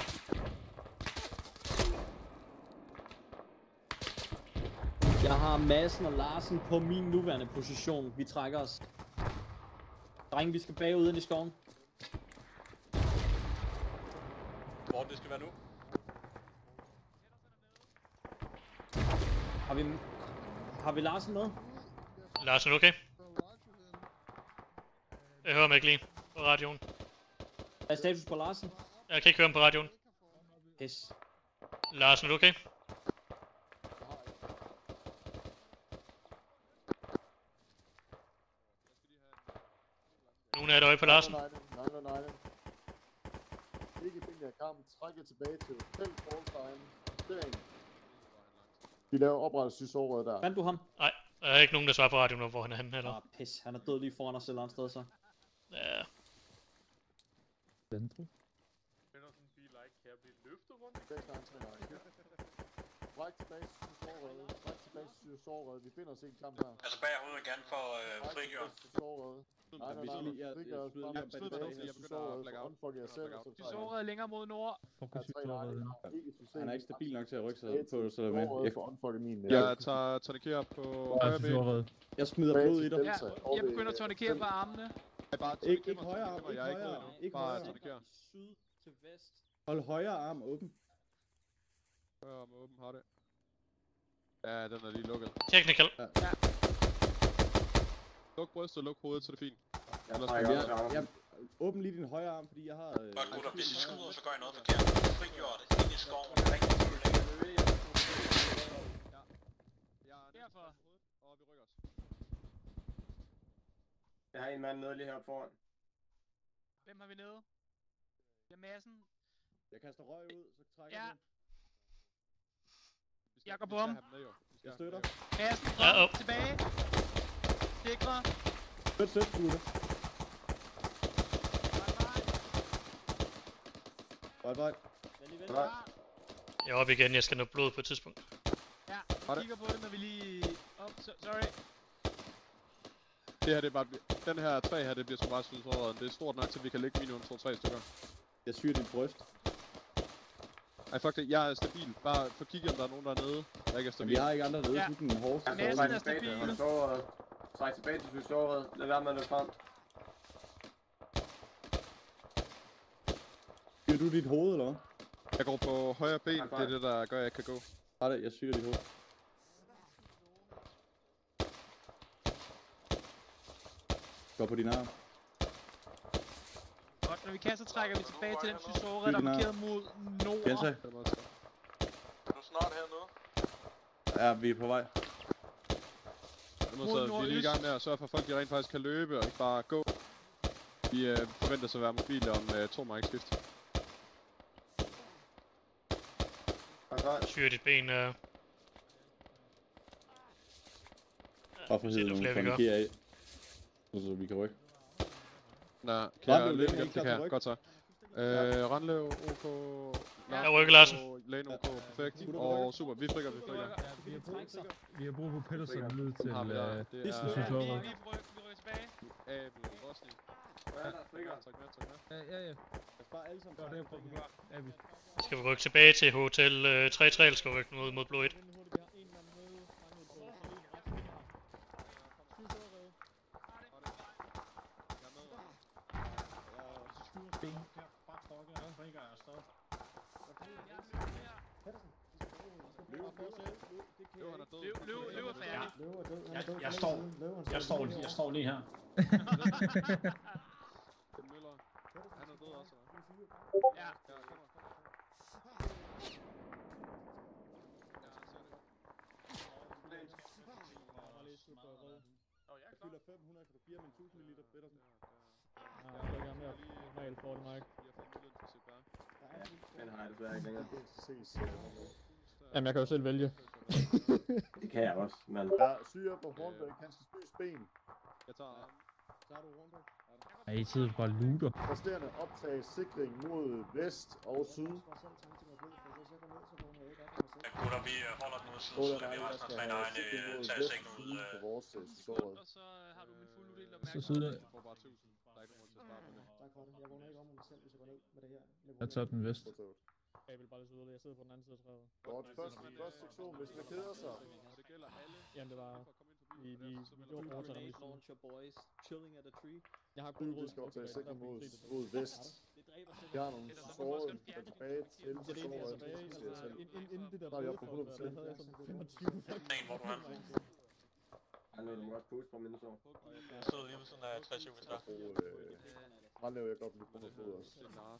S13: Jeg har Madsen og Larsen på min nuværende position. Vi trækker os. Drenge, vi skal bagud ind i skoven.
S5: Hvor det skal være nu?
S13: Har vi, har vi Larsen med?
S7: Larsen, okay? Jeg hører mig ikke lige på radioen.
S13: Hvad er status på Larsen?
S7: Jeg kan ikke høre ham på radioen.
S13: Pis.
S7: Larsen, er du okay? Nogen af jer, der er øje på Larsen?
S3: Nej, nej, nej, nej. Ikke i bilen af kamp, trække tilbage til hotel, callsign, stilling. Vi laver oprettelsesåret der.
S13: Fandt du ham?
S7: Nej, der er ikke nogen, der svarer på radioen, hvor han er henne heller.
S13: Ah, pis. Han er død lige foran os et eller andet sted, så.
S7: Ja.
S6: Finder sådan en bil, der ikke kan blive løftet rundt.
S3: Stræk tilbage til sårede. Stræk tilbage til sårede. Vi finder os i en kamp her.
S9: Altså bag hovedet igen for øh, frigjør.
S3: Nej, nej, nej, nej. Frigør os frem til tilbage til sårede. Unfuck jer selv.
S19: De sårede længere mod nord.
S4: Han er ikke stabil nok til at rykke sig på, så er med.
S3: Jeg får unfucket min.
S12: Jeg tager tourniquet på højre ben.
S4: Jeg smider blod i dig.
S19: Ja, jeg begynder at tourniquere på armene.
S4: Ikke, ikke højre arm, ikke højre arm, ikke
S12: Bare
S4: højre
S12: tourniquere.
S13: Syd til vest.
S4: Hold højre arm åben.
S12: Højre arm åben, har det. Ja, den er lige lukket.
S7: Technical.
S12: Ja. Luk brystet, luk hovedet, så er det fint.
S22: Jeg
S12: Ellers
S22: trækker
S12: skal
S22: også armen.
S4: Jeg, åbn lige din højre arm, fordi jeg har... Øh,
S9: Godt gutter, hvis I skyder, så gør I noget forkert. Frigjør det ind i skoven. Rigtig følge.
S19: Derfor.
S12: Og vi rykker os.
S22: Jeg har en mand nede lige her foran.
S19: Hvem har vi nede? Det er Madsen.
S4: Jeg kaster røg ud, så trækker
S19: Ja.
S4: jeg
S19: Jeg går på ham.
S4: Jeg støtter.
S19: Madsen,
S7: Ja,
S19: frem,
S7: op.
S19: tilbage. Sikre.
S4: Sødt, sødt, gutter. Bye, bye.
S22: Nej.
S7: Jeg er oppe igen, jeg skal nå blod på et tidspunkt.
S19: Ja, kigger på det, når vi lige... Op, so, sorry.
S12: Det her, det er bare... Den her træ her, det bliver sgu bare sluttet. Det er stort nok til, at vi kan lægge minimum to tre stykker.
S4: Jeg syr dit bryst.
S12: Ej, fuck det. Jeg er stabil. Bare få kigge, om der er nogen dernede, der ikke er stabil.
S4: Vi har ikke andre nede,
S19: Ja.
S4: ja. den hårdeste.
S22: Jeg
S19: Madsen
S22: træk
S19: er
S22: tilbage til
S19: stabil.
S22: holde såret. Træk tilbage til syg såret. Lad være med at løbe frem.
S4: Syr du dit hoved, eller hvad?
S12: Jeg går på højre ben. Det er det, der gør, at jeg kan gå.
S4: Har det, jeg syr dit hoved. Gå på din arm.
S19: Godt, når vi kan, så trækker vi tilbage til den sysårede, der er markeret mod nord.
S4: Gense.
S5: Er du snart hernede?
S4: Ja, vi er på vej.
S12: Nu så vi er lige i gang med at sørge for, at folk de rent faktisk kan løbe og ikke bare gå. Vi øh, forventer sig at være mobile om øh, to mark skift.
S7: Syr dit ben. Øh...
S4: Bare for at hide nogle flankerer af. Så vi kan rykke.
S12: Nå, kan jeg
S4: Randløv,
S12: løbe
S4: det er
S12: igen?
S4: ikke
S12: Det
S4: klar
S12: kan
S4: til
S12: jeg.
S4: ryg.
S12: Godt så. Øh, Randløv, OK...
S7: Jeg rykker, Larsen.
S12: Lane OK, perfekt. Og super, vi frikker, vi frikker.
S10: Vi har brug for Pedersen ned til
S12: Har vi der?
S10: øh,
S12: Det er-
S10: Sysåret.
S19: Vi rykker
S12: tilbage. Abel, Rosny.
S22: Ja, der stikker.
S12: Tak med, tak med.
S8: Ja, ja, ja.
S3: Jeg sparer alle sammen.
S8: Gør det, jeg prøver at klar. Abel.
S7: Skal vi rykke tilbage til hotel øh, tre tre, eller skal vi rykke mod, mod blå et?
S2: Løv er færdig. Jeg, jeg, står, jeg, står, jeg står lige her.
S12: Den Møller. Han er død også, eller?
S6: Ja.
S12: Ja, kommer.
S3: Jeg fylder fem hundrede, kan du give ham en tusind milliliter Pedersen?
S14: Nej, jeg skal ikke have mere normalt for det, Mike.
S22: Den har jeg desværre ikke længere.
S14: Jamen, jeg kan jo selv vælge.
S22: Det kan jeg også, men...
S3: Ja, syre på Hornbæk, han skal spise ben.
S12: Jeg tager ham.
S3: Tager du Hornbæk?
S8: Ej, I sidder bare luter.
S3: Resterende optag sikring mod vest og syd.
S9: Gutter, vi holder den ud syd, så lader vi resten af træne egen tage sikring ud
S3: på vores sæsonet.
S6: Og så har du min fulde uddelte
S8: Så
S6: opmærksomhed.
S8: sidder
S12: Du får bare tusind. Der er ikke nogen til at starte med det.
S13: Tak for det. Jeg vågner ikke om mig selv, hvis jeg går ned med det her.
S8: Jeg tager den vest.
S14: Jeg vil bare lige så ud, jeg sidder på den anden side af træet.
S3: Godt, første, første sektion, hvis man keder sig.
S12: Det gælder alle.
S14: Jamen, det var... Vi, vi, vi gjorde overtaget dem lige siden.
S13: Launcher boys, chilling at a tree.
S14: Jeg har
S3: Gud,
S14: kun
S3: vi skal optage sikring mod, mod vest. Jeg har nogle sårede, der er tilbage til
S14: Det er det, jeg er tilbage. Inden det der
S3: der er vi oppe på hundrede procent.
S14: der havde jeg sådan femogtyve.
S22: Han er jo også push på min så.
S5: Jeg sidder lige ved sådan af tre syv meter.
S3: Meget laver jeg godt lige på noget fod også.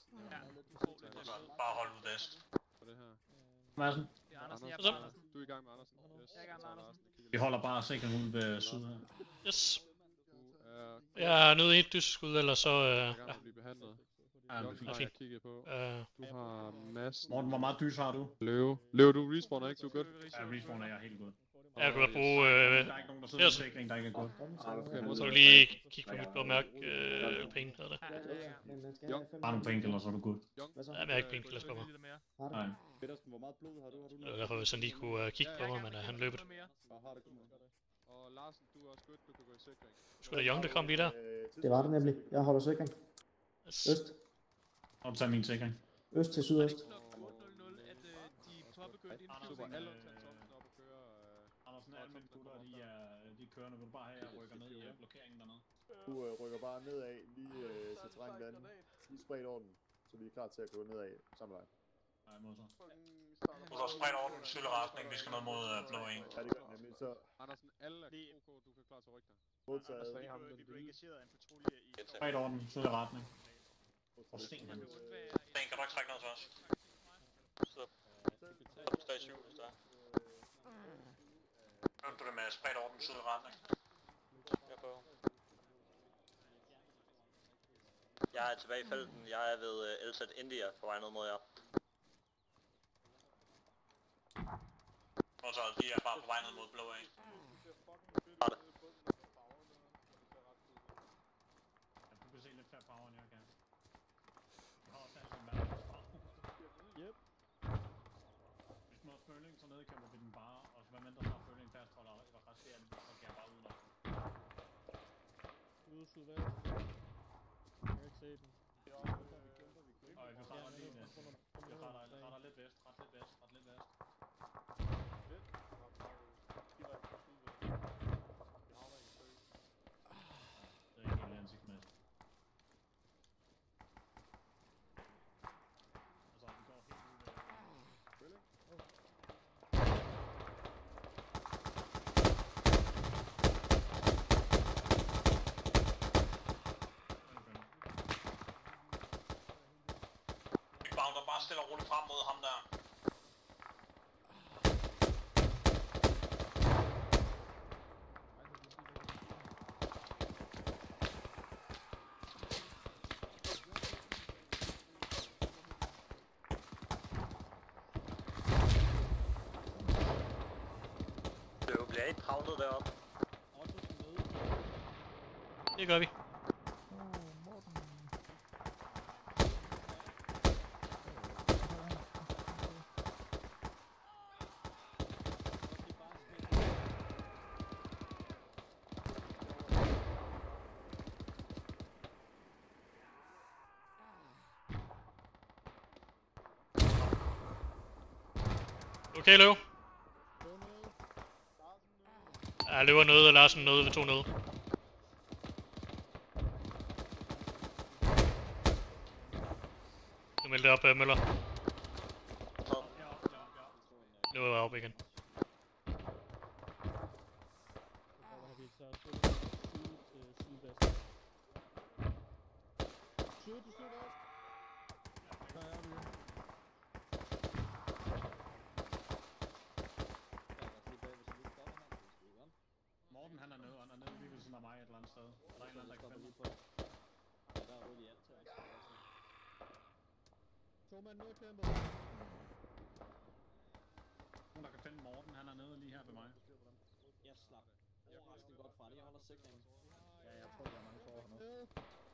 S9: Bare hold ud vest.
S12: På det her.
S2: Madsen.
S6: Det er Andersen, jeg
S7: Hvad så?
S6: er Andersen.
S12: Du er i gang med Andersen. Yes.
S6: Jeg er i gang med Andersen.
S2: Vi holder bare sikring ud ved syd her.
S7: Yes.
S12: Du
S7: Jeg er nede i et dyskskud, eller så... Øh,
S12: er i gang med
S7: ja.
S12: at blive behandlet.
S2: Ja, det er
S12: Jok
S2: fint.
S12: har jeg kigget på.
S7: Øh,
S12: Du har Madsen.
S2: Morten, hvor meget dys har du?
S12: Løve. Løve, du respawner ikke? Du er godt.
S2: Ja, respawner jeg helt godt.
S7: jeg kunne da bruge... Øh,
S2: Der er ikke nogen, der sidder i sikring, der ikke er godt.
S12: Okay,
S7: så du lige kigge på mit blå mærke. Øh, penge hedder det.
S2: Bare nogle penge, eller så er du godt.
S7: Ja, men jeg har ikke penge til at spørge mig.
S2: Nej.
S3: Pedersen, hvor meget blod har du? Har du
S7: Det var derfor, hvis han lige kunne uh, kigge på mig, men uh, han løbet.
S12: Og Larsen, du er også godt. Du kan gå i sikring.
S7: Skulle da Young, der kom lige der?
S13: Det var det nemlig. Jeg holder sikring.
S7: Yes.
S13: Øst.
S2: Og tage min sikring.
S13: Øst til sydøst.
S12: Super, alle Tantomsen op og køre.
S2: Andersen, alle mine gutter, de er, de er kørende. Vil du bare have, at jeg rykker ned i blokeringen dernede?
S3: Du øh, rykker bare nedad, lige øh, til terrænet anden. Lige spredt orden, så vi er klar til at gå nedad sammen med dig.
S2: Nej, mod så.
S9: Du har spredt over den sydlige retning, vi skal ned mod uh, blå en.
S3: Ja, det gør nemlig. Så
S12: Andersen, alle er OK, du kan klar til at rykke dig.
S3: modtaget.
S11: Vi blev engageret af en patrulje i...
S2: Spredt over den sydlige retning. Og sten han.
S9: Sten, kan du ikke trække noget til os? Så tre syv, hvis der er. Hørte du det med spredt over den sydlige retning?
S5: Jeg prøver. Jeg er tilbage i felten. Jeg er ved uh, L Z India på vej ned mod jer.
S9: Og så de er bare på vej ned mod blå en.
S2: Ja, du kan se lidt færre farver, end jeg kan. Jeg har også altid en værre farve.
S14: Yep.
S2: Hvis man har føling, så nedkæmper vi den bare, og så hvad mindre så har føling fastholder resterende, så kan jeg bare ud af.
S14: Ude sydvest. Jeg kan ikke se den.
S2: Og vi retter lige det. Vi retter, retter lidt vest, ret lidt vest, ret lidt vest. Det er ikke helt ansigtsmæssigt. Altså, vi går helt ud ved...
S9: Vi bounder bare stille og roligt frem mod ham der.
S5: Det bliver ikke havnet deroppe.
S7: Det gør vi. Okay, løv. Ja, løver noget, og Larsen noget ved to nede. Nu melder det op, uh, Møller. Løver jeg op igen.
S2: Morten han er nede, han er nede lige ved siden af mig et eller andet sted. Er der en eller anden, der kan finde mig?
S14: Der er rødt i alt til at
S8: To mand nedkæmpet.
S2: Nogen, der kan finde Morten, han er nede lige her ved mig.
S13: Jeg slap overraskende godt fra det. Jeg holder sikringen.
S1: Ja, jeg tror, der er mange for hernede.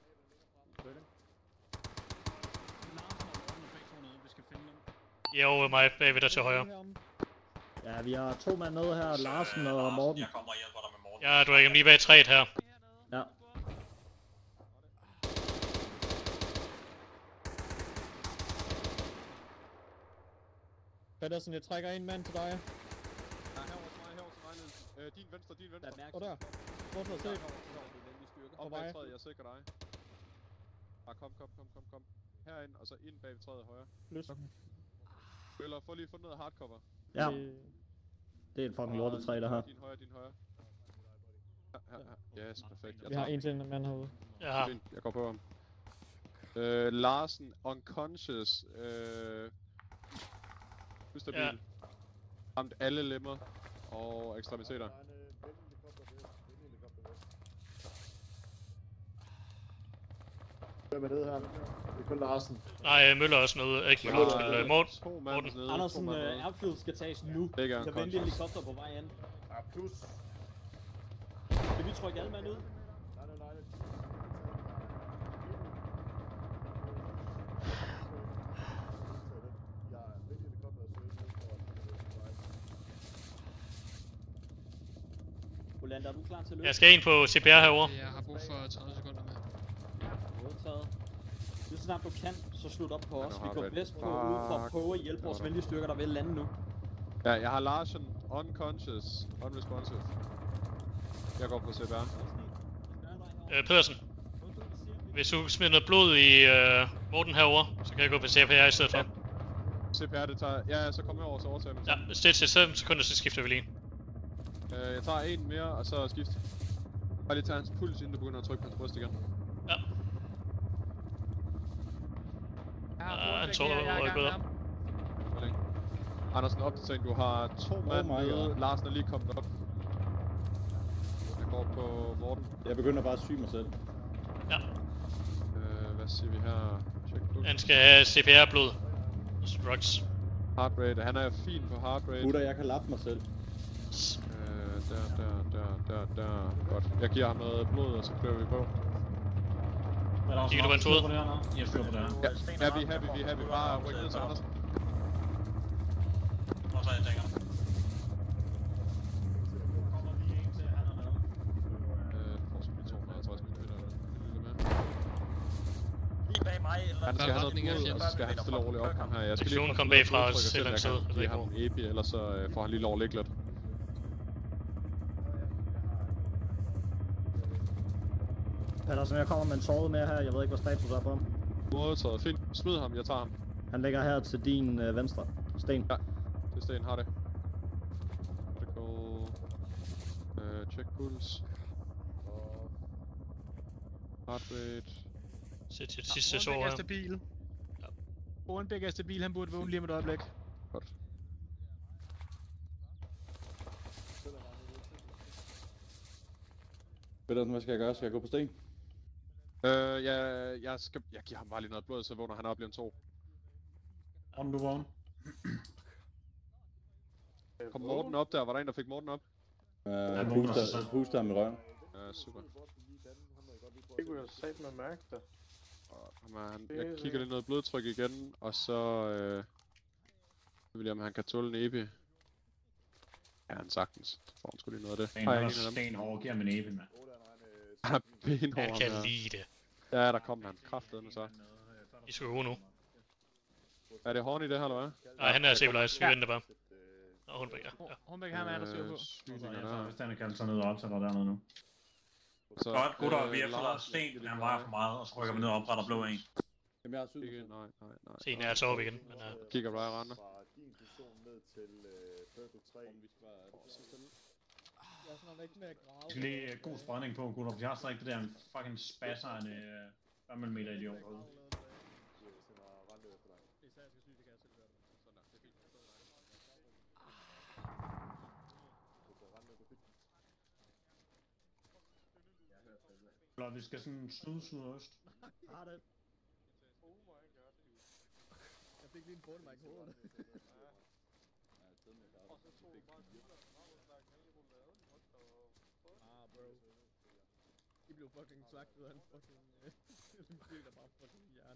S2: Larsen og Morten er begge to nede, vi skal finde dem.
S7: I er over ved mig, bagved dig til højre.
S1: Ja, vi har to mand nede her, Larsen og Morten.
S9: Jeg kommer og hjælper dig med Morten.
S7: Ja, du er ikke lige bag træet her.
S1: Ja.
S14: Pedersen, jeg trækker en mand til dig.
S12: Ja, herovre til mig, herovre til mig, Niels. Øh, din venstre, din venstre.
S14: Og der. Hvor er set?
S12: Op bag træet, jeg sikrer dig. Bare kom, kom, kom, kom, kom. Herind, og så ind bag træet højre.
S14: Plus.
S12: Møller, få lige fundet noget hardcover.
S1: Ja. Det er et fucking lortet træ, der her.
S12: Din højre, din højre. Ja, ja, ja. Yes, perfekt. Jeg
S14: Vi har en til en mand herude.
S7: Ja.
S12: Jeg går på ham. Øh, Larsen, unconscious. Øh... Ustabil. Ja. Ramt alle lemmer og ekstremiteter.
S3: Hvem er det her? Det er kun Larsen.
S7: Nej, Møller er også noget. Ikke Møller, undskyld. Uh, Morten. Morten.
S13: Andersen, uh, airfield skal tages nu.
S12: Det er
S13: der venter helikopter på vej ind.
S3: Ja, plus.
S13: Kan vi trykke alle mand ud?
S3: Nej, nej, nej.
S13: Olander, er du klar til at løbe?
S7: Jeg skal ind på C P R herovre.
S17: Jeg har brug for tredive sekunder med.
S13: Modtaget. Lige så snart du kan, så slut op på os.
S12: Ja,
S13: Vi går vest på ude for at prøve at hjælpe vores venlige styrker, der vil lande nu.
S12: Ja, jeg har Larsen unconscious, unresponsive. Jeg går på C P R.
S7: Øh, Pedersen. Hvis du smider noget blod i øh, Morten herovre, så kan jeg gå på C P R i stedet for.
S12: C P R, det tager... Ja, så kommer jeg over til overtagelsen.
S7: Ja, stil til fem sekunder, så skifter vi lige.
S12: Øh, jeg tager en mere, og så skift. Bare lige tage hans puls, inden du begynder at trykke på hans bryst igen.
S7: Ja. Ja, han tog noget bedre.
S12: Hvor længe? Andersen, opdatering. Du har to mand
S4: my
S12: nede.
S4: God.
S12: Larsen er lige kommet op. Jeg går på Morten.
S4: Jeg begynder bare at syge mig selv.
S7: Ja.
S12: Øh, hvad siger vi her? Check puls.
S7: Han skal have C P R-blod. Drugs.
S12: Heart rate. Han er fin på heart rate.
S4: Gutter, jeg kan lappe mig selv.
S12: Øh, der, der, der, der, der. Godt. Jeg giver ham noget blod, og så kører vi på.
S7: Kigger du på en fod?
S2: Jeg styrer på det her.
S12: Ja, ja, vi er happy, vi er happy. Bare ryk ned til Andersen.
S9: Og så er jeg dækker.
S12: Øh, får så lige to hundrede og halvtreds millimeter.
S9: Lige bag mig, eller...
S12: Han skal have noget blod, og så skal han stille og roligt op ham her. Jeg skal lige
S7: kom bagfra
S12: og
S7: et eller andet sted.
S12: Jeg kan give ham en epi, ellers så øh, får han lige lov at ligge lidt.
S1: Pedersen, jeg kommer med en såret med her. Jeg ved ikke, hvad status er på ham.
S12: Modtaget. Fint. Smid ham. Jeg tager ham.
S1: Han ligger her til din øh, venstre. Sten.
S12: Ja, det er Sten. Har det. Critical. Øh, check puls. Heart rate.
S7: Sæt til det sidste sår
S20: Hornbæk er
S7: her.
S20: stabil. Hornbæk er stabil. Han burde vågne lige om et øjeblik.
S12: Godt.
S4: Pedersen, hvad skal jeg gøre? Skal jeg gå på sten?
S12: Øh, jeg, jeg skal... Jeg giver ham bare lige noget blod, så vågner han op lige om to.
S2: Om du vågner.
S12: Kom Morten op der? Var der en, der fik Morten op?
S4: Uh, puster, puster ham i røven.
S12: Ja, super.
S6: Det kunne jeg sagt med mærke det.
S12: Han, jeg kigger lige noget blodtryk igen, og så... Øh, vil jeg, om han kan tåle en epi. Ja, han sagtens. Så får han sgu lige noget af det.
S2: Han er stenhård, giver ham en epi, mand.
S12: Han er benhård.
S7: Han kan lide det.
S12: Ja, der kom han. Kraftedeme så.
S7: I skal gå nu.
S12: Er det Horny det her, eller hvad?
S7: Nej, han er civilized. Vi venter bare. Og Hornbæk, ja. ja.
S20: Hornbæk har man, der styr på.
S2: Og så jeg tager vist Annika så ned og optager dernede nu.
S12: Så,
S9: Godt, gutter,
S12: øh,
S9: vi efterlader
S12: Lars,
S9: Sten, han vejer for meget, og så rykker vi ned og opretter blå en.
S4: Jamen, jeg har syv.
S12: Ikke, nej, nej, nej.
S7: Sten er altså oppe igen, men... Uh...
S12: Kigger på dig, Randa.
S3: Fra din position ned til øh, Purple tre.
S14: Jeg er sådan ikke med at grave.
S2: Vi skal lige uh, god spredning på, gutter, for jeg har stadig ikke det der fucking spasser en uh, fem millimeter idiot derude.
S14: Især jeg skal syge, det kan jeg selv gøre. Sådan der, det er fint.
S2: Eller vi skal sådan syd-sydøst.
S1: Har det.
S14: Jeg fik lige en porte mig i hovedet. Ah, bro. I blev fucking slagtet af en fucking... en bil, der bare fucking... Ja.